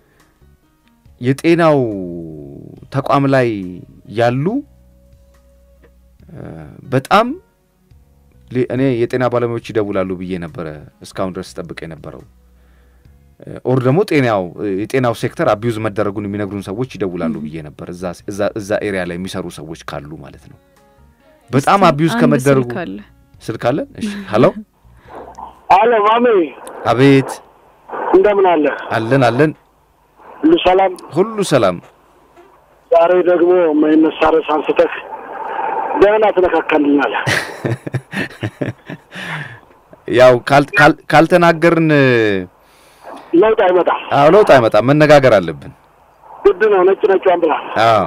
የጤናው ተቋም ላይ ያሉ በጣም እኔ የጤና ባለሙያዎች ይደውላሉ ብዬ ነበር እስካሁን ድረስ ተጠብቀ የነበረው ኦር ደግሞ የጤናው ሴክተር አቢዩዝ መደረጉን የሚነግሩን ሰዎች ይደውላሉ ብዬ ነበር እዛ ኤሪያ ላይ የሚሰሩ ሰዎች ካሉ ማለት ነው በጣም አቢዩዝ ከመደረጉ ስልክ አለ እሺ ሃሎ አሎ ማሜ አቤት እንደምን አለ አለን ሁሉ ሰላም ዛሬ ደግሞ ማይነሳረስ አንስተህ ደህና ተነካከልኛል ያው ካልተናገርን ለውጥ አይመጣም ለውጥ አይመጣም መነጋገር አለብን ግድ ነው ነጭዋን ብላ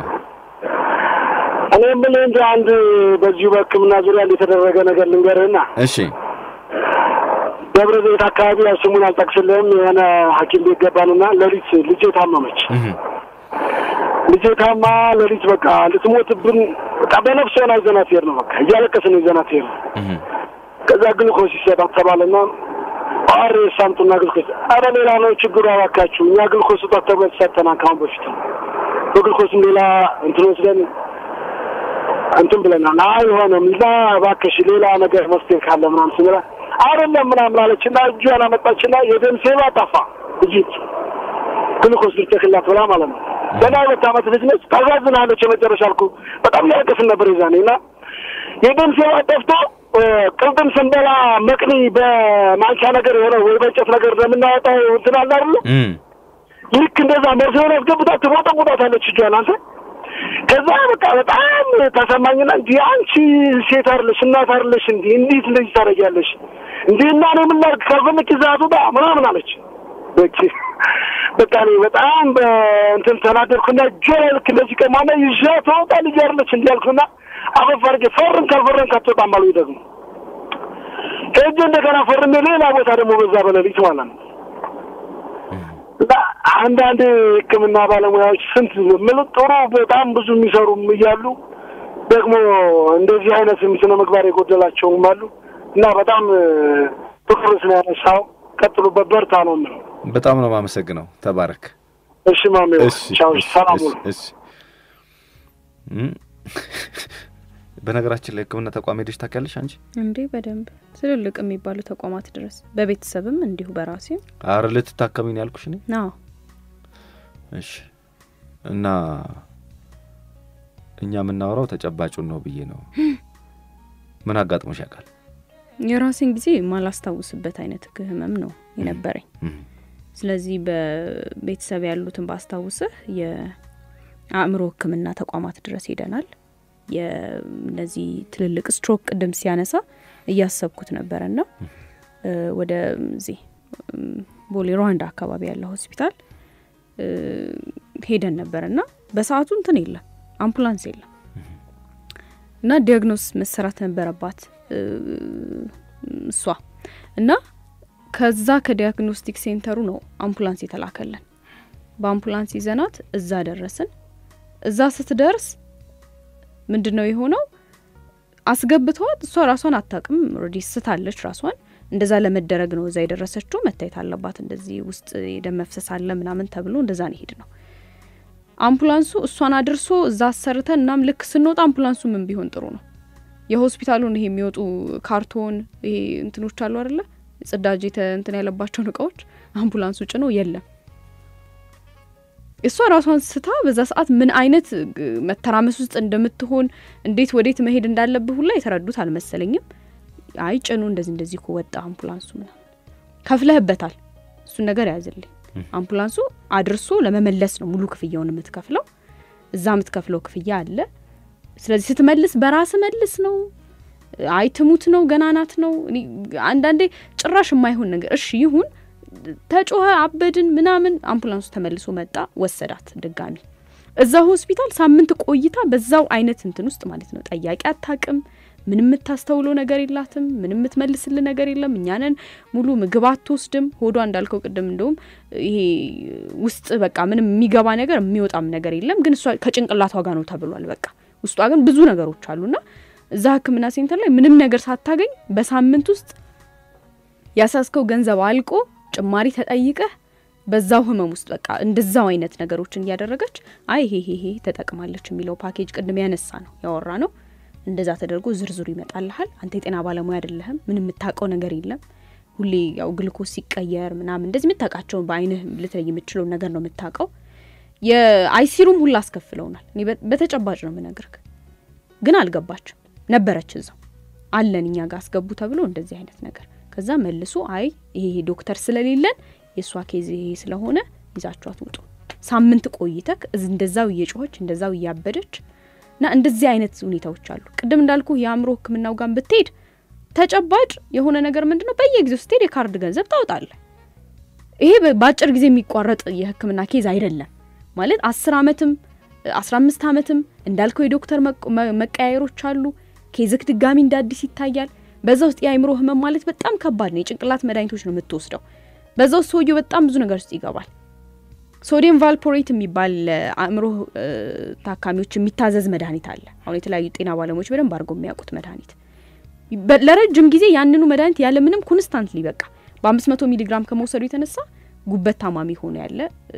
እኔ ምን እንደ አንድ በዚሁ በሕክምና ዙሪያ የተደረገ ነገር ልንገርህና እሺ ደብረ ዘይት አካባቢ ስሙን አልጠቅስልህም የሆነ ሐኪም ቤት ገባንና ለሊት ልጄ ታመመች ልጄ ታማ ለሊት በቃ ልትሞትብን በቃ በነፍስ ሆና ይዘናት ሄድ ነው በቃ እያለቀስን ይዘናት ሄድ ከዛ ግሉኮስ ይሰጣት ተባለና አሬ ሳምጡና ግሉኮስ አረ ሌላ ነው ችግሩ አዋካችሁ እኛ ግሉኮስ ሰጣት ተብሎ ተሰጠና ካሁን በፊት በግሉኮስ ሌላ እንትን ወስደን እንትን ብለናል አይሆንም ላ ባከሽ ሌላ ነገር መስጠት ካለ ምናምን ስንላ አይደለም ምናምን አለችና እጇን አመጣችና የደም ሴባ ጠፋ እጂ ግሉኮስ ልትከላት ብላ ማለት ነው ገና ወጣማት ልጅ ነች ታዛዝናለች የመጨረሻልኩ በጣም ያለቀስን ነበር ይዛኔና የደም ሴባ ጠፍቶ ቅልጥም ስንበላ መቅኒ በማንኪያ ነገር የሆነ ወይ በእንጨት ነገር እንደምናወጣው እንትን አለ አይደል ልክ እንደዛ መርፌውን አስገብታ ትቦጣቦጣለች እጇን አንተ ከዛ በቃ በጣም ተሰማኝና እንዴ አንቺ ሴት አይደለሽ እናት አይደለሽ እንዴ እንዴት እንደዚህ ታረጋለሽ እንዴና ነው ምን ላድርግ ከፈለክ ይዛቱ ዳ ምናምን አለች በቃ ነው በጣም እንትን ተናደርኩና ጀልክ እንደዚህ ከማና ይዣት ወጣ ልጅ አይደለች እንዴ አልኩና አፈፈርገ ፈርን ካልፈረን ካተጣም አሉ ይደግሙ ከእጄ እንደገና ፈርሜ ሌላ ቦታ ደግሞ በዛ በለሊት ማለት ነው አንዳንድ ሕክምና ባለሙያዎች ስንት ምን ጥሩ በጣም ብዙ የሚሰሩም ይያሉ ደግሞ እንደዚህ አይነት ስነ ምግባር የጎደላቸውም አሉ እና በጣም ትኩረት ነው ያነሳው ቀጥሉበት በርታ ነው ማለት በጣም ነው ማመሰግነው ተባረክ እሺ ማሜ ቻው ሰላም እሺ በነገራችን ላይ ሕክምና ተቋም ሄደሽ ታውቂያለሽ አንቺ እንዴ በደንብ ትልልቅ የሚባሉ ተቋማት ድረስ በቤተሰብም እንዲሁ በራሴም አረ ልትታከሚኝ ያልኩሽ ነኝ አዎ እሺ እና እኛ የምናወራው ተጨባጩን ነው ብዬ ነው ምን አጋጥሞሽ ያውቃል? የራሴን ጊዜ ማላስታውስበት አይነት ህመም ነው የነበረኝ። ስለዚህ በቤተሰብ ያሉትን ባስታውስህ የአእምሮ ህክምና ተቋማት ድረስ ሄደናል። የነዚህ ትልልቅ ስትሮክ ቅድም ሲያነሳ እያሰብኩት ነበርና ወደ እዚህ ቦሌ ሩዋንዳ አካባቢ ያለው ሆስፒታል ሄደን ነበርና በሰዓቱ እንትን የለም አምቡላንስ የለም እና ዲያግኖስ መሰራት ነበረባት እሷ እና ከዛ ከዲያግኖስቲክ ሴንተሩ ነው አምቡላንስ የተላከለን። በአምቡላንስ ይዘናት እዛ ደረስን። እዛ ስትደርስ ምንድነው የሆነው? አስገብቷት እሷ ራሷን አታቅም ኦሬዲ ስታለች ራሷን እንደዛ ለመደረግ ነው እዛ የደረሰችው። መታየት አለባት እንደዚህ ውስጥ የደም መፍሰስ አለ ምናምን ተብሎ እንደዛ ነው ሄድ ነው አምቡላንሱ እሷን አድርሶ እዛ አሰርተን እናም ልክ ስንወጣ አምቡላንሱ ምን ቢሆን ጥሩ ነው የሆስፒታሉን ይሄ የሚወጡ ካርቶን ይሄ እንትኖች አሉ አይደለ ጽዳጅ እንትን ያለባቸው እቃዎች አምቡላንሱ ጭኖ የለም። እሷ ራሷን ስታ በዛ ሰዓት ምን አይነት መተራመስ ውስጥ እንደምትሆን እንዴት ወዴት መሄድ እንዳለብህ ሁላ የተረዱት አልመሰለኝም። አይ ጭኑ እንደዚህ ወጣ አምቡላንሱ ምናምን ከፍለህበታል እሱ ነገር ያዝልኝ። አምቡላንሱ አድርሶ ለመመለስ ነው ሙሉ ክፍያውን የምትከፍለው። እዛ የምትከፍለው ክፍያ አለ። ስለዚህ ስትመልስ በራስ መልስ ነው አይ ትሙት ነው ገናናት ነው። አንዳንዴ ጭራሽ የማይሆን ነገር እሺ ይሁን ተጮኸ አበድን ምናምን አምቡላንሱ ተመልሶ መጣ ወሰዳት ድጋሚ እዛ ሆስፒታል ሳምንት ቆይታ በዛው አይነት እንትን ውስጥ ማለት ነው። ጠያቂ አታቅም ምንም የምታስተውለው ነገር የላትም ምንም የምትመልስልን ነገር የለም። እኛንን ሙሉ ምግብ አትወስድም ሆዷ እንዳልከው ቅድም እንደውም ይሄ ውስጥ በቃ ምንም የሚገባ ነገር የሚወጣም ነገር የለም። ግን እሷ ከጭንቅላቷ ጋር ነው ተብሏል። በቃ ውስጧ ግን ብዙ ነገሮች አሉና እዛ ህክምና ሴንተር ላይ ምንም ነገር ሳታገኝ በሳምንት ውስጥ ያሳስከው ገንዘብ አልቆ ጭማሪ ተጠይቀህ በዛው ህመም ውስጥ በቃ እንደዛው አይነት ነገሮችን ያደረገች አይ ይሄ ተጠቅማለች የሚለው ፓኬጅ ቅድም ያነሳ ነው ያወራ ነው እንደዛ ተደርጎ ዝርዝሩ ይመጣልሃል። አንተ የጤና ባለሙያ አይደለህም ምንም የምታውቀው ነገር የለም። ሁሌ ያው ግሉኮስ ሲቀየር ምናምን እንደዚህ የምታውቃቸው በአይንህ ልትለይ የምትችለው ነገር ነው የምታውቀው። የአይሲሩም ሁላ አስከፍለውናል። እኔ በተጨባጭ ነው የምነግርህ። ግን አልገባችም ነበረች እዛው አለን እኛ ጋር አስገቡ ተብሎ እንደዚህ አይነት ነገር ከዛ መልሶ አይ ይሄ ዶክተር ስለሌለን የሷ ኬዝ ይሄ ስለሆነ ይዛችኋት ውጡ። ሳምንት ቆይተክ እንደዛው እየጮኸች እንደዛው እያበደች እና እንደዚህ አይነት ሁኔታዎች አሉ። ቅድም እንዳልኩ የአእምሮ ህክምናው ጋር ብትሄድ ተጨባጭ የሆነ ነገር ምንድነው በየጊዜው ስትሄድ የካርድ ገንዘብ ታውጣለህ። ይሄ በአጭር ጊዜ የሚቋረጥ የህክምና ኬዝ አይደለም ማለት 10 አመትም 15 አመትም እንዳልከው የዶክተር መቀያየሮች አሉ። ኬዝክ ድጋሚ እንዳዲስ ይታያል። በዛው ውስጥ የአእምሮ ህመም ማለት በጣም ከባድ ነው። የጭንቅላት መድኃኒቶች ነው የምትወስደው። በዛው ሰውየው በጣም ብዙ ነገር ውስጥ ይገባል። ሶዲየም ቫልፖሬት የሚባል አእምሮ ታካሚዎች የሚታዘዝ መድኃኒት አለ። አሁን የተለያዩ ጤና ባለሙያዎች በደንብ አድርገው የሚያውቁት መድኃኒት ለረጅም ጊዜ ያንኑ መድኃኒት ያለ ምንም ኮንስታንትሊ በቃ በ500 ሚሊ ግራም ከመውሰዱ የተነሳ ጉበት ታማሚ ሆነ ያለ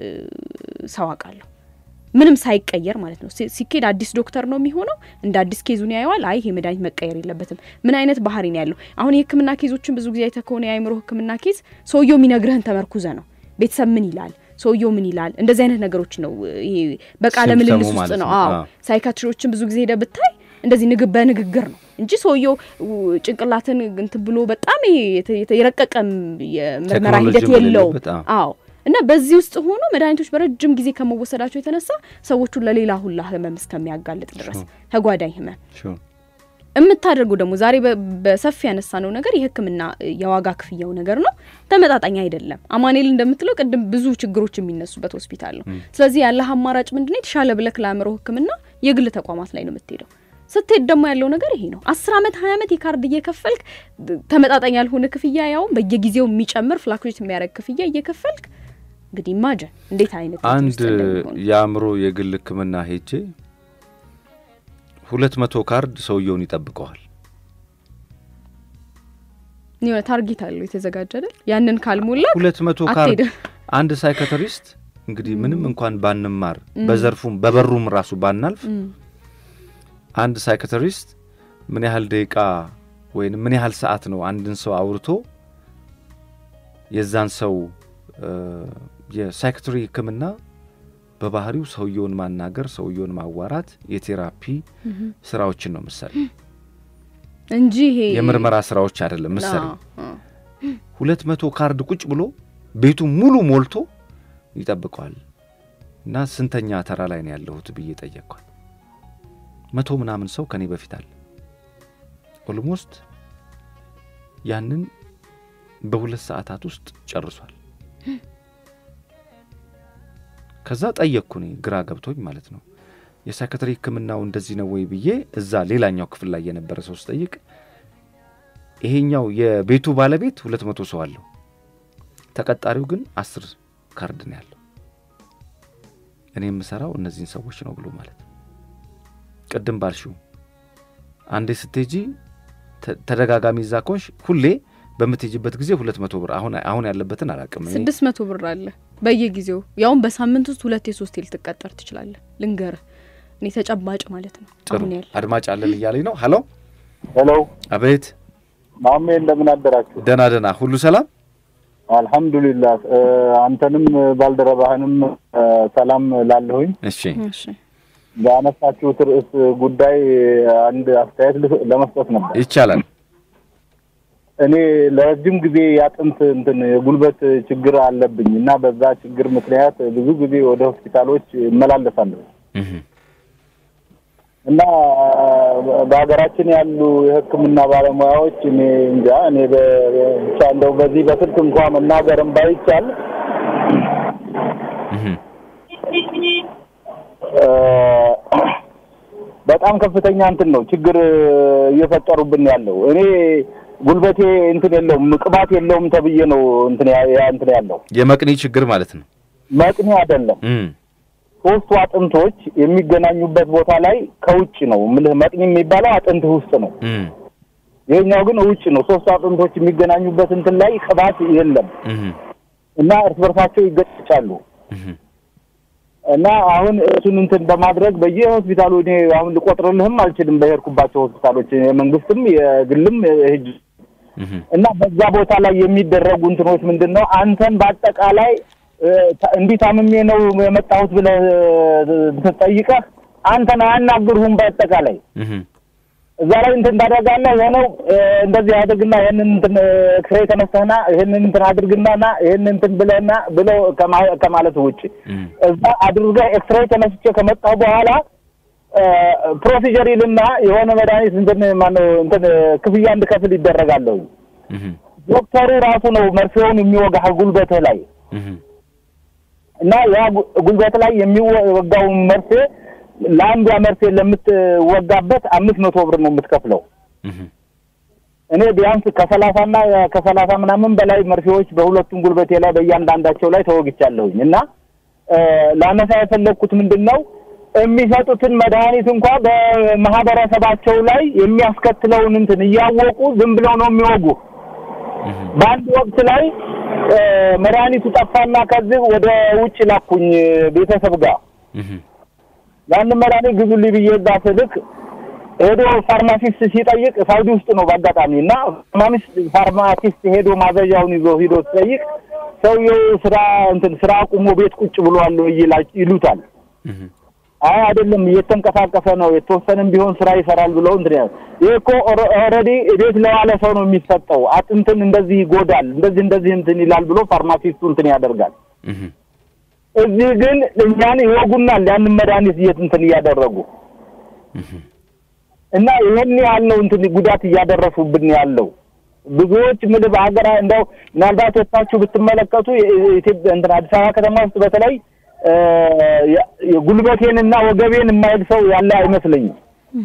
ሰው አውቃለሁ። ምንም ሳይቀየር ማለት ነው። ሲኬድ አዲስ ዶክተር ነው የሚሆነው እንደ አዲስ ኬዙን ያየዋል። አይ ይሄ መድኃኒት መቀየር የለበትም ምን አይነት ባህሪ ነው ያለው። አሁን የህክምና ኬዞችን ብዙ ጊዜ አይተከሆነ የአእምሮ ህክምና ኬዝ ሰውየው የሚነግርህን ተመርኩዘ ነው። ቤተሰብ ምን ይላል ሰውየው ምን ይላል እንደዚህ አይነት ነገሮች ነው። ይሄ በቃለ ምልልስ ውስጥ ነው። አዎ ሳይካትሪዎችን ብዙ ጊዜ ሄደ ብታይ እንደዚህ በንግግር ነው እንጂ ሰውየው ጭንቅላትን እንት ብሎ በጣም የረቀቀም የምርመራ ሂደት የለው። አዎ እና በዚህ ውስጥ ሆኖ መድኃኒቶች በረጅም ጊዜ ከመወሰዳቸው የተነሳ ሰዎቹ ለሌላ ሁላ ህመም እስከሚያጋልጥ ድረስ ተጓዳኝ ህመም እምታደርገው ደግሞ ዛሬ በሰፊ ያነሳነው ነገር የህክምና የዋጋ ክፍያው ነገር ነው። ተመጣጣኝ አይደለም። አማኑኤል እንደምትለው ቅድም ብዙ ችግሮች የሚነሱበት ሆስፒታል ነው። ስለዚህ ያለ አማራጭ ምንድነው? የተሻለ ብለክ ለአእምሮ ህክምና የግል ተቋማት ላይ ነው የምትሄደው። ስትሄድ ደግሞ ያለው ነገር ይሄ ነው። 10 አመት 20 አመት የካርድ እየከፈልክ ተመጣጣኝ ያልሆነ ክፍያ ያው በየጊዜው የሚጨምር ፍላክቹዌት የሚያደርግ ክፍያ እየከፈልክ እንግዲህ ኢማጂን እንዴት አይነት አንድ የአእምሮ የግል ህክምና ሄጄ 200 ካርድ ሰውየውን ይጠብቀዋል። ነው ታርጌት አለው የተዘጋጀ አይደል? ያንን ካልሞላ 200 ካርድ አንድ ሳይካትሪስት እንግዲህ ምንም እንኳን ባንማር በዘርፉም በበሩም ራሱ ባናልፍ አንድ ሳይካትሪስት ምን ያህል ደቂቃ ወይንም ምን ያህል ሰዓት ነው አንድን ሰው አውርቶ የዛን ሰው የሳይካትሪ ህክምና በባህሪው ሰውየውን ማናገር ሰውየውን ማዋራት የቴራፒ ስራዎችን ነው መሰለኝ። እንጂ ይሄ የምርመራ ስራዎች አይደለም መሰሪ 200 ካርድ ቁጭ ብሎ ቤቱ ሙሉ ሞልቶ ይጠብቀዋል እና ስንተኛ ተራ ላይ ነው ያለሁት ብዬ ጠየቅኳል 100 ምናምን ሰው ከኔ በፊት አለ ኦልሞስት ያንን በ2 ሰዓታት ውስጥ ጨርሷል ከዛ ጠየቅኩኝ ግራ ገብቶኝ ማለት ነው የሳይካትሪ ህክምናው እንደዚህ ነው ወይ ብዬ እዛ ሌላኛው ክፍል ላይ የነበረ ሰው ጠይቅ ይሄኛው የቤቱ ባለቤት 200 ሰው አለው ተቀጣሪው ግን 10 ካርድ ነው ያለው እኔ የምሰራው እነዚህን ሰዎች ነው ብሎ ማለት ቀደም ባልሽው አንዴ ስትጂ ተደጋጋሚ ዛኮሽ ሁሌ በመትጂበት ጊዜ 200 ብር አሁን ያለበትን አላቀም 600 ብር አለ በየጊዜው ያውን በሳምንት ውስጥ 2-3 ልትቀጠር ትችላለህ ልንገር እኔ ተጨባጭ ማለት ነው አሁን ያለ አድማጭ አለን ይያለኝ ነው ሄሎ ሄሎ አቤት ማሜ እንደምን አደራችሁ ደና ሁሉ ሰላም አልহামዱሊላህ አንተንም ባልደረባህንም ሰላም ላለሁኝ እሺ ባነሳችሁት ርዕስ ጉዳይ አንድ አስተያየት ለመስጠት ነበር ይቻላል እኔ ለረጅም ጊዜ ያጥንት የጉልበት ችግር አለብኝና በዛ ችግር ምክንያት ብዙ ጊዜ ወደ ሆስፒታሎች እመላለሳለሁ እና በአገራችን ያሉ የህክምና ባለሙያዎች እኔ ብቻ እንደው በዚህ በስልክ እንኳን መናገርም ባይቻል በጣም ከፍተኛ ነው ችግር እየፈጠሩብን ያለው እኔ ጉልበቴ የለውም ቅባት የለውም ተብዬ ነው ያለው የመቅኒ ችግር ማለት ነው መቅኒ አይደለም ሶስቱ አጥንቶች የሚገናኙበት ቦታ ላይ ከውጭ ነው መቅኒ የሚባለው አጥንት ውስጥ ነው የኛው ግን ውጭ ነው ሶስቱ አጥንቶች የሚገናኙበት ላይ ቅባት የለም እና እርስ በርሳቸው ይገጫሉ እና አሁን እሱን በማድረግ በየሆስፒታሉ እኔ አሁን ልቆጥርልህም አልችልም በሄርኩባቸው ሆስፒታሎች የመንግስትም የግልም ህጅ እና በዛ ቦታ ላይ የሚደረጉ እንትኖች ምንድነው አንተን በአጠቃላይ እንዲታምሜ ነው የመጣሁት ብለ ተጠይቀህ አንተን አያናግሩህም በአጠቃላይ እዛ ላይ እንዳደረጋለህ የሆነው እንደዚህ አድርግና ይሄንን ክሬ ተነስተህና ይሄንን አድርግናና ይሄንን ብለና ብለው ከማለት ውጪ እዛ አድርገህ ኤክስሬይ ተነስቼ ከመጣሁ በኋላ ፕሮሲጀሪልና የሆነ መድኃኒት ማነው ክፍያ እንድከፍል ይደረጋል ዶክተሩ ራሱ ነው መርፌውን የሚወጋህ ጉልበት ላይ እና ያ ጉልበት ላይ የሚወጋው መርፌ ለአንዱ መርፌ ለምትወጋበት 500 ብር ነው የምትከፍለው እኔ ቢያንስ ከ30 እና ከ30 ምናምን በላይ መርፌዎች በሁለቱም ጉልበቴ ላይ በእያንዳንዳቸው ላይ ተወግቻለሁኝ እና ላነሳ የፈለኩት ምንድነው የሚሰጡትን መድኃኒት እንኳን በማህበረሰባቸው ላይ የሚያስከትለውን እያወቁ ዝም ብለው ነው የሚወጉ በአንድ ወቅት ላይ መድኃኒቱ ጠፋና ከዚህ ወደ ውጭ ላኩኝ ቤተሰብ ጋር ያን መድኃኒት ግዙልኝ ብዬ ዳስልክ ሄዶ ፋርማሲስት ሲጠይቅ ሳውዲ ውስጥ ነው ባጋጣሚና ፋርማሲስት ሄዶ ማዘዣውን ይዞ ሄዶ ሲጠይቅ ሰውየው ስራ አቁሞ ቤት ቁጭ ብሏል ይሉታል አይደለም እየተንቀሳቀሰ ነው የተወሰነም ቢሆን ስራ ይሰራል ብለው ይሄኮ ኦሬዲ ቤት ለዋለ ሰው ነው የሚሰጠው አጥንትን እንደዚህ ይጎዳል እንደዚህ ይላል ብሎ ፋርማሲስቱ ያደርጋል እዚህ ግን እኛን ይወጉናል ያን መድኃኒት እያደረጉ እና ይሄን ያለው ጉዳት እያደረሱብን ያለው ብዙዎች ምልብ ሀገራ እንደው ምናልባት ወጣችሁ ብትመለከቱ ኢትዮጵያ አዲስ አበባ ከተማ ውስጥ በተለይ የጉልበቴንና ወገቤን የማይልሰው ያለ አይመስልኝም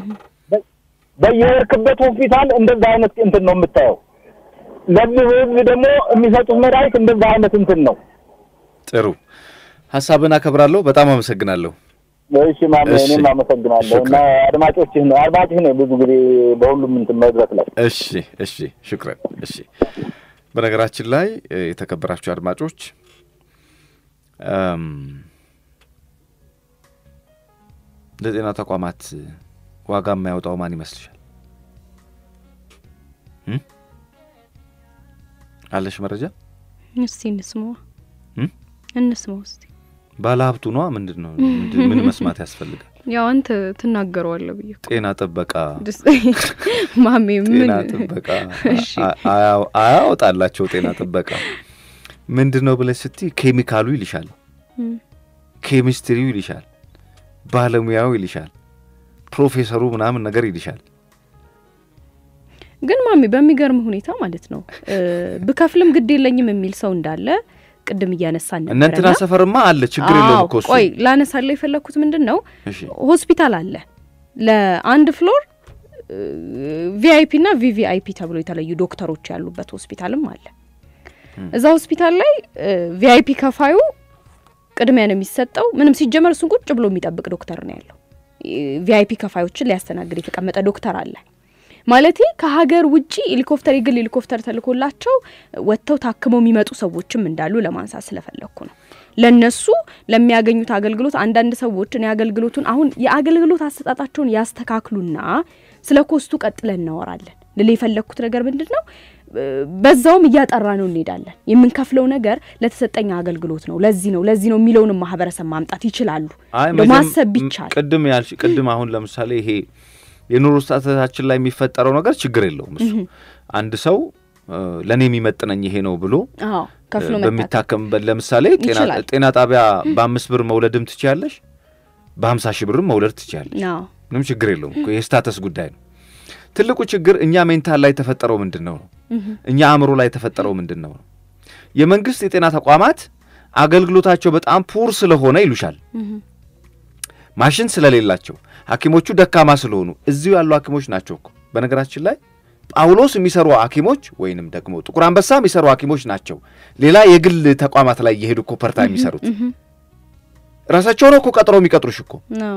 በየርክበት ሆስፒታል እንደዛ አይነት ነው የምታየው ለዚህ ደግሞ የሚሰጡት መድኃኒት እንደዛ አይነት ነው ጥሩ ሐሳብና አከብራለሁ በጣም አመሰግናለሁ እሺ ማሜ እኔም አመሰግናለሁና አድማጮችህ ነው ብዙ ጊዜ በሁሉም መድረክ ላይ እሺ ሽክራን እሺ በነገራችን ላይ የተከበራችሁ አድማጮች ለጤና ተቋማት ዋጋ የማያወጣው ማን ይመስልሻል አለሽ መረጃ እስቲ እንስማው እስቲ ባለሀብቱ ነው ምንድነው ምን መስማት ያስፈልጋል ያው አንተ ትናገረዋለህ ብዬ ጤና ጥበቃ ማሜ ምን ጤና ጥበቃ አያወጣላቸው ጤና ጥበቃ ምንድነው ብለሽ ስትይ ኬሚካሉ ይልሻል ኬሚስትሪው ይልሻል ባለሙያው ይልሻል ፕሮፌሰሩ ምናምን ነገር ይልሻል ግን ማሜ በሚገርም ሁኔታ ማለት ነው በከፍልም ግድ የለኝም የሚል ሰው እንዳለ ቅድም ያነሳን ነበር እንትና ሰፈርማ አለ ችግር የለውም እኮ ቆይ ላነሳለሁ የፈለኩት ምንድነው ሆስፒታል አለ ለአንድ ፍሎር ቪአይፒ እና ቪቪአይፒ ተብሎ የተለዩ ዶክተሮች ያሉበት ሆስፒታልም አለ እዛ ሆስፒታል ላይ ቪአይፒ ከፋዩ ቅድሚያ ነው የሚሰጠው ምንም ሲጀመር እሱን ቁጭ ብሎ የሚጠብቅ ዶክተር ነው ያለው ቪአይፒ ከፋዮችን ሊያስተናግድ የተቀመጠ ዶክተር አለ ማለቴ ከሀገር ውጪ ሄሊኮፕተር ተልኮላቸው ወጥተው ታክመው የሚመጡ ሰዎችም እንዳሉ ለማንሳት ስለፈለኩ ነው ለነሱ ለሚያገኙት አገልግሎት አንዳንድ ሰዎች እኔ አገልግሎቱን አሁን የአገልግሎት አሰጣጣቸውን ያስተካክሉና ስለ ኮስቱ ቀጥለን እናወራለን ለሌፈለኩት ነገር ምንድነው በዛውም ያጠራ ነው እንሄዳለን የምንከፍለው ነገር ለተሰጠኛ አገልግሎት ነው ለዚህ ነው የሚለውን ማህበረሰብ ማምጣት ይችላሉ ለማሰብ ይቻላል ቅድም አሁን ለምሳሌ ይሄ የኑሮ ስታታችን ላይ የሚፈጠረው ነገር ችግር የለውም እሱ አንድ ሰው ለኔ የሚመጥነኝ ይሄ ነው ብሎ ከፍሎ በሚታከምበት ለምሳሌ ጤና ጣቢያ በ5 ብር መውለድም ትችያለሽ በ50 ሺህ ብርም መውለድ ትችያለሽ ምንም ችግር የለውም የስታተስ ጉዳይ ነው ትልቁ ችግር እኛ ሜንታል ላይ ተፈጠረው ምንድነው እኛ አእምሮ ላይ ተፈጠረው ምንድነው የመንግስት የጤና ተቋማት አገልግሎታቸው በጣም ፑር ስለሆነ ይሉሻል ማሽን ስለሌላቸው ሐኪሞቹ ደካማ ስለሆኑ እዚሁ ያሉ ሐኪሞች ናቸው እኮ በነገራችን ላይ ጳውሎስ የሚሰሩ ሐኪሞች ወይንም ደግሞ ጥቁር አንበሳ የሚሰሩ ሐኪሞች ናቸው ሌላ የግል ተቋማት ላይ ይሄዱ እኮ ፐርታ የሚሰሩት ራሳቸው ነው እኮ ቀጥረው የሚቀጥሩሽ እኮ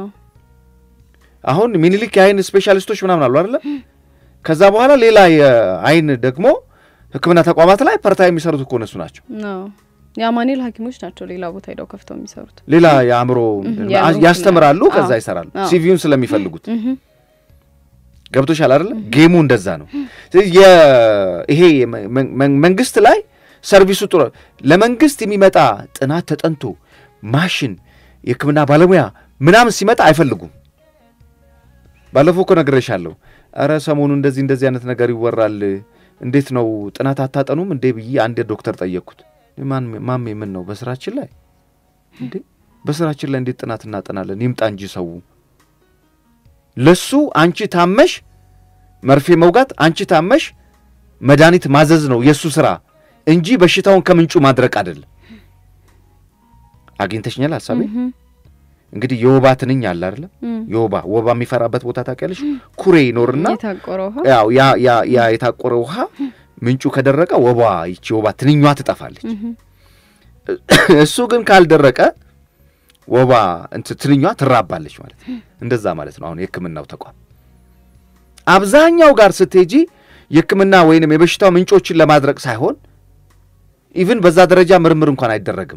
አሁን ሚኒሊክ የአይን ስፔሻሊስቶች ምናምን አሉ አይደል ከዛ በኋላ ሌላ የአይን ደግሞ ህክምና ተቋማት ላይ ፐርታ የሚሰሩት እኮ እነሱ ናቸው ያማኔል ሐኪሞች ናቸው ሌላ ቦታ ሄደው ከፍተው የሚሰሩት ሌላ ያምሮ ያስተምራሉ ከዛ ይሰራሉ ሲቪውን ስለሚፈልጉት ገብቶሻል አይደል ጌሙ እንደዛ ነው ይሄ መንግስት ላይ ሰርቪሱ ጥሩ ለመንግስት የሚመጣ ጥናት ተጠንቶ ማሽን የህክምና ባለሙያ ምናምን ሲመጣ አይፈልጉም ባለፈው እኮ ነግሬሻለሁ አረ ሰሞኑ እንደዚህ አይነት ነገር ይወራል እንዴት ነው ጥናት አታጠኑም እንዴ ብዬ አንድ ዶክተር ጠየቅኩት ማሜ ምን ነው በስራችን ላይ እንዴት ጥናት እናጠናለን ይምጣ እንጂ ሰው ለሱ አንቺ ታመሽ መርፌ መውጋት አንቺ ታመሽ መድኃኒት ማዘዝ ነው የሱ ስራ እንጂ በሽታውን ከምንጩ ማድረቅ አይደለም አግኝተሽኛል ሐሳቤ እንግዲህ የወባ ትንኝ አለ አይደል የወባ የሚፈራበት ቦታ ታውቂያለሽ ኩሬ ይኖርና ያው ያ የታቆረ ውሃ ምንጩ ከደረቀ ወባ ይቺ ወባ ትንኛዋ ትጠፋለች እሱ ግን ካልደረቀ ወባ ትንኛዋ ትራባለች ማለት እንደዛ ማለት ነው አሁን የህክምናው ተቋም አብዛኛው ጋር ስትሄጂ የህክምና ወይንም የበሽታው ምንጮችን ለማድረቅ ሳይሆን ኢቭን በዛ ደረጃ ምርምር እንኳን አይደረግም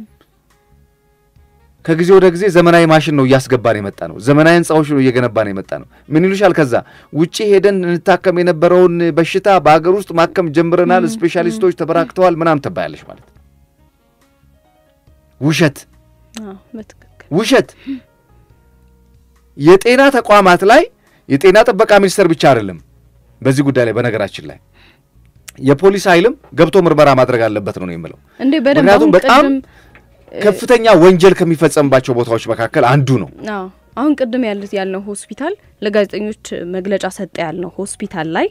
ከጊዜ ወደ ጊዜ ዘመናዊ ማሽን ነው ያስገባን የመጣ ነው ዘመናዊ ህንጻዎች ነው እየገነባን የመጣ ነው ምን ይሉሻል ከዛ ውጪ ሄደን እንታከም የነበረውን በሽታ በአገር ውስጥ ማከም ጀምረናል ስፔሻሊስቶች ተበራክተዋል ምናምን ተባያለሽ ማለት ውሸት የጤና ተቋማት ላይ የጤና ጥበቃ ሚኒስቴር ብቻ አይደለም በዚህ ጉዳይ ላይ በነገራችን ላይ የፖሊስ ኃይልም ገብቶ ምርመራ ማድረግ አለበት ነው የሚለው ምክንያቱም በጣም ከፍተኛ ወንጀል ከሚፈጸምባቸው ቦታዎች መካከል አንዱ ነው አሁን ቅድም ያልነው ሆስፒታል ለጋዜጠኞች መግለጫ ሰጠ ያልነው ሆስፒታል ላይ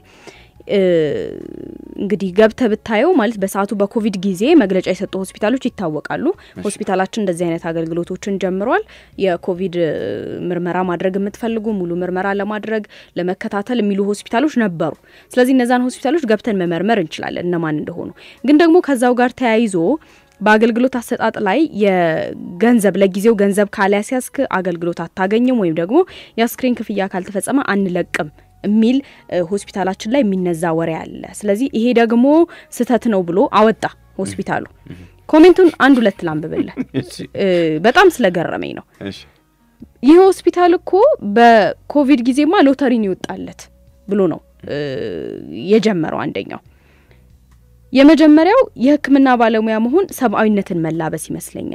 እንግዲህ ገብተ ብታየው ማለት በሰዓቱ በኮቪድ ጊዜ መግለጫ የሰጡ ሆስፒታሎች ይታወቃሉ ሆስፒታላችን እንደዚህ አይነት አገልግሎቶችን ጀምሯል የኮቪድ ምርመራ ማድረግ የምትፈልጉ ሙሉ ምርመራ ለማድረግ ለመከታተል የሚሉ ሆስፒታሎች ነበሩ ስለዚህ እነዛን ሆስፒታሎች ገብተን መመርመር እንችላለን እነማን እንደሆኑ ግን ደግሞ ከዛው ጋር ተያይዞ በአገልግሎት አሰጣጥ ላይ የገንዘብ ለጊዜው ገንዘብ ካላያስያስክ አገልግሎት አታገኝም ወይም ደግሞ የስክሪን ክፍያ ካልተፈጸመ አንለቅም የሚል ሆስፒታላችን ላይ የሚነዛ ወሬ አለ ስለዚህ ይሄ ደግሞ ስተት ነው ብሎ አወጣ ሆስፒታሉ ኮሜንቱን አንድ ሁለት ላንብብልህ በጣም ስለገረመኝ ነው ይሄ ሆስፒታል እኮ በኮቪድ ጊዜማ ሎተሪን ይወጣለት ብሎ ነው የጀመረው አንደኛው የመጀመሪያው የህክምና ባለሙያ መሆን ሰብአዊነትን መላበስ ይመስለኛል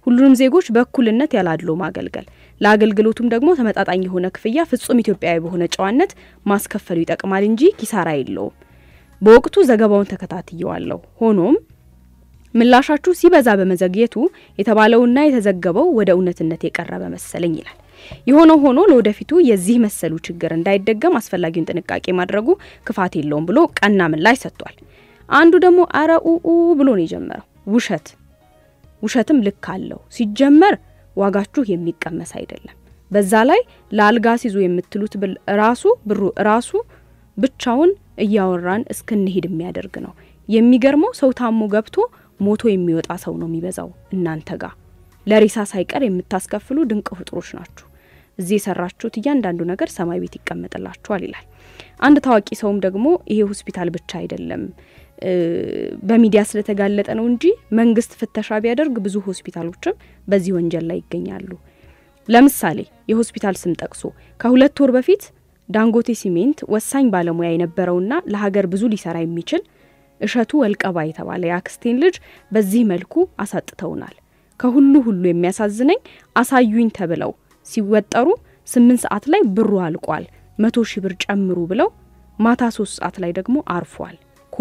ሁሉንም ዜጎች በእኩልነት ያላድሎ ማገልገል ለአገልግሎቱም ደግሞ ተመጣጣኝ የሆነ ክፍያ ፍጹም ኢትዮጵያዊ በሆነ ጨዋነት ማስከፈሉ ይጠቅማል እንጂ ኪሳራ የለውም። በወቅቱ ዘገባውን ተከታትየዋለሁ። ሆኖም ምላሻችሁ ሲበዛ በመዘግየቱ የተባለውና የተዘገበው ወደ እውነትነት የቀረበ መሰለኝ ይላል። የሆነ ሆኖ ለወደፊቱ የዚህ መሰሉ ችግር እንዳይደገም አስፈላጊውን ጥንቃቄ ማድረጉ ክፋት የለውም ብሎ ቀና ምላሽ ሰጥቷል። አንዱ ደግሞ አራኡኡ ብሎ ነው የጀመረው። ውሸትም ልክ አለው። ሲጀመር ዋጋችሁ የሚቀመስ አይደለም። በዛ ላይ ለአልጋ ሲዙ የምትሉት ብሩ ራሱ ብቻውን እያወራን እስክንሄድ የሚያደርግ ነው። የሚገርመው ሰው ታሞ ገብቶ ሞቶ የሚወጣ ሰው ነው የሚበዛው እናንተ ጋር። ለሪሳ ሳይቀር የምታስከፍሉ ድንቅ ፍጥሮች ናችሁ። እዚህ የሰራችሁት እያንዳንዱ ነገር ሰማይ ቤት ይቀመጥላችኋል ይላል። አንድ ታዋቂ ሰውም ደግሞ ይሄ ሆስፒታል ብቻ አይደለም በሚዲያ ስለተጋለጠ ነው እንጂ መንግስት ፍተሻ ቢያደርግ ብዙ ሆስፒታሎችም በዚህ ወንጀል ላይ ይገኛሉ። ለምሳሌ የሆስፒታል ስም ጠቅሶ ከ2 ወር በፊት ዳንጎቴ ሲሜንት ወሳኝ ባለሙያ የነበረውና ለሀገር ብዙ ሊሰራ የሚችል እሸቱ ወልቀባ የተባለ ያክስቴን ልጅ በዚህ መልኩ አሳጥተውናል። ከሁሉ የሚያሳዝነኝ አሳዩኝ ተብለው ሲወጠሩ 8 ሰዓት ላይ ብሩ አልቋል 100,000 ብር ጨምሩ ብለው ማታ 3 ሰዓት ላይ ደግሞ አርፏል።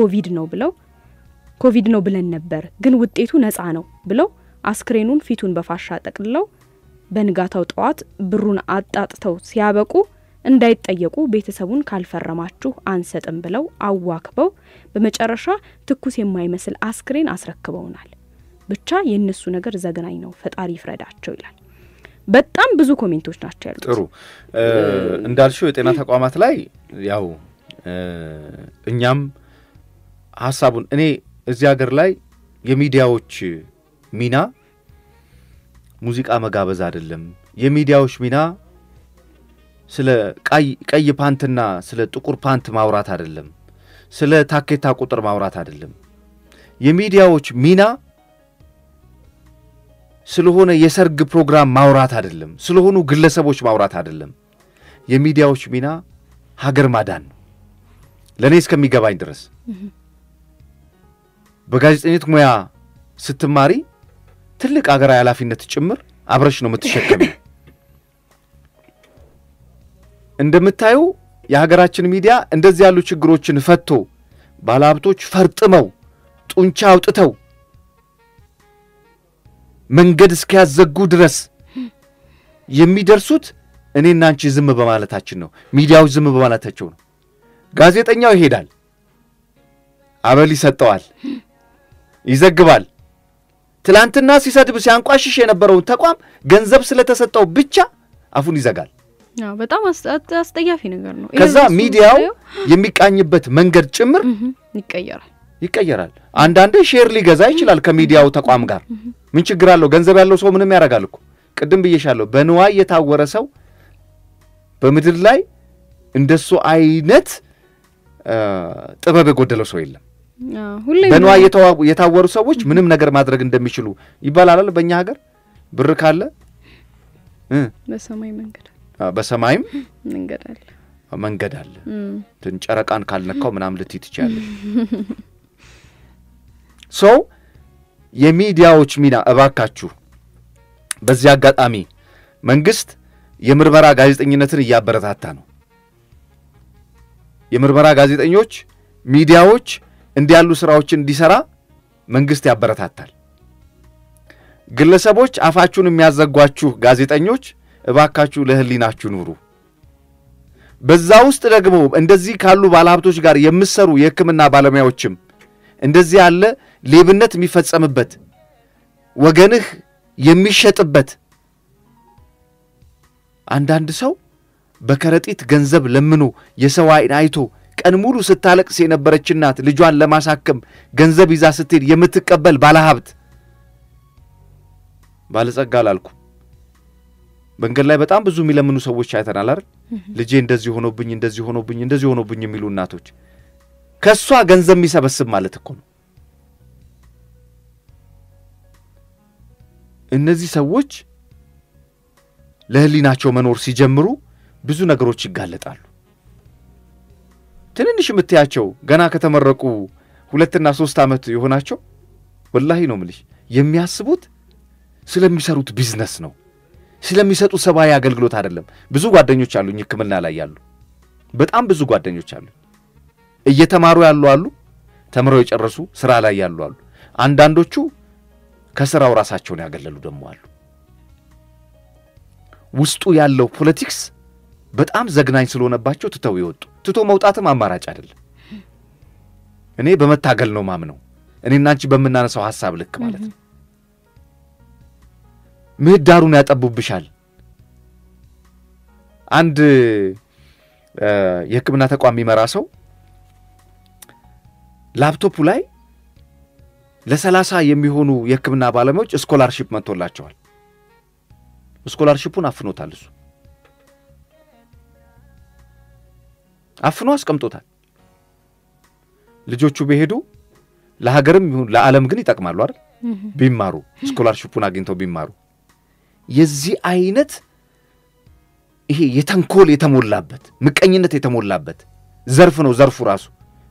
ኮቪድ ነው ብለን ነበር ግን ውጤቱ ነፃ ነው ብለው አስክሬኑን ፊቱን በፋሻ ጠቅልለው በንጋታው ጠዋት ብሩን አጣጥተው ሲያበቁ እንዳይጠየቁ ቤተሰቡን ካልፈረማችሁ አንሰጥም ብለው አዋክበው በመጨረሻ ትኩስ የማይመስል አስክሬን አስረክበውናል። ብቻ የነሱ ነገር ዘግናኝ ነው። ፈጣሪ ይፍረዳቸው ይላል። በጣም ብዙ ኮሜንቶች ናቸው ያሉት። ጥሩ እንዳልሽው የጤና ተቋማት ላይ ያው እኛም ሐሳቡን እኔ እዚህ ሀገር ላይ የሚዲያዎች ሚና ሙዚቃ መጋበዝ አይደለም። የሚዲያዎች ሚና ስለ ቀይ ፓንትና ስለ ጥቁር ፓንት ማውራት አይደለም። ስለ ታኬታ ቁጥር ማውራት አይደለም። የሚዲያዎች ሚና ስለሆነ የሰርግ ፕሮግራም ማውራት አይደለም። ስለሆኑ ግለሰቦች ማውራት አይደለም። የሚዲያዎች ሚና ሀገር ማዳን ነው። ለኔ እስከሚገባኝ ድረስ በጋዜጠኝነት ሙያ ስትማሪ ትልቅ ሀገራዊ ኃላፊነት ጭምር አብረሽ ነው የምትሸከሚው። እንደምታዩ የሀገራችን ሚዲያ እንደዚህ ያሉ ችግሮችን ፈቶ ባለሀብቶች ፈርጥመው ጡንቻ አውጥተው መንገድ እስኪያዘጉ ድረስ የሚደርሱት እኔና አንቺ ዝም በማለታችን ነው። ሚዲያዎች ዝም በማለታቸው ነው። ጋዜጠኛው ይሄዳል፣ አበል ይሰጠዋል፣ ይዘግባል። ትላንትና ሲሰድብ ሲያንቋሽሽ የነበረው ተቋም ገንዘብ ስለተሰጠው ብቻ አፉን ይዘጋል። በጣም አስጠያፊ ነገር ነው። ከዛ ሚዲያው የሚቃኝበት መንገድ ጭምር ይቀየራል። አንዳንዴ ሼር ሊገዛ ይችላል ከሚዲያው ተቋም ጋር። ምን ችግር አለው? ገንዘብ ያለው ሰው ምንም ያረጋል እኮ። ቅድም ብዬሻለሁ፣ በንዋይ የታወረ ሰው በምድር ላይ እንደሱ አይነት ጥበብ የጎደለው ሰው የለም። በንዋይ የታወሩ ሰዎች ምንም ነገር ማድረግ እንደሚችሉ ይባላል በእኛ ሀገር። ብር ካለ በሰማይም መንገድ አለ። ጨረቃን ካልነካው ምናምን ልትይ ትችያለሽ። ሰው የሚዲያዎች ሚና እባካችሁ በዚህ አጋጣሚ መንግስት የምርመራ ጋዜጠኝነትን እያበረታታ ነው። የምርመራ ጋዜጠኞች ሚዲያዎች እንዲያሉ ስራዎችን እንዲሰራ መንግስት ያበረታታል። ግለሰቦች አፋችሁን የሚያዘጓችሁ ጋዜጠኞች እባካችሁ ለህሊናችሁ ኑሩ። በዛ ውስጥ ደግሞ እንደዚህ ካሉ ባለሀብቶች ጋር የምሰሩ የህክምና ባለሙያዎችም እንደዚህ ያለ ሌብነት የሚፈጸምበት ወገንህ የሚሸጥበት አንዳንድ ሰው በከረጢት ገንዘብ ለምኖ የሰው አይን አይቶ ቀን ሙሉ ስታለቅስ የነበረች እናት ልጇን ለማሳከም ገንዘብ ይዛ ስትሄድ የምትቀበል ባለሀብት ባለጸጋ አላልኩ። መንገድ ላይ በጣም ብዙ የሚለምኑ ሰዎች አይተናል አይደል? ልጄ እንደዚህ ሆኖብኝ የሚሉ እናቶች ከሷ ገንዘብ የሚሰበስብ ማለት እኮ ነው። እነዚህ ሰዎች ለህሊናቸው መኖር ሲጀምሩ ብዙ ነገሮች ይጋለጣሉ። ትንንሽ የምትያቸው ገና ከተመረቁ 2 እና 3 ዓመት የሆናቸው ወላሂ ነው ምልሽ የሚያስቡት ስለሚሰሩት ቢዝነስ ነው ስለሚሰጡት ሰባዊ አገልግሎት አይደለም ብዙ ጓደኞች አሉኝ ህክምና ላይ ያሉ በጣም ብዙ ጓደኞች አሉ እየተማሩ ያሉ አሉ ተምረው የጨረሱ ስራ ላይ ያሉ አሉ አንዳንዶቹ ከስራው ራሳቸውን ያገለሉ ደሞ አሉ ውስጡ ያለው ፖለቲክስ በጣም ዘግናኝ ስለሆነባቸው ትተው ይወጡ ትቶ መውጣትም አማራጭ አይደለም እኔ በመታገል ነው ማምነው እኔና አንቺ በመናነሳው ሐሳብ ልክ ማለት ነው ምህዳሩን ያጠቡብሻል አንድ የህክምና ተቋም የሚመራ ሰው ላፕቶፑ ላይ ለ30 የሚሆኑ የህክምና ባለሙያዎች ስኮላርሺፕ መጥቶላቸዋል ስኮላርሺፑን አፍኖታል እሱ አፍኖ አስቀምጦታል ልጆቹ በሄዱ ለሀገርም ይሁን ለዓለም ግን ይጠቅማሉ አይደል ቢማሩ ስኮላርሺፑን አግኝተው ቢማሩ የዚህ አይነት ይሄ የተንኮል የተሞላበት ምቀኝነት የተሞላበት ዘርፍ ነው ዘርፉ ራሱ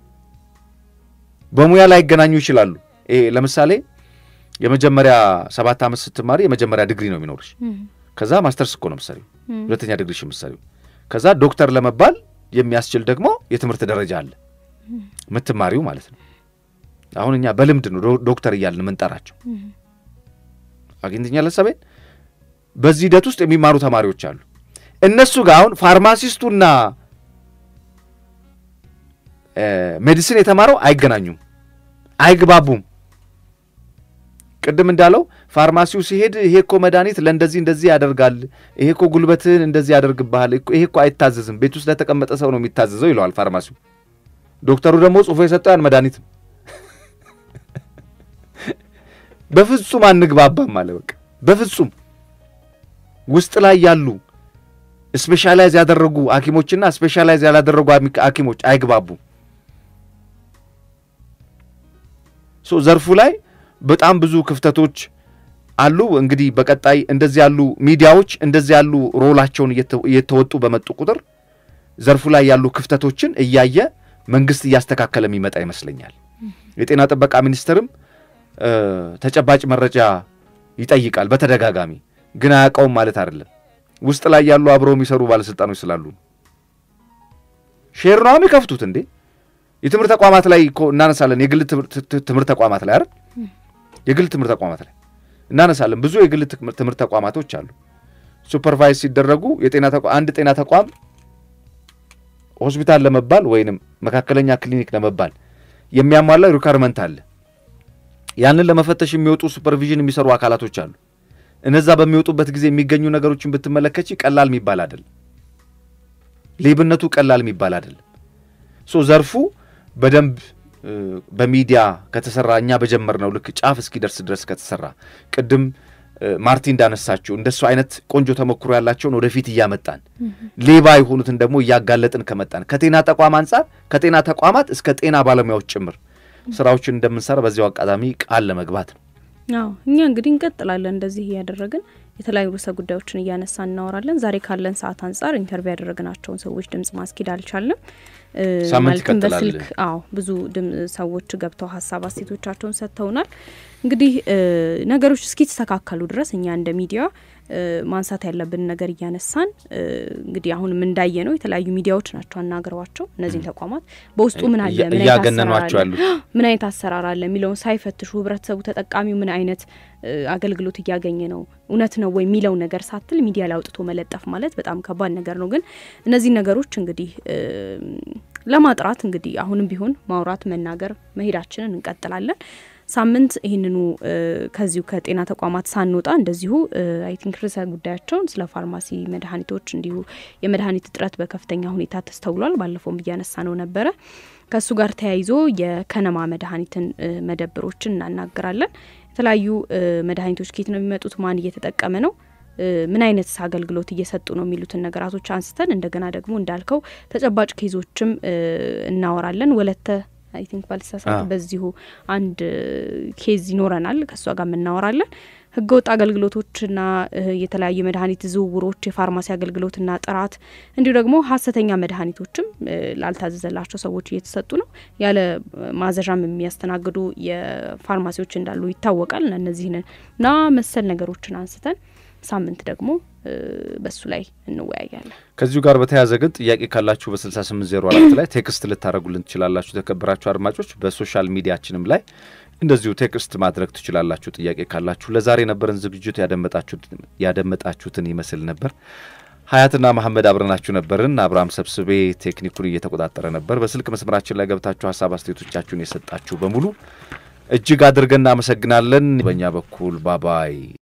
በሙያ ላይ ገናኙ ይችላሉ ለምሳሌ የመጀመሪያ 7 ዓመት ስትማሪ የመጀመሪያ ዲግሪ ነው የሚኖርሽ ከዛ ማስተርስ እኮ ነው መስሪው ሁለተኛ ዲግሪሽ መስሪው ከዛ ዶክተር ለመባል የሚያስችል ደግሞ የትምህርት ደረጃ አለ ምትማሪው ማለት ነው አሁን እኛ በልምድ ነው ዶክተር ይያልን መንጠራቸው አግኝተኛል ሰበን በዚህ ሂደት ውስጥ የሚማሩ ተማሪዎች አሉ እነሱ ጋር አሁን ፋርማሲስቱና ሜዲሲን የተማረው አይገናኙም አይግባቡም ቅድም እንዳለው ፋርማሲው ሲሄድ ይሄኮ መድኃኒት ለእንደዚህ ያደርጋል ይሄኮ ጉልበትን እንደዚህ ያደርግብሃል ይሄኮ አይታዘዝም ቤት ውስጥ ለተቀመጠ ሰው ነው የሚታዘዘው ይላል ፋርማሲው ዶክተሩ ደግሞ ጽፎ የሰጠው ያን መድኃኒት በፍጹም አንግባባም ማለት በቃ በፍጹም ውስጥ ላይ ያሉ ስፔሻላይዝ ያደረጉ ሐኪሞችና ስፔሻላይዝ ያላደረጉ ሐኪሞች አይግባቡም ዘርፉ ላይ በጣም ብዙ ክፍተቶች አሉ እንግዲህ በቀጣይ እንደዚህ ያሉ ሚዲያዎች እንደዚህ ያሉ ሮላቸውን እየተወጡ በመጡ ቁጥር ዘርፉ ላይ ያሉ ክፍተቶችን እያየ መንግስት ያስተካከለ የሚመጣ ይመስለኛል የጤና ጥበቃ ሚኒስትርም ተጨባጭ መረጃ ይጠይቃል በተደጋጋሚ ግን አያውቀውም ማለት አይደለም ውስጥ ላይ ያሉ አብረው የሚሰሩ ባለስልጣኖች ስላሉ ሼር ነው የሚከፍቱት እንዴ የትምህርት ተቋማት ላይ እናነሳለን የግል ትምህርት ተቋማት ላይ አይደል የግል ትምህርት ተቋማት ላይ እናነሳለን ብዙ የግል ትምህርት ተቋማቶች አሉ ሱፐርቫይዝ ሲደረጉ የጤና ተቋም አንድ ጤና ተቋም ሆስፒታል ለመባል ወይንም መካከለኛ ክሊኒክ ለመባል የሚያሟላው ሪኳየርመንት አለ ያንን ለመፈተሽ የሚወጡ ሱፐርቪዥን የሚሰሩ አካላቶች አሉ እነዛ በሚወጡበት ጊዜ የሚገኙ ነገሮችን ብትመለከቺ ቀላል የሚባል አይደል ሌብነቱ ቀላል የሚባል አይደል ዘርፉ በደንብ በሚዲያ ከተሰራኛ በጀመርነው ልክ ጫፍ እስኪደርስ ድረስ ከተሰራ ቅድም ማርቲን እንዳነሳችሁ እንደሱ አይነት ቆንጆ ተመክሮ ያላቸው ነው ወደፊት ያመጣን ሌባ ይሆኑትን ደግሞ ያጋለጥን ከመጣን ከጤና ተቋም አንፃር ከጤና ተቋማት እስከ ጤና ባለሙያዎች ጭምር ስራዎችን እንደምንሰራ በዚያው አቃዳሚ ቃል ለመግባት ነው እኛ እንግዲህ እንቀጥላለን እንደዚህ ያደረግን የተለያዩ ርዕሰ ጉዳዮችን እያነሳን እናወራለን ዛሬ ካለን ሰዓት አንፃር ኢንተርቪው ያደረግናቸውን ሰዎች ድምጽ ማስኪድ አልቻለም ሳምንት በስልክ ብዙ ሰዎች ገብተው ሐሳብ አስተያየቶቻቸውን ሰጥተውናል እንግዲህ ነገሮች እስኪ ተስተካከሉ ድረስ እኛ እንደ ሚዲያ ማንሳት ያለብን ነገር እያነሳን እንግዲህ አሁንም እንዳየነው የተለያዩ ሚዲያዎች ናቸው አናገሯቸው እነዚህ ተቋማት በውስጡ ምን አለ ምን አይነት አሰራር አለ የሚለውን ሳይፈትሹ ህብረተሰቡ ተጠቃሚው ምን አይነት አገልግሎት ያገኘ ነው እውነት ነው ወይ የሚለው ነገር ሳትል ሚዲያ ላይ አውጥቶ መለጠፍ ማለት በጣም ከባድ ነገር ነው ግን እነዚህ ነገሮች እንግዲህ ለማጥራት እንግዲህ አሁንም ቢሆን ማውራት መናገር መሄዳችንን እንቀጥላለን ሳምንት ይሄንኑ ከዚሁ ከጤና ተቋማት ሳንወጣ እንደዚሁ አይ ቲንክ ርዕሰ ጉዳያቸውን ስለ ፋርማሲ መድኃኒቶች እንዲሁ የመድኃኒት እጥረት በከፍተኛ ሁኔታ ተስተውሏል ባለፈውም በያነሳ ነው ነበር ከሱ ጋር ተያይዞ የከነማ መድኃኒትን መደብሮችን እናናገራለን የተለያዩ መድኃኒቶች ከየት ነው የሚመጡት ማን እየተጠቀመ ነው ምን አይነት አገልግሎት እየሰጡ ነው የሚሉትን ነገራቶች አንስተን እንደገና ደግሞ እንዳልከው ተጨባጭ ኬዞችም እናወራለን ወለተ አይ ቲንክ ባልሳሳት በዚሁ አንድ ኬዝ ይኖረናል ከሷ ጋር እናወራለን ህገወጥ አገልግሎቶችና የተለያዩ መድኃኒት ዝውውሮች የፋርማሲ አገልግሎትና ጥራት እንዲሁ ደግሞ ሐሰተኛ መድኃኒቶችም ላልታዘዘላቸው ሰዎች እየተሰጡ ነው ያለ ማዘዣም የሚያስተናግዱ የፋርማሲዎች እንዳሉ ይታወቃል እነዚህና መሰል ነገሮችን አንስተን ሳምንት ደግሞ በሱ ላይ እንወያያለን ከዚሁ ጋር በተያያዘ ግን ጥያቄ ካላችሁ በ6804 ላይ ቴክስት ልታረጉልን ትችላላችሁ ተከብራችሁ አድማጮች በሶሻል ሚዲያችንም ላይ እንደዚሁ ቴክስት ማድረግ ትችላላችሁ ጥያቄ ካላችሁ ለዛሬ ነበርን ዝግጅት ያደመጣችሁትን ይመስል ነበር ሀያትና መሐመድ አብረናችሁ ነበርን አብራም ሰብስቤ ቴክኒኩን እየተቆጣጠረ ነበር በስልክ መስመራችን ላይ ገብታችሁ ሐሳብ አስተያየቶቻችሁን የሰጣችሁ በሙሉ እጅግ አድርገን እናመሰግናለን በእኛ በኩል ባባይ